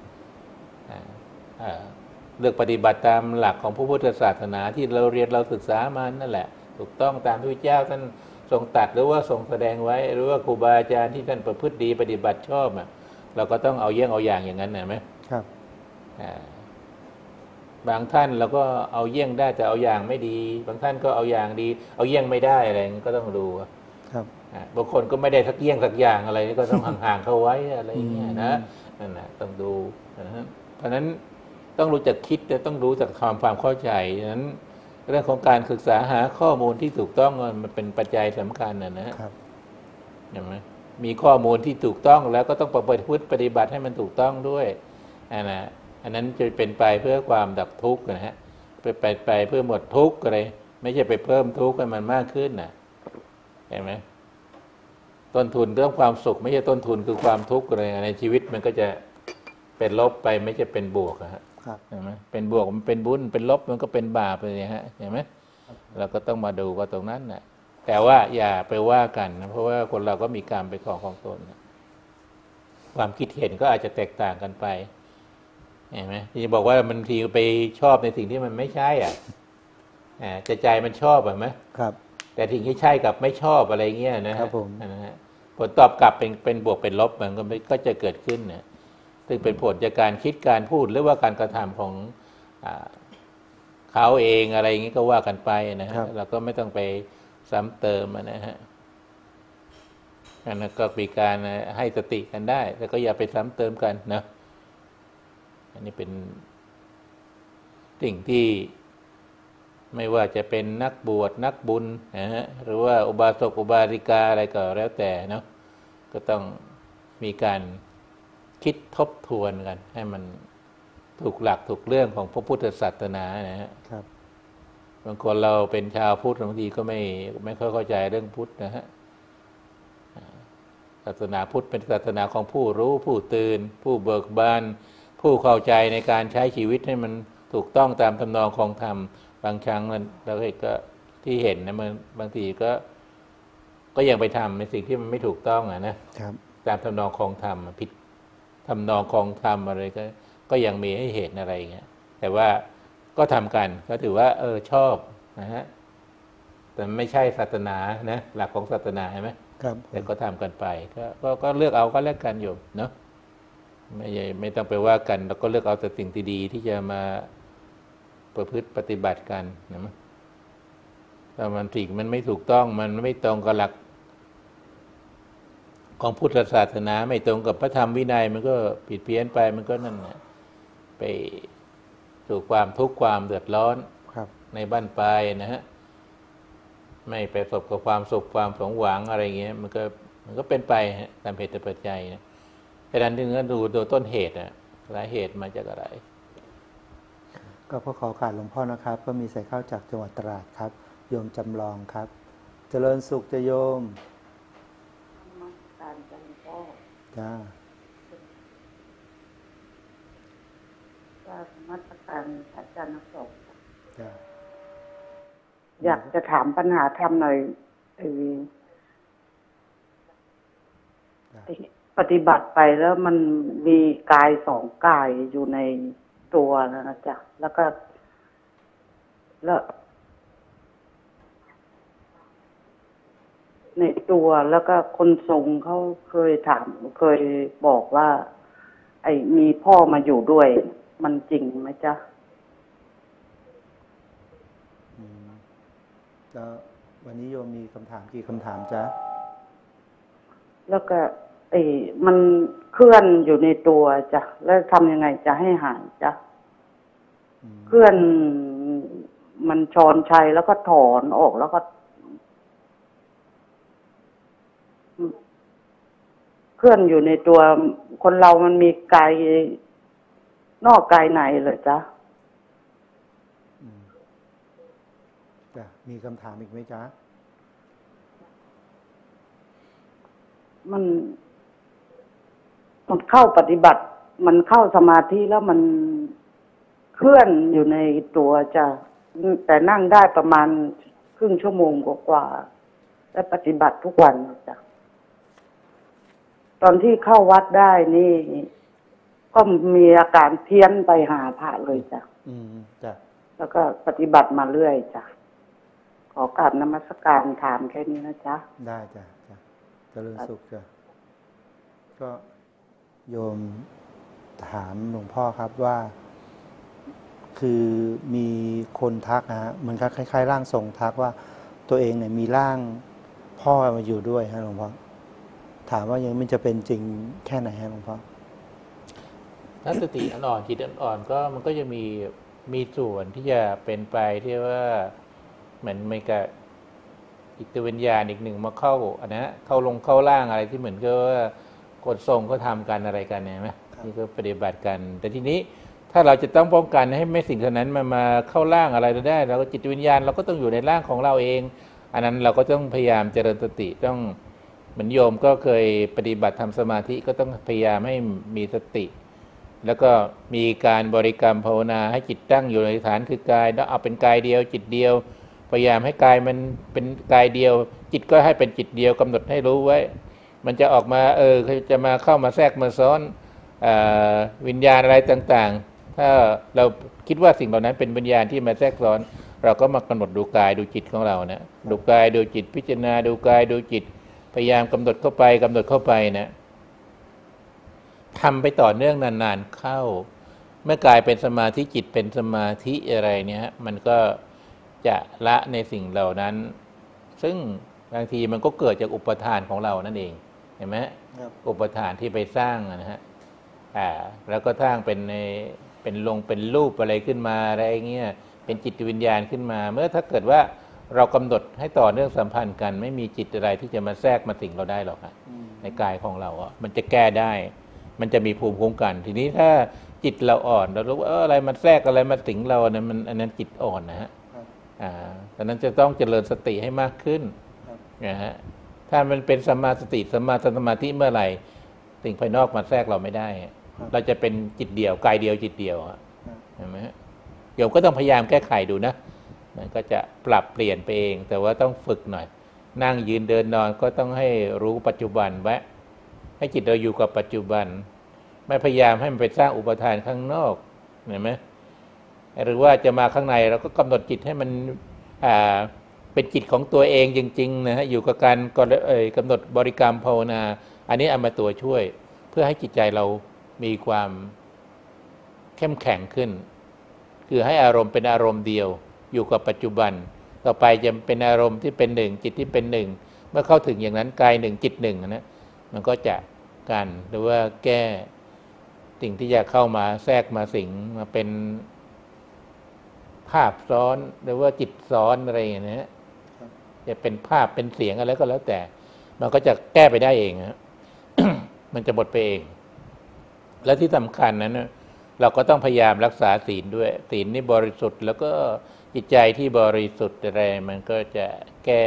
เลือกปฏิบัติตามหลักของพระพุทธศาสนาที่เราเรียนเราศึกษามานั่นแหละถูกต้องตามที่พระเจ้าท่านทรงตัดหรือว่าทรงแสดงไว้หรือว่าครูบาอาจารย์ที่ท่านประพฤติดีปฏิบัติชอบอ่ะเราก็ต้องเอาเยี่ยงเอาอย่างอย่างนั้นนะไหมครับบางท่านเราก็เอาเยี่ยงได้แต่เอาอย่างไม่ดีบางท่านก็เอาอย่างดีเอาเยี่ยงไม่ได้อะไรก็ต้องดูครับบางคนก็ไม่ได้สักเยี่ยงสักอย่างอะไรก็ต้องห่างๆเข้าไว้อะไรอย่างเงี้ยนะนั่นแหละต้องดูนะเพราะนั้นต้องรู้จักคิดแต่ต้องรู้จักความความเข้าใจฉะนั้นเรื่องของการศึกษาหาข้อมูลที่ถูกต้องมันเป็นปัจจัยสำคัญนะนะครับเห็นไหมมีข้อมูลที่ถูกต้องแล้วก็ต้องประพฤติปฏิบัติให้มันถูกต้องด้วยนะอันนั้นจะเป็นไปเพื่อความดับทุกข์นะฮะไปไปไปเพื่อหมดทุกข์อะไรไม่ใช่ไปเพิ่มทุกข์ให้มันมากขึ้นนะเห็นไหมต้นทุนเรื่องความสุขไม่ใช่ต้นทุนคือความทุกข์อะไรในชีวิตมันก็จะเป็นลบไปไม่ใช่เป็นบวกฮะเห็นไหมเป็นบวกมันเป็นบุญเป็นลบมันก็เป็นบาปเลยฮะเห็นไหมเราก็ต้องมาดูว่าตรงนั้นนะแต่ว่าอย่าไปว่ากันนะเพราะว่าคนเราก็มีการไปของของตนนะความคิดเห็นก็อาจจะแตกต่างกันไปเห็นไหมที่บอกว่ามันทีไปชอบในสิ่งที่มันไม่ใช่อ่ะจะใจมันชอบอ่ะไหมครับแต่สิ่งที่ใช่กับไม่ชอบอะไรเงี้ยนะครับผมนะฮะผลตอบกลับเป็นเป็นบวกเป็นลบมันก็ก็จะเกิดขึ้นเนี่ยซึ่งเป็นผลจากการคิดการพูดหรือว่าการกระทำของเขาเองอะไรอย่างนี้ก็ว่ากันไปนะฮะเราก็ไม่ต้องไปซ้ำเติมนะฮะนั่นก็มีการให้สติกันได้แต่ก็อย่าไปซ้ำเติมกันนะอันนี้เป็นสิ่งที่ไม่ว่าจะเป็นนักบวชนักบุญนะฮะหรือว่าอุบาสกอุบาสิกาอะไรก็แล้วแต่เนาะก็ต้องมีการคิดทบทวนกันให้มันถูกหลักถูกเรื่องของพระพุทธศาสนานะฮะครับบางคนเราเป็นชาวพุทธบางทีก็ไม่ไม่ค่อยเข้าใจเรื่องพุทธนะฮะศาสนาพุทธเป็นศาสนาของผู้รู้ผู้ตื่นผู้เบิกบานผู้เข้าใจในการใช้ชีวิตให้มันถูกต้องตามทำนองของธรรมบางครั้งเราก็ที่เห็นนะมันบางทีก็ก็ยังไปทำในสิ่งที่มันไม่ถูกต้องอ่ะนะครับตามทำนองของธรรมผิดทำนองของธรรมอะไรก็ก็ยังมีให้เห็นอะไรอย่างเงี้ยแต่ว่าก็ทำกันก็ถือว่าเออชอบนะฮะแต่ไม่ใช่ศาสนานะหลักของศาสนาใช่ไหมครับแต่ก็ทำกันไปก็ก็ก็เลือกเอาก็แล้วกันอยู่เนาะไม่ไม่ต้องไปว่ากันแล้วก็เลือกเอาแต่สิ่งที่ดีที่จะมาประพฤติปฏิบัติกันนะถ้ามันสิ่งมันไม่ถูกต้องมันไม่ตรงกับหลักของพุทธศาสนาไม่ตรงกับพระธรรมวินัยมันก็ผิดเพี้ยนไปมันก็นั่นนะไปสู่ความทุกข์ความเดือดร้อนในบ้านปลายนะฮะไม่ไปประสบกับความสุขความสมหวังอะไรเงี้ยมันก็มันก็เป็นไปตามเหตุปัจจัยนะแต่ดันถึงก็ดูโดยต้นเหตุนะสาเหตุมาจากอะไรก็ขอขอการหลวงพ่อนะครับก็มีใส่เข้าจากจังหวัดตราดครับโยมจำลองครับเจริญสุขจะโยมการจันพ่อจ้าก็สมัติการอาจารย์นักสอบจ้าอยากจะถามปัญหาธรรมหน่อยปฏิบัติไปแล้วมันมีกายสองกายอยู่ในตัวแล้วนะจ๊ะแล้วก็แล้วในตัวแล้วก็คนทรงเขาเคยถามเคยบอกว่าไอ้มีพ่อมาอยู่ด้วยมันจริงไหมจ๊ะแล้ววันนี้โยมมีคำถามกี่คำถามจ๊ะแล้วก็ไอ้มันเคลื่อนอยู่ในตัวจ้ะแล้วทำยังไงจะให้หายจ๊ะเคลื่อนมันชอนชัยแล้วก็ถอนออกแล้วก็เคลื่อนอยู่ในตัวคนเรามันมีกายนอกกายในเหรอจ๊ะจ้ะมีคำถามอีกไหมจ๊ะมันมันเข้าปฏิบัติมันเข้าสมาธิแล้วมันเคลื่อนอยู่ในตัวจ้ะแต่นั่งได้ประมาณครึ่งชั่วโมงกว่าๆและปฏิบัติทุกวันจ้ะตอนที่เข้าวัดได้นี่ก็มีอาการเพี้ยนไปหาพระเลยจ้ะอืมจ้ะแล้วก็ปฏิบัติมาเรื่อยจ้ะขอกราบนมัสการถามแค่นี้นะจ๊ะได้จ้ะจ้ะเจริญสุขจ้ะก็โยมถามหลวงพ่อครับว่าคือมีคนทักนะฮะมันก็คล้ายๆร่างทรงทักว่าตัวเองเนี่ยมีร่างพ่อมาอยู่ด้วยฮะหลวงพ่อถามว่ายังมันจะเป็นจริงแค่ไหนฮะหลวงพ่อถ้าสติอ่อนจิตอ่อนก็มันก็จะมีมีส่วนที่จะเป็นไปที่ว่าเหมือนไม่กับจิตวิญญาณอีกหนึ่งมาเข้าอันนั้นเข้าลงเข้าล่างอะไรที่เหมือนกับว่ากฎทรงเขาทำกันอะไรกันเนี่ยไหมนี่ก็ปฏิบัติกันแต่ทีนี้ถ้าเราจะต้องป้องกันให้ไม่สิ่งเหล่านั้นมามาเข้าร่างอะไรเราได้เราก็จิตวิญญาณเราก็ต้องอยู่ในร่างของเราเองอันนั้นเราก็ต้องพยายามเจริญสติต้องเหมือนโยมก็เคยปฏิบัติทำสมาธิก็ต้องพยายามให้มีสติแล้วก็มีการบริกรรมภาวนาให้จิตตั้งอยู่ในฐานคือกายแล้วเอาเป็นกายเดียวจิตเดียวพยายามให้กายมันเป็นกายเดียวจิตก็ให้เป็นจิตเดียวกำหนดให้รู้ไว้มันจะออกมาเออจะมาเข้ามาแทรกมาซ้อนวิญญาณอะไรต่างๆถ้าเราคิดว่าสิ่งเหล่านั้นเป็นวิญญาณที่มาแทรกซ้อนเราก็มากำหนดดูกายดูจิตของเรานะดูกายดูจิตพิจารณาดูกายดูจิตพยายามกำหนดเข้าไปกำหนดเข้าไปนะทำไปต่อเนื่องนานๆเข้าเมื่อกลายเป็นสมาธิจิตเป็นสมาธิอะไรเนี่ยมันก็จะละในสิ่งเหล่านั้นซึ่งบางทีมันก็เกิดจากอุปทานของเรานั่นเองเห็นไหมอุปทานที่ไปสร้างนะฮะอ่าแล้วก็สร้างเป็นในเป็นลงเป็นรูปอะไรขึ้นมาอะไรเงี้ยเป็นจิตวิญญาณขึ้นมาเมื่อถ้าเกิดว่าเรากำหนดให้ต่อเนื่องสัมพันธ์กันไม่มีจิตอะไรที่จะมาแทรกมาสิงเราได้หรอกครับในกายของเราอ่ะมันจะแก้ได้มันจะมีภูมิคุ้มกันทีนี้ถ้าจิตเราอ่อนเรารู้ว่าอะไรมันแทรกอะไรมาสิงเราเนี่ยมันอันนั้นจิตอ่อนนะฮะอ่าดังนั้นจะต้องเจริญสติให้มากขึ้นนะฮะถ้ามันเป็นสัมมาสติสัมมาสมาธิเมื่อไหร่สิ่งภายนอกมาแทรกเราไม่ได้เราจะเป็นจิตเดียวกายเดียวจิตเดียวเห็นไหมฮะโยมก็ต้องพยายามแก้ไขดูนะมันก็จะปรับเปลี่ยนไปเองแต่ว่าต้องฝึกหน่อยนั่งยืนเดินนอนก็ต้องให้รู้ปัจจุบันไว้ให้จิตเราอยู่กับปัจจุบันไม่พยายามให้มันไปสร้างอุปทานข้างนอกเห็นไหมหรือว่าจะมาข้างในเราก็กำหนดจิตให้มันอ่าเป็นจิตของตัวเองจริงๆนะฮะอยู่กับการกำหนดบริกรรมภาวนาอันนี้เอามาตัวช่วยเพื่อให้จิตใจเรามีความเข้มแข็งขึ้นคือให้อารมณ์เป็นอารมณ์เดียวอยู่กับปัจจุบันต่อไปจะเป็นอารมณ์ที่เป็นหนึ่งจิตที่เป็นหนึ่งเมื่อเข้าถึงอย่างนั้นกายหนึ่งจิตหนึ่งนะมันก็จะกันหรือว่าแก้สิ่งที่จะเข้ามาแทรกมาสิงมาเป็นภาพซ้อนหรือว่าจิตซ้อนอะไรอย่างนี้จะเป็นภาพเป็นเสียงอะไรก็แล้วแต่มันก็จะแก้ไปได้เองนะ มันจะหมดไปเองและที่สำคัญนั้นเราก็ต้องพยายามรักษาศีลด้วยศีลนี่บริสุทธิ์แล้วก็จิตใจที่บริสุทธิ์อะไรมันก็จะแก้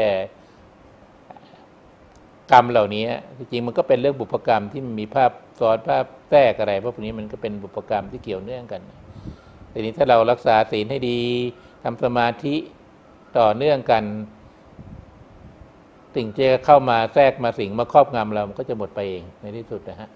กรรมเหล่านี้จริงๆมันก็เป็นเรื่องบุพกรรมที่มันมีภาพซ้อนภาพแทรกอะไรพวกนี้มันก็เป็นบุพกรรมที่เกี่ยวเนื่องกันทีนี้ถ้าเรารักษาศีลให้ดีทำสมาธิต่อเนื่องกันสิ่งที่เข้ามาแทรกมาสิงมาครอบงำเรามันก็จะหมดไปเองในที่สุดนะฮะ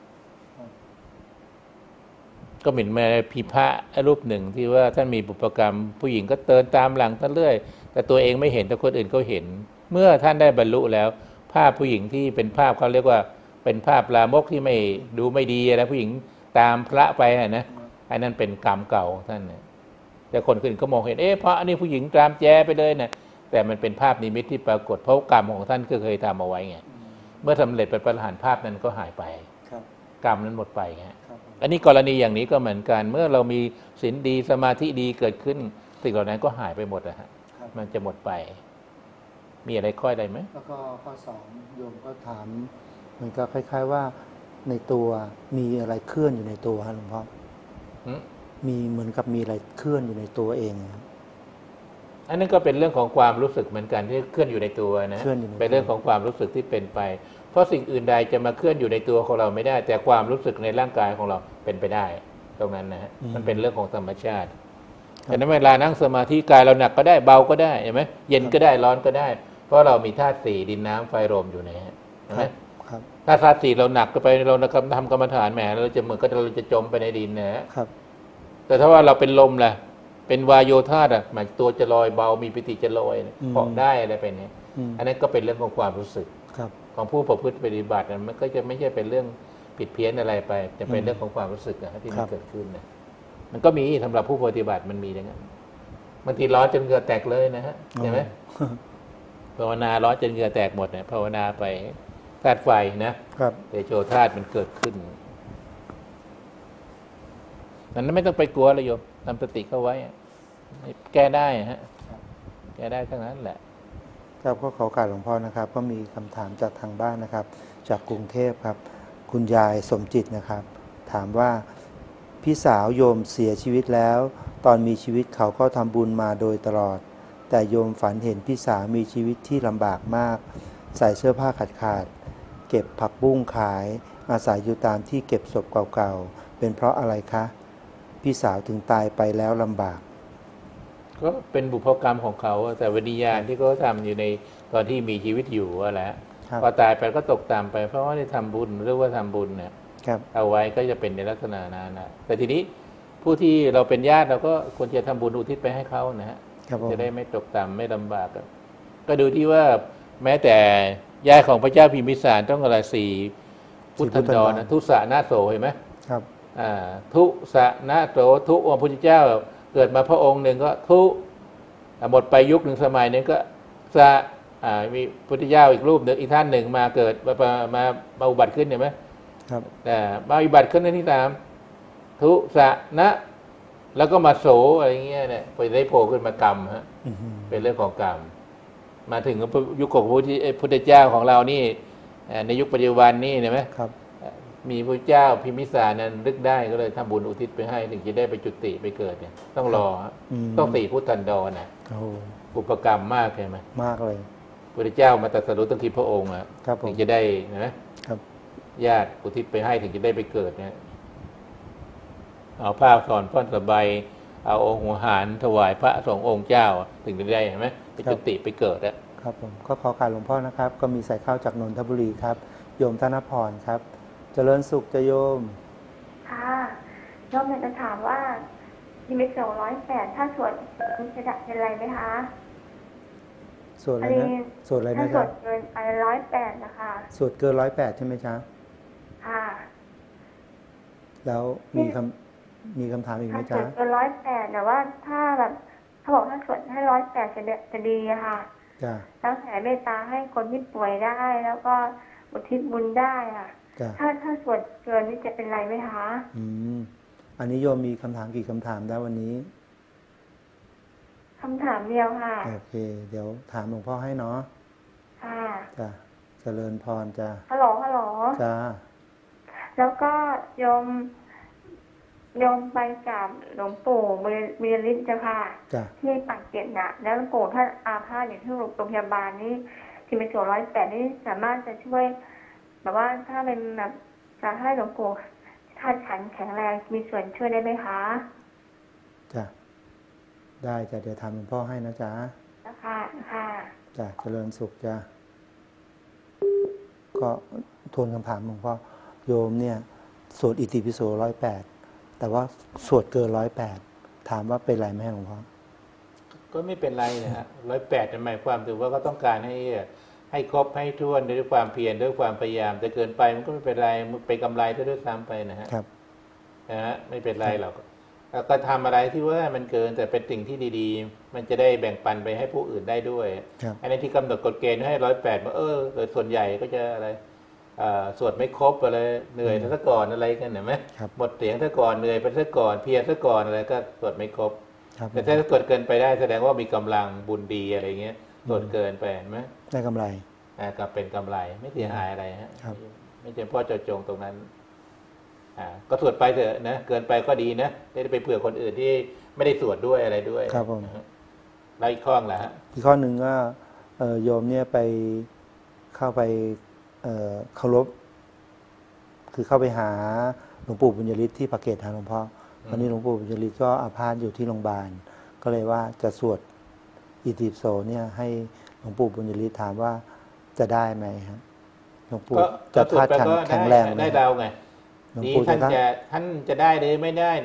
ก็เหมือนมาพิพะรูปหนึ่งที่ว่าท่านมีบุพกรรมผู้หญิงก็เดินตามหลังท่านเรื่อยแต่ตัวเองไม่เห็นแต่คนอื่นเขาเห็นเมื่อท่านได้บรรลุแล้วภาพผู้หญิงที่เป็นภาพเขาเรียกว่าเป็นภาพลามกที่ไม่ดูไม่ดีอะไรผู้หญิงตามพระไปนะอันนั้นเป็นกรรมเก่าท่านนะแต่คนอื่นก็มองเห็นเอ๊ะพระอันนี้ผู้หญิงตามแจไปเลยนะแต่มันเป็นภาพนิมิตที่ปรากฏเพราะกรรมของท่านก็เคยทำเอาไว้ไงเมื่อสำเร็จเป็นประหารภาพนั้นก็หายไปกรรมนั้นหมดไปไงอันนี้กรณีอย่างนี้ก็เหมือนกันเมื่อเรามีศีลดีสมาธิดีเกิดขึ้นสิ่งเหล่านั้นก็หายไปหมดนะฮะมันจะหมดไปมีอะไรค่อยได้ไหมแล้วก็ข้อสองโยมก็ถามมันก็คล้ายๆว่าในตัวมีอะไรเคลื่อนอยู่ในตัวฮะหลวงพ่อมีเหมือนกับมีอะไรเคลื่อนอยู่ในตัวเองอันนั้นก็เป็นเรื่องของความรู้สึกเหมือนกันที่เคลื่อนอยู่ในตัวนะเป็นเรื่องของความรู้สึกที่เป็นไปเพราะสิ่งอื่นใดจะมาเคลื่อนอยู่ในตัวของเราไม่ได้แต่ความรู้สึกในร่างกายของเราเป็นไปได้ตรงนั้นนะฮะมันเป็นเรื่องของธรรมชาติแต่ในเวลานั่งสมาธิกายเราหนักก็ได้เบาก็ได้เห็นไหมเย็นก็ได้ร้อนก็ได้เพราะเรามีธาตุสี่ดินน้ำไฟลมอยู่ในฮะเห็นไหมถ้าธาตุสี่เราหนักก็ไปเราทำกรรมฐานแหมเราจะเหมือนกับเราจะจมไปในดินนะฮะแต่ถ้าว่าเราเป็นลมล่ะเป็นวายโยธาอ่ะหมายตัวจะลอยเบามีปิติจะลอยเหาะได้อะไรไปเนี่ยอันนั้นก็เป็นเรื่องของความรู้สึกของผู้ประพฤติปฏิบัติมันก็จะไม่ใช่เป็นเรื่องผิดเพี้ยนอะไรไปจะเป็นเรื่องของความรู้สึกนะที่มันเกิดขึ้นนะมันก็มีสำหรับผู้ปฏิบัติมันมีอย่างนั้นบางทีร้อนจนเหงื่อแตกเลยนะฮะใช่ไหมภาวนาร้อนจนเหงื่อแตกหมดเนี่ยภาวนาไปธาตุไฟนะเตโชธาตุมันเกิดขึ้นนั้นไม่ต้องไปกลัวเลยโยมทำสติเข้าไว้แก้ได้ฮะแก้ได้ทั้งนั้นแหละครับก็ขอการหลวงพ่อนะครับก็มีคำถามจากทางบ้านนะครับจากกรุงเทพครับคุณยายสมจิตนะครับถามว่าพี่สาวโยมเสียชีวิตแล้วตอนมีชีวิตเขาก็ทำบุญมาโดยตลอดแต่โยมฝันเห็นพี่สาวมีชีวิตที่ลำบากมากใส่เสื้อผ้าขาดขาดเก็บผักบุ้งขายอาศัยอยู่ตามที่เก็บศพเก่าๆเป็นเพราะอะไรคะพี่สาวถึงตายไปแล้วลำบากก็เป็นบุพกรรมของเขาแต่วิญญาณที่เขาทำอยู่ในตอนที่มีชีวิตอยู่แหละพอตายไปก็ตกตามไปเพราะว่าได้ทำบุญหรือว่าทำบุญเนี่ยเอาไว้ก็จะเป็นในลักษณะนั้นนะแต่ทีนี้ผู้ที่เราเป็นญาติเราก็ควรจะทำบุญอุทิศไปให้เขานะฮะจะได้ไม่ตกต่ำไม่ลำบากก็ดูที่ว่าแม้แต่ญาติของพระเจ้าพิมพิสารต้องอะไรสี่พุทธันดรนะทุสะนาโสเห็นไหมครับอ่าทุสะนาโสทุองค์พระพุทธเจ้าเกิดมาพระองค์หนึ่งก็ทุหมดไปยุคหนึ่งสมัยหนึ่งก็สะอ่ามีพุทธเจ้าอีกรูปหนึ่งอีกท่านหนึ่งมาเกิดมามามาอุบัติขึ้นเห็นไหมครับแต่มาอุบัติขึ้นในที่สามทุสะนะแล้วก็มาโสอะไรเงี้ยเนี่ยไปได้โผล่ขึ้นมากรรมฮะเป็นเรื่องของกรรมมาถึงยุคของพระพุทธเจ้าของเรานี่ในยุคปัจจุบันนี่เห็นไหมครับมีพระเจ้าพิมพิสารนั้นนึกได้ก็เลยทำบุญอุทิศไปให้ถึงจะได้ไปจุติไปเกิดเนี่ยต้องรอต้องสี่พุทธันดรนะอุปกรรมมากใช่ไหมมากเลยพระเจ้ามาตรัสรู้ตั้งที่พระองค์อ่ะถึงจะได้นะครับญาติอุทิศไปให้ถึงจะได้ไปเกิดเนี่ยเอาผ้าสอนป้อนสบายเอาองค์หัวหารถวายพระสงฆ์องค์เจ้าถึงจะได้เห็นไหมไปจุติไปเกิดอ่ะครับผมก็ขอการหลวงพ่อนะครับก็มีสายเข้าจากนนทบุรีครับโยมธนพรครับเจริญสุขจะโยมค่ะโยมอยากจะถามว่าที่มิตรสองร้อยแปดถ้าสวดจะดับเป็นไรไหมคะสวดอะไรนะสวดอะไรนะครับสวดเกินอะไรร้อยแปดนะคะสวดเกินร้อยแปดใช่ไหมจ๊ะค่ะแล้วมีคำมีคำถามอีกไหมจ๊ะสวดเกินร้อยแปดแต่ว่าถ้าแบบเขาบอกถ้าสวดให้ร้อยแปดจะจะดีค่ะจ้ะแล้วแผ่เมตตาให้คนที่ป่วยได้แล้วก็อุทิศบุญได้ค่ะถ้าถ้าสวดเกินนี่จะเป็นไรไหมคะอืมอันนี้โยมมีคำถามกี่คำถามได้วันนี้คำถามเดียวค่ะโอเคเดี๋ยวถามหลวงพ่อให้เนาะค่ะจ้ะเจริญพรจ้ะฮัลโหลฮัลโหลจ้ะแล้วก็โยมโยมไปกับหลวงปู่มีฤทธิ์เจ้าค่ะที่ปากเกร็ดน่ะแล้วหลวงปู่ท่านอาภาษอยู่ที่โรงพยาบาลนี่ที่เป็นส่วนร้อยแปดนี่สามารถจะช่วยแบบว่าถ้าเป็นแบบจะให้หลวงปู่ท่านขันแข็งแรงมีส่วนช่วยได้ไหมคะจ้ะได้จ้ะเดี๋ยวทำหลวงพ่อให้นะจ๊ะนะคะค่ะจ้ะเจริญสุขจ้ะก็ทวนคำถามหลวงพ่อโยมเนี่ยสวดอิติปิโสร้อยแปดแต่ว่าสวดเกินร้อยแปดถามว่าเป็นไรไหมหลวงพ่อก็ไม่เป็นไรนะฮะร้อยแปดหมายความถึงว่าก็ต้องการให้ให้ครบให้ท้วนด้วยความเพียรด้วยความพยายามแต่เกินไปมันก็ไม่เป็นไรมันเป็นกำไรด้วยซ้ำไปนะฮะครับนะฮะไม่เป็นไรหรอกแล้วก็ทำอะไรที่ว่ามันเกินแต่เป็นสิ่งที่ดีๆมันจะได้แบ่งปันไปให้ผู้อื่นได้ด้วยอันนี้ที่กำหนดกฎเกณฑ์ให้ร้อยแปดมาเออโดยส่วนใหญ่ก็จะอะไรสวดไม่ครบอะไรเหนื่อยซะก่อนอะไรกันเห็นไหมหมดเสียงซะก่อนเหนื่อยไปซะก่อนเพียรซะก่อนอะไรก็สวดไม่ครบแต่ถ้าสวดเกินไปได้แสดงว่ามีกำลังบุญดีอะไรเงี้ยสวดเกินไปเห็นไหมได้กำไรอ่าก็เป็นกำไรไม่เสียหายอะไรฮะไม่จำเป็นเจาะจงตรงนั้นอ่าก็สวดไปเถอะนะเกินไปก็ดีนะได้ไปเผื่อคนอื่นที่ไม่ได้สวดด้วยอะไรด้วยครับผมแล้วอีกข้อแหละฮะอีกข้อหนึ่งก็โยมเนี่ยไปเข้าไปเคารพคือเข้าไปหาหลวงปู่บุญยฤทธิ์ที่ปากเกร็ดหาหลวงพ่อวันนี้หลวงปู่บุญยฤทธิ์ก็อาพาธอยู่ที่โรงพยาบาลก็เลยว่าจะสวดอิติปิโสเนี่ยให้หลวงปู่บุญยฤทธิ์ถามว่าจะได้ไหมครับหลวงปู่จะธาตุขันแข็งแรงได้ดาวไงนี่ท่านจะท่านจะได้หรือไม่ได้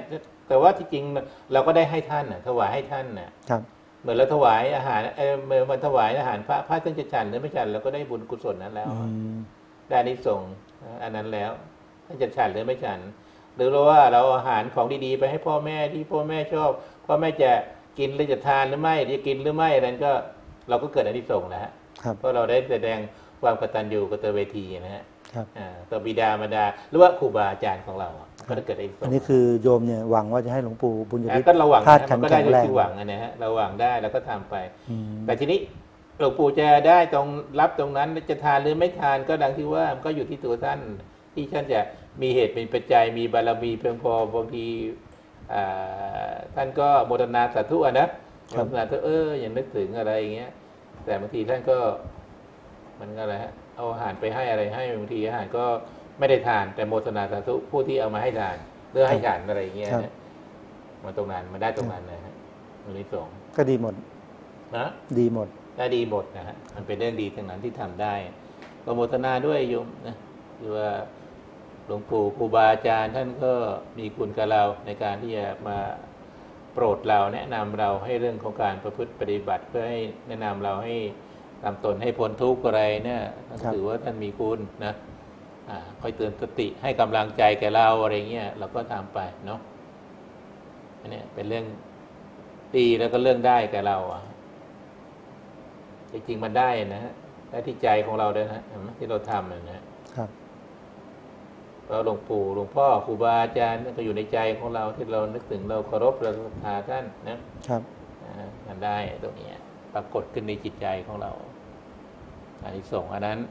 แต่ว่าที่จริงเราก็ได้ให้ท่านน่ะถวายให้ท่านน่ะเหมือนเราถวายอาหารเออเมื่อมันถวายอาหารพระพระท่านจะฉันหรือไม่ฉันเราก็ได้บุญกุศลนั้นแล้วได้อานิสงส์อันนั้นแล้วท่านจะฉันหรือไม่ฉันหรือเราว่าเราอาหารของดีๆไปให้พ่อแม่ที่พ่อแม่ชอบพ่อแม่จะกินหรือจะทานหรือไม่จะกินหรือไม่นั้นก็เราก็เกิดอานิสงส์นะฮะเพราะเราได้แสดงความกตัญญูกตเวทีนะฮะต่อบิดามารดาหรือว่าครูบาอาจารย์ของเราก็จะเกิดอานิสงส์อันนี้คือโยมเนี่ยหวังว่าจะให้หลวงปู่บุญยฤทธิ์ก็เราหวังนะมันก็ได้ด้วยที่หวังนะฮะเราหวังได้แล้วก็ทำไปแต่ทีนี้หลวงปู่จะได้ตรงรับตรงนั้นจะทานหรือไม่ทานก็ดังที่ว่ามันก็อยู่ที่ตัวท่านที่ท่านจะมีเหตุเป็นปัจจัยมีบารมีเพียงพอบางทีท่านก็โมทนาสาธุนะโมทนาเอออย่างนึกถึงอะไรอย่างเงี้ยแต่บางทีท่านก็มันก็อะไรฮะเอาอาหารไปให้อะไรให้บางทีอาหารก็ไม่ได้ทานแต่โมทนาสาธุผู้ที่เอามาให้ทานเพื่อให้ฉันอะไรอย่างเงี้ยนะมาตรงนั้นมาได้ตรงนั้นนะฮะมันนิสงก็ดีหมดนะดีหมดได้ดีหมดนะฮะมันเป็นเรื่องดีทั้งนั้นที่ทำได้ก็โมทนาด้วยโยมนะคือว่าหลวงปู่ครูบาอาจารย์ท่านก็มีคุณกับเราในการที่จะมาโปรดเราแนะนำเราให้เรื่องของการประพฤติปฏิบัติเพื่อให้แนะนำเราให้ทำตนให้พ้นทุกข์อะไรเนี่ยถือว่าท่านมีคุณนะคอยเตือนสติให้กำลังใจแก่เราอะไรเงี้ยเราก็ทำไปเนาะอันนี้เป็นเรื่องดีแล้วก็เรื่องได้แก่เราอ่ะจริงๆมันได้นะฮะได้ที่ใจของเราด้วยนะที่เราทำนะครับเราหลวงปู่หลวงพ่อครูบาอาจารย์ก็อยู่ในใจของเราที่เรานึกถึงเราเคารพเราศรัทธาท่านนะครับมันได้ตรงนี้ปรากฏขึ้นในจิตใจของเราอานิสงส์อันนั้น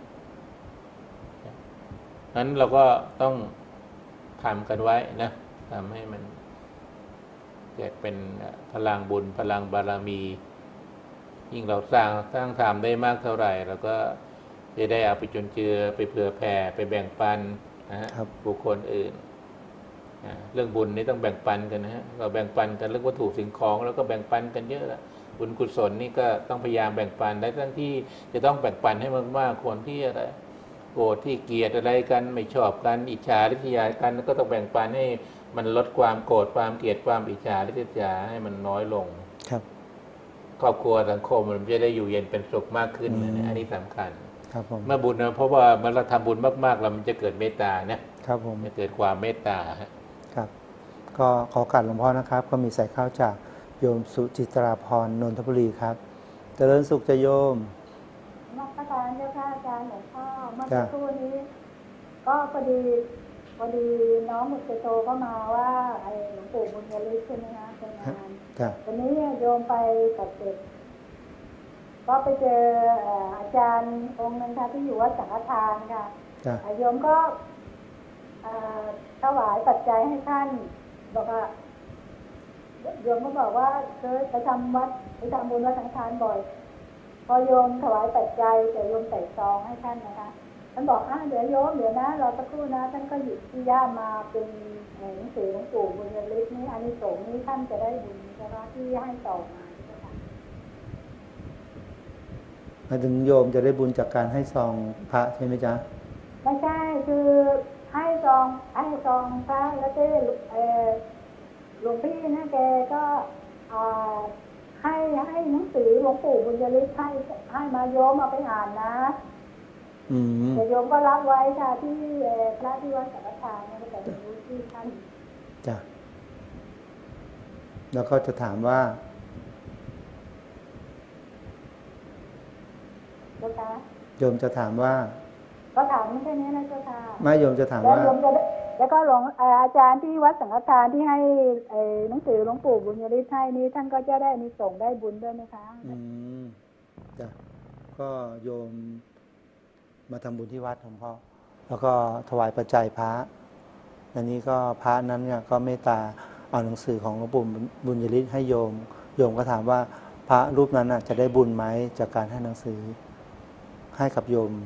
นั้นเราก็ต้องทำกันไว้นะทำให้มันเกิดเป็นพลังบุญพลังบารมียิ่งเราสร้างสร้างทำได้มากเท่าไหร่เราก็จะได้เอาไปจนเจือไปเผื่อแผ่ไปแบ่งปันนะฮะบุคคลอื่นเรื่องบุญนี่ต้องแบ่งปันกันนะฮะเราแบ่งปันกันเรื่องวัตถุสิ่งของแล้วก็แบ่งปันกันเยอะละบุญกุศลนี่ก็ต้องพยายามแบ่งปันได้ทั้งที่จะต้องแบ่งปันให้มากๆคนที่อะไรโกรธที่เกลียดอะไรกันไม่ชอบกันอิจฉาริษยากันก็ต้องแบ่งปันให้มันลดความโกรธความเกลียดความอิจฉาริษยาให้มันน้อยลงครับครอบครัวสังคมมันจะได้อยู่เย็นเป็นสุขมากขึ้นนะอันนี้สำคัญครับผมเมื่อบุญเพราะว่ามันเราทำบุญมากๆเรามันจะเกิดเมตตานะครับผมจะเกิดความเมตตาครับก็ขอการหลวงพ่อนะครับก็มีใส่ข้าวจากโยมสุจิตราพรนนทบุรีครับเจริญสุขจะโยมนักการเจ้าค่ะอาจารย์หลวงพ่อเมื่อสักครู่นี้ก็พอดีพอดีน้องมุตโตก็มาว่าไอ้หลวงปู่บุญยฤทธิ์ใช่ไหมคะเป็นงานวันนี้โยมไปตัดเสร็จก็ไปเจออาจารย์องค์นึงค่ะที่อยู่วัดสังฆทานค่ะโยมก็ถวายปัจจัยให้ท่านบอกว่าโยมก็บอกว่าเคยไปทำวัดไปทำบุญวัดสังฆทานบ่อยพอโยมถวายปัจจัยแต่โยมใส่ซองให้ท่านนะคะท่านบอกอ่ะเดี๋ยวโยมเดี๋ยวนะรอสักครู่นะท่านก็หยิบที่ย่ามาเป็นหนังสือหลวงปู่บุญยฤทธิ์นี้อานิสงส์นี้ท่านจะได้บุญใช่ไหมที่ให้ต่อมาหมายถึงโยมจะได้บุญจากการให้ซองพระใช่ไหมจ๊ะไม่ใช่คือให้ซองให้ซองพระแล้วก็หลวงพี่นะแกก็ให้ให้หนังสือหลวงปู่บุญยฤทธิ์ให้ให้มาโยมเอาไปอ่านนะแต่โยมก็รับไว้ค่ะที่พระที่วัดสังฆทานนี่ก็จะรู้ที่ท่านจ้ะแล้วก็จะถามว่าโยมจะถามว่าก็ถามไม่ใช่นี้นะเจ้าค่ะไม่โยมจะถามว่าแล้วโยมจะแล้วก็หลวงอาจารย์ที่วัดสังฆทานที่ให้หนังสือหลวงปู่บุญยฤทธิ์ให้นี้ท่านก็จะได้มีส่งได้บุญด้วยไหมคะอืมจ้ะก็โยมมาทำบุญที่วัดของพ่อแล้วก็ถวายปัจจัยพระอันนี้ก็พระนั้นเนี่ยก็เมตตาเอาหนังสือของหลวงปู่บุญยฤทธิ์ให้โยมโยมก็ถามว่าพระรูปนั้นน่ะจะได้บุญไหมจากการให้หนังสือให้กับโยม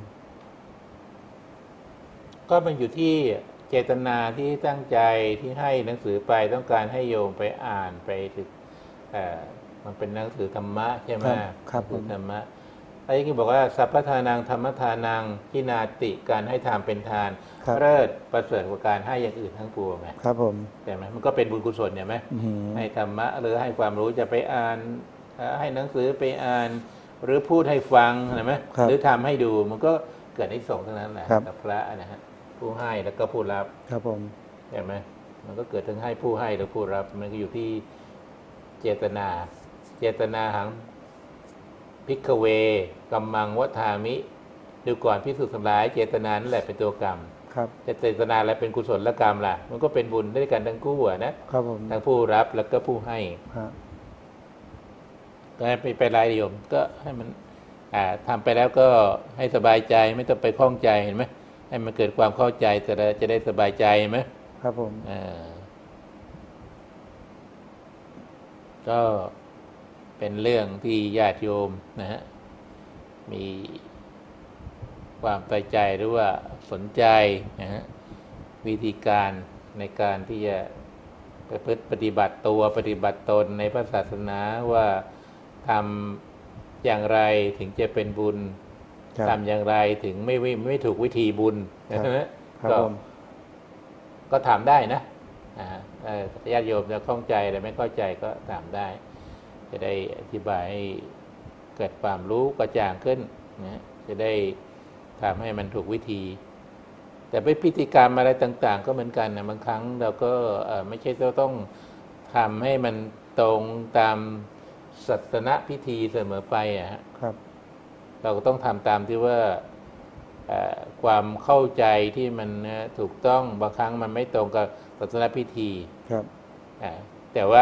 ก็มันอยู่ที่เจตนาที่ตั้งใจที่ให้หนังสือไปต้องการให้โยมไปอ่านไปถึงมันเป็นหนังสือธรรมะใช่ไหมครับคือธรรมะไอ้ที่บอกว่าสัพพทานังธรรมทานังทินาติการให้ทานเป็นทานเลิศประเสริฐกว่าการให้อย่างอื่นทั้งปวงไงครับผมใช่ไหมมันก็เป็นบุญกุศลเนี่ยไหมให้ธรรมะหรือให้ความรู้จะไปอ่านให้หนังสือไปอ่านหรือพูดให้ฟังใช่ไหมหรือทำให้ดูมันก็เกิดนิสงส์ทั้งนั้นแหละกับพระนะฮะผู้ให้แล้วก็ผู้รับครับผมใช่ไหมมันก็เกิดทั้งให้ผู้ให้หรือผู้รับมันก็อยู่ที่เจตนาเจตนาหังภิกขเวกัมมังวัฏามิดูก่อนพิสูจน์ทั้งหลายเจตนานั่นแหละเป็นตัวกรรมครับเจตนาอะไรเป็นกุศลกรรมล่ะมันก็เป็นบุญด้วยกันทั้งคู่นะครับผมทั้งผู้รับแล้วก็ผู้ให้ก็ให้ไปรายโยมก็ให้มันอ่าทำไปแล้วก็ให้สบายใจไม่ต้องไปคล้องใจเห็นไหมให้มันเกิดความเข้าใจจะได้จะได้สบายใจไหมครับผมอ่าก็เป็นเรื่องที่ญาติโยมนะฮะมีความใส่ใจหรือว่าสนใจนะฮะวิธีการในการที่จะประพฤติปฏิบัติตัวปฏิบัติตนในพระศาสนาว่าทำอย่างไรถึงจะเป็นบุญทำอย่างไรถึงไม่ไม่ไม่ถูกวิธีบุญนะฮะก็ก็ถามได้นะญาติโยมจะข้องใจหรือไม่เข้าใจก็ถามได้จะได้อธิบายให้เกิดความรู้กระจ่างขึ้นนะจะได้ทำให้มันถูกวิธีแต่ไปพิธีกรรมอะไรต่างๆก็เหมือนกันนะบางครั้งเราก็ไม่ใช่ต้องทำให้มันตรงตามศาสนพิธีเสมอไปอะครับเราก็ต้องทำตามที่ว่าความเข้าใจที่มันถูกต้องบางครั้งมันไม่ตรงกับศาสนพิธีครับแต่ว่า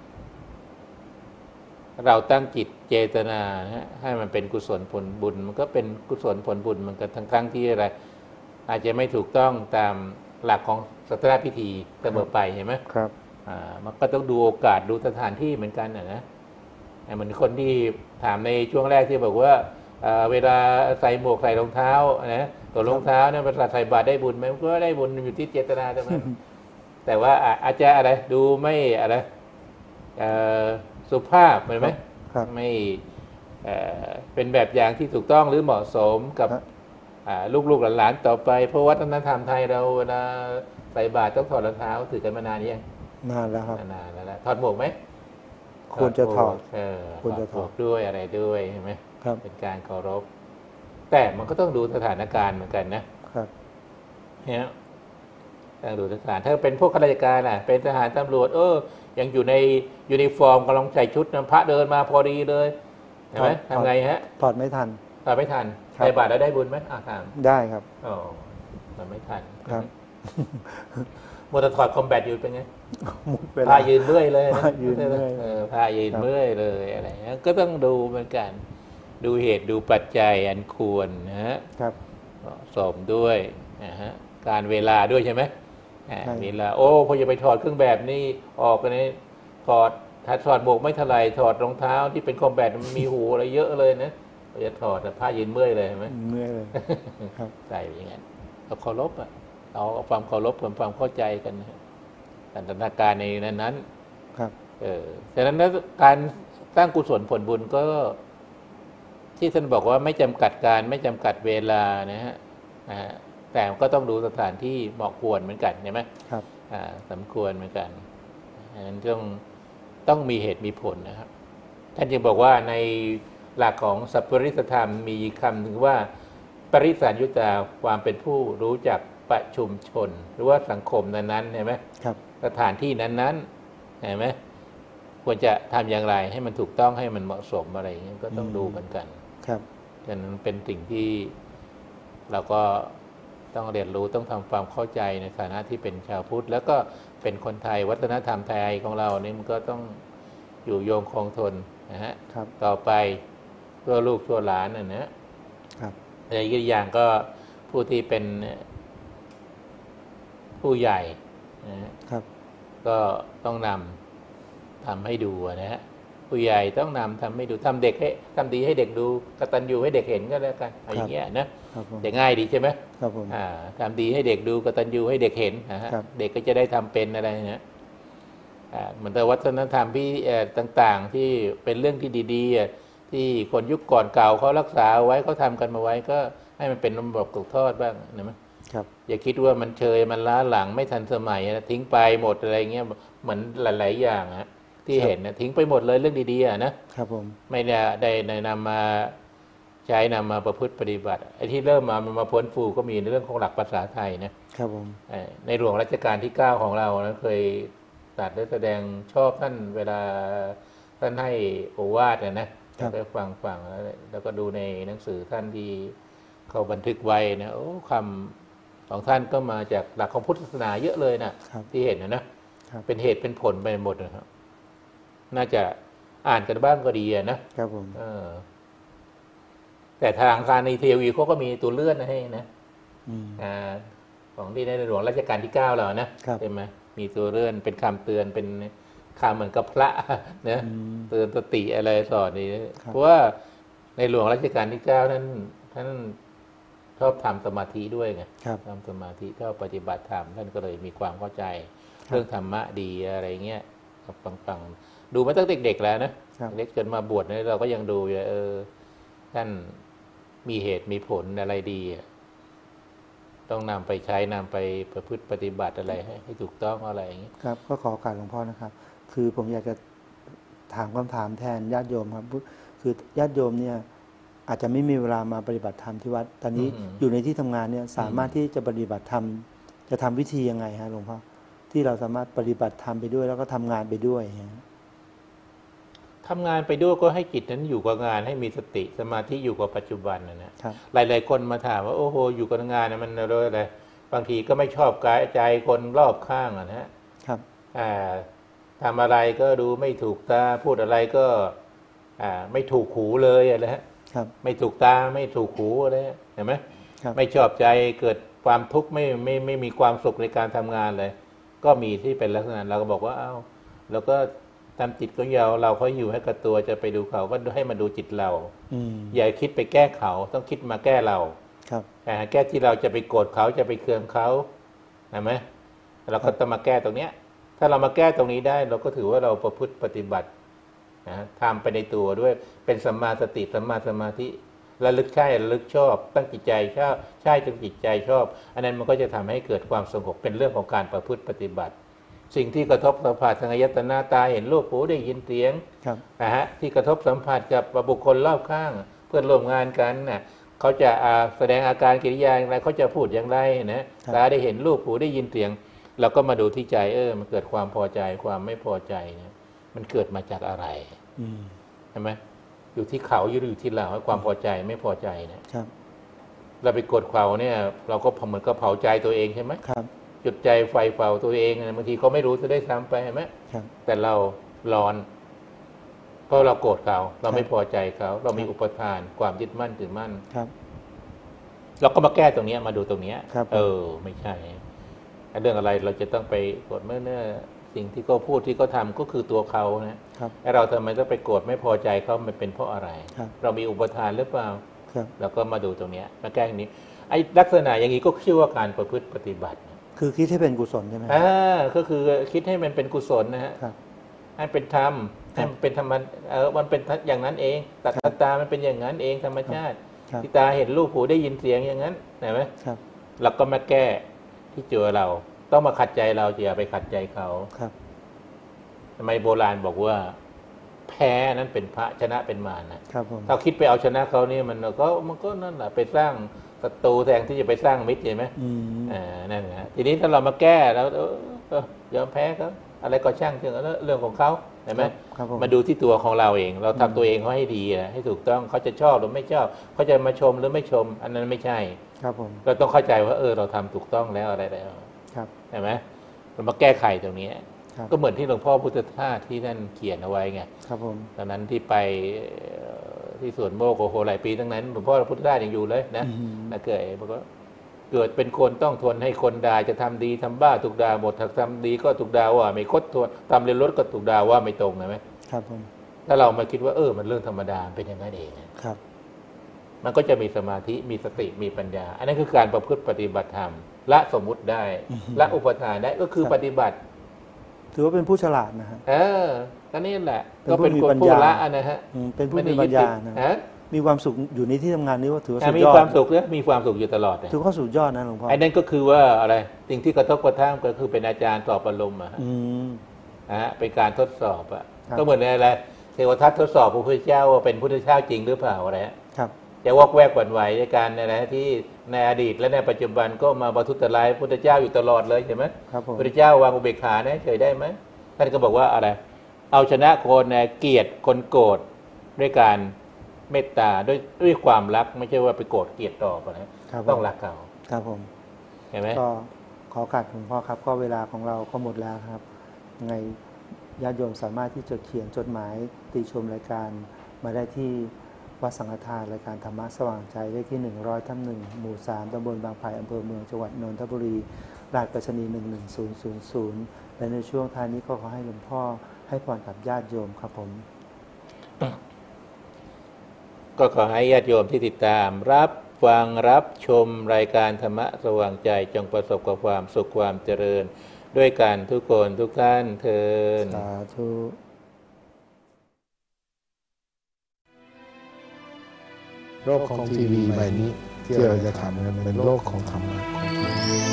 เราตั้งจิตเจตนาให้มันเป็นกุศลผลบุญมันก็เป็นกุศลผลบุญมันก็ทั้งทั้งที่อะไรอาจจะไม่ถูกต้องตามหลักของศาสนพิธีเสมอไปเห็นไหมครับอ่ามันก็ต้องดูโอกาสดูสถานที่เหมือนกันนะนะเหมือนคนที่ถามในช่วงแรกที่บอกว่าเวลาใส่หมวกใส่รองเท้านะตัวรองเท้าเนี่ยเวลาใส่บาตรได้บุญไหมก็ได้บุญอยู่ที่เจตนาใช่ไหมแต่ว่าอาจจะอะไรดูไม่อะไรสุภาพเห็นไหมไม่เป็นแบบอย่างที่ถูกต้องหรือเหมาะสมกับลูกๆหลานๆต่อไปเพราะวัฒนธรรมไทยเราเวลาใส่บาตรต้องถอดรองเท้าถือกันมานานยังนานแล้วครับนานแล้วถอดหมวกไหมควรจะถอดควรจะถอดด้วยอะไรด้วยใช่ไหมครับเป็นการเคารพแต่มันก็ต้องดูสถานการณ์เหมือนกันนะครับเนี่ยต้องดูสถานถ้าเป็นพวกข้าราชการน่ะเป็นทหารตำรวจเออยังอยู่ในยูนิฟอร์มกำลังใส่ชุดนะพระเดินมาพอดีเลยเห็นไหมทำไงฮะถอดไม่ทันถอดไม่ทันใส่บาตรแล้วได้บุญไหมอ่าถามได้ครับอ๋อถอดไม่ทันครับโมดถอดคอมแบทอยู่เป็นไงพายืนเมื่อยเลยนะยืนเมื่อยพายืนเมื่อยเลยอะไรเงี้ยก็ต้องดูเหมือนกันดูเหตุดูปัจจัยอันควรนะฮะครับสมด้วยนะฮะการเวลาด้วยใช่ไหมเวลาโอ้พอจะไปถอดเครื่องแบบนี่ออกกันนี่ถอดถ้าถอดหมวกไม่เท่าไรถอดรองเท้าที่เป็นคอมแบทมันมีหูอะไรเยอะเลยนะจะถอดแต่ผ้ายืนเมื่อยเลยใช่ไหมเมื่อยเลยครับใส่อย่างนั้นเราเคารพอ่ะเอาความเคารพกับความเข้าใจกันนะสถานการณ์ในนั้นนั้นครับเออฉะนั้นการสร้างกุศลผลบุญก็ที่ท่านบอกว่าไม่จำกัดการไม่จำกัดเวลานะฮะแต่ก็ต้องดูสถานที่เหมาะควรเหมือนกันใช่ไหมครับสมควรเหมือนกันฉะนั้นต้องต้องมีเหตุมีผลนะครับท่านจึงบอกว่าในหลักของสัพปริสธรรมมีคำถึงว่าปริสัญยุตาความเป็นผู้รู้จักประชุมชนหรือว่าสังคมนั้นๆเห็นไหมครับสถานที่นั้นๆเห็นไหมควรจะทำอย่างไรให้มันถูกต้องให้มันเหมาะสมอะไรอย่างนี้ก็ต้องดูเหมือนกันครับฉะนั้นเป็นสิ่งที่เราก็ต้องเรียนรู้ต้องทำความเข้าใจในฐานะที่เป็นชาวพุทธแล้วก็เป็นคนไทยวัฒนธรรมไทยของเราเนี่ยมันก็ต้องอยู่โยงคงทนนะฮะต่อไปเพื่อลูกเพื่อหลานนะนะครับแต่อีกอย่างก็ผู้ที่เป็นผู้ใหญ่นะครับก็ต้องนำทำให้ดูนะฮะผู้ใหญ่ต้องนำทำให้ดูทำเด็กให้ทำดีให้เด็กดูกตัญญูให้เด็กเห็นก็แล้วกันอะไรอย่างเงี้ยนะจะง่ายดีใช่ไหมครับผมอ่าทำดีให้เด็กดูกตัญญูให้เด็กเห็นนะฮะเด็กก็จะได้ทำเป็นอะไรนะเหมือนแต่วัฒนธรรมที่ต่างๆที่เป็นเรื่องที่ดีๆที่คนยุคก่อนเก่าเขารักษาไว้เขาทำกันมาไว้ก็ให้มันเป็นมรดกตกทอดบ้างนะมั้ยครับอย่าคิดว่ามันเชยมันล้าหลังไม่ทันสมัยนะทิ้งไปหมดอะไรเงี้ยเหมือนหลายๆอย่างฮะที่เห็นนะทิ้งไปหมดเลยเรื่องดีๆนะครับผมไม่ได้ได้นำมาใช้นำมาประพฤติปฏิบัติไอ้ที่เริ่มมามันมาพ้นฟูก็มีในเรื่องของหลักภาษาไทยนะครับผมในหลวงรัชกาลที่เก้าของเรานะเคยตรัสได้แสดงชอบท่านเวลาท่านให้โอวาทนะนะได้ฟังฟังแล้วแล้วก็ดูในหนังสือท่านที่เขาบันทึกไว้นะโอ้คำของท่านก็มาจากหลักของพุทธศาสนาเยอะเลยนะที่เห็นนะนะเป็นเหตุเป็นผลไปหมดนะครับน่าจะอ่านกันบ้างก็ดีนะครับผมเออแต่ทางการในทีวีเขาก็มีตัวเลื่อนให้นะอ่าของที่ในหลวงรัชกาลที่เก้าแล้วนะใช่ไหมมีตัวเลื่อนเป็นคำเตือนเป็นคำเหมือนกับพระนะเตือนสติอะไรสอนนี่เพราะว่าในหลวงรัชกาลที่เก้านั้นท่านชอบทำสมาธิด้วยไงทำสมาธิชอบปฏิบัติธรรมท่านก็เลยมีความเข้าใจเรื่องธรรมะดีอะไรเงี้ยฟังๆดูมาตั้งเด็กๆแล้วนะเล็กจนมาบวชเนี่ยเราก็ยังดูอยู่เออท่านมีเหตุมีผลอะไรดีต้องนำไปใช้นำไปประพฤติปฏิบัติอะไรให้ให้ถูกต้องอะไรอย่างนี้ครับก็ขอโอกาสหลวงพ่อนะครับคือผมอยากจะถามคำถามแทนญาติโยมครับคือญาติโยมเนี่ยอาจจะไม่มีเวลามาปฏิบัติธรรมที่วัดตอนนี้อยู่ในที่ทำงานเนี่ยสามารถที่จะปฏิบัติธรรมจะทำวิธียังไงฮะหลวงพ่อที่เราสามารถปฏิบัติธรรมไปด้วยแล้วก็ทำงานไปด้วยทำงานไปด้วยก็ให้จิตนั้นอยู่กับงานให้มีสติสมาธิอยู่กับปัจจุบันนะนะหลายๆคนมาถามว่าโอ้โหอยู่กับงานมันอะไรบางทีก็ไม่ชอบกายใจคนรอบข้างนะฮะครับอ่าทำอะไรก็ดูไม่ถูกตาพูดอะไรก็อ่าไม่ถูกหูเลยอะไรฮะครับไม่ถูกตาไม่ถูกหูอะไรเห็นไหมไม่ชอบใจเกิดความทุกข์ไม่ไม่ไม่มีความสุขในการทำงานเลยก็มีที่เป็นลักษณะเราก็บอกว่าเอ้าเราก็ทำจิตของเราเราเขาอยู่ให้กับตัวจะไปดูเขาก็ให้มาดูจิตเราอย่าคิดไปแก้เขาต้องคิดมาแก้เราครับแก้ที่เราจะไปโกรธเขาจะไปเคืองเขาเห็นไหมเราก็ต้องมาแก้ตรงเนี้ยถ้าเรามาแก้ตรงนี้ได้เราก็ถือว่าเราประพฤติปฏิบัตินะทำไปในตัวด้วยเป็นสัมมาสติสัมมาสมาธิระลึกใช่ระลึกชอบตั้งจิตใจชอบใช่จนจิตใจชอบอันนั้นมันก็จะทำให้เกิดความสงบเป็นเรื่องของการประพฤติปฏิบัติสิ่งที่กระทบสัมผัสทางอายตนะตาเห็นรูปหูได้ยินเสียงนะฮะที่กระทบสัมผัสกับบุคคลรอบข้างเพื่อนร่วมงานกันน่ะเขาจะแสดงอาการกิริยาอย่างไรเขาจะพูดอย่างไรนะตาได้เห็นรูปหูได้ยินเสียงเราก็มาดูที่ใจเออมันเกิดความพอใจความไม่พอใจเนี่ยมันเกิดมาจากอะไรใช่ไหมอยู่ที่เขาอยู่ที่เราความพอใจไม่พอใจเนี่ยเราไปกดเขาเนี่ยเราก็เหมือนกับเผาใจตัวเองใช่ไหมจุดใจไฟเผาตัวเองบางทีเขาไม่รู้จะได้ซ้ำไปใช่ไหมแต่เราร้อนเพราะเราโกรธเขาเราไม่พอใจเขาเรามีอุปทานความยึดมั่นถือมั่นเราก็มาแก้ตรงนี้มาดูตรงนี้เออไม่ใช่เรื่องอะไรเราจะต้องไปโกรธเมื่อเนื้อสิ่งที่เขาพูดที่เขาทาก็คือตัวเขานะไอเราทำไมต้องไปโกรธไม่พอใจเขามันเป็นเพราะอะไรเรามีอุปทานหรือเปล่าเราก็มาดูตรงนี้มาแก้ตรงนี้ไอ้ลักษณะอย่างนี้ก็ชื่อว่าการประพฤติปฏิบัติคือคิดให้เป็นกุศลใช่ไหมอ่าก็คือคิดให้มันเป็นกุศลนะฮะให้เป็นธรรมให้มันเป็นธรรมเออมันเป็นอย่างนั้นเองตัดตามันเป็นอย่างนั้นเองธรรมชาติที่ตาเห็นรูปหูได้ยินเสียงอย่างนั้นเห็นไหมเราก็มาแก้ที่ตัวเราต้องมาขัดใจเราอย่าไปขัดใจเขาครับทำไมโบราณบอกว่าแพ้นั้นเป็นพระชนะเป็นมารนะครับผมถ้าคิดไปเอาชนะเขานี่มันก็มันก็นั่นแหละไปสร้างศัตรูแทนที่จะไปสร้างมิตรใช่ไหมอ่านั่นแหละทีนี้ถ้าเรามาแก้แล้วยอมแพ้เขาอะไรก็ช่างเถอะเรื่องของเขาเห็นไหมมาดูที่ตัวของเราเองเราทำตัวเองเขาให้ดีนะให้ถูกต้องเขาจะชอบหรือไม่ชอบเขาจะมาชมหรือไม่ชมอันนั้นไม่ใช่ครับผมเราต้องเข้าใจว่าเออเราทำถูกต้องแล้วอะไรแล้วใช่ไหมเรามาแก้ไขตรงนี้ก็เหมือนที่หลวงพ่อพุทธทาสที่ท่านเขียนเอาไว้ไงครับผมตอนนั้นที่ไปที่สวนโมกโอ้โหหลายปีตั้งนั้นหลวงพ่อพุทธทาสยังอยู่เลยนะนะเกิดบอกว่าเกิดเป็นคนต้องทนให้คนด่าจะทำดีทำบ้าถูกด่าหมดถ้าทำดีก็ถูกด่าว่าไม่คดทนทำเรียนรถก็ถูกด่าว่าไม่ตรงใช่ไหมครับผมถ้าเรามาคิดว่าเออมันเรื่องธรรมดาเป็นอย่างนั้นเองครับมันก็จะมีสมาธิมีสติมีปัญญาอันนั้นคือการประพฤติปฏิบัติธรรมละสมมุติได้ละอุปทานได้ก็คือปฏิบัติถือว่าเป็นผู้ฉลาดนะฮะเออก็นี่แหละก็เป็นคนผู้ละนะฮะเป็นผู้มีปัญญานะมีความสุขอยู่ในที่ทำงานนี้ว่าถือว่าสุดยอดมีความสุขเนี่ยมีความสุขอยู่ตลอดถือว่าสุดยอดนะหลวงพ่อไอ้นั่นก็คือว่าอะไรสิ่งที่กระทบกระทั่งก็คือเป็นอาจารย์สอบอารมณ์อะฮะนะฮะเป็นการทดสอบอะก็เหมือนอะไรเทวทัตทดสอบพระพุทธเจ้าว่าเป็นพุทธเจ้าจริงหรือเปล่าอะไรครับจะวอกแวกหวั่นไหวในการอะไรที่ในอดีตและในปัจจุบันก็มาบรรทุตร้ายพุทธเจ้าอยู่ตลอดเลยใช่ไหมครับผมพุทธเจ้าวางอุเบกขาได้เคยได้ไหมท่านก็บอกว่าอะไรเอาชนะคนเกลียดคนโกรธด้วยการเมตตาด้วยด้วยความรักไม่ใช่ว่าไปโกรธเกลียดต่อไปนะต้องรักเขาครับผมเห็นไหมก็ขอกัดหลวงพ่อครับก็เวลาของเราก็หมดแล้วครับยังไงญาติโยมสามารถที่จะเขียนจดหมายติชมรายการมาได้ที่วัดสังฆทานรายการธรรมะสว่างใจเลขที่หนึ่งร้อยทับหนึ่งหมู่สามตำบลบางไผ่อำเภอเมืองจังหวัดนนทบุรีรหัสไปรษณีย์หนึ่งหนึ่งศูนย์ศูนย์ศูนย์และในช่วงท้ายนี้ก็ขอให้หลวงพ่อให้พรกับญาติโยมครับผมก็ขอให้ญาติโยมที่ติดตามรับฟังรับชมรายการธรรมะสว่างใจจงประสบกับความสุขความเจริญด้วยกันทุกคนทุกท่านเทินสาธุโลกของทีวีใบนี้ที่เราจะทำกันเป็นโลกของธรรมะ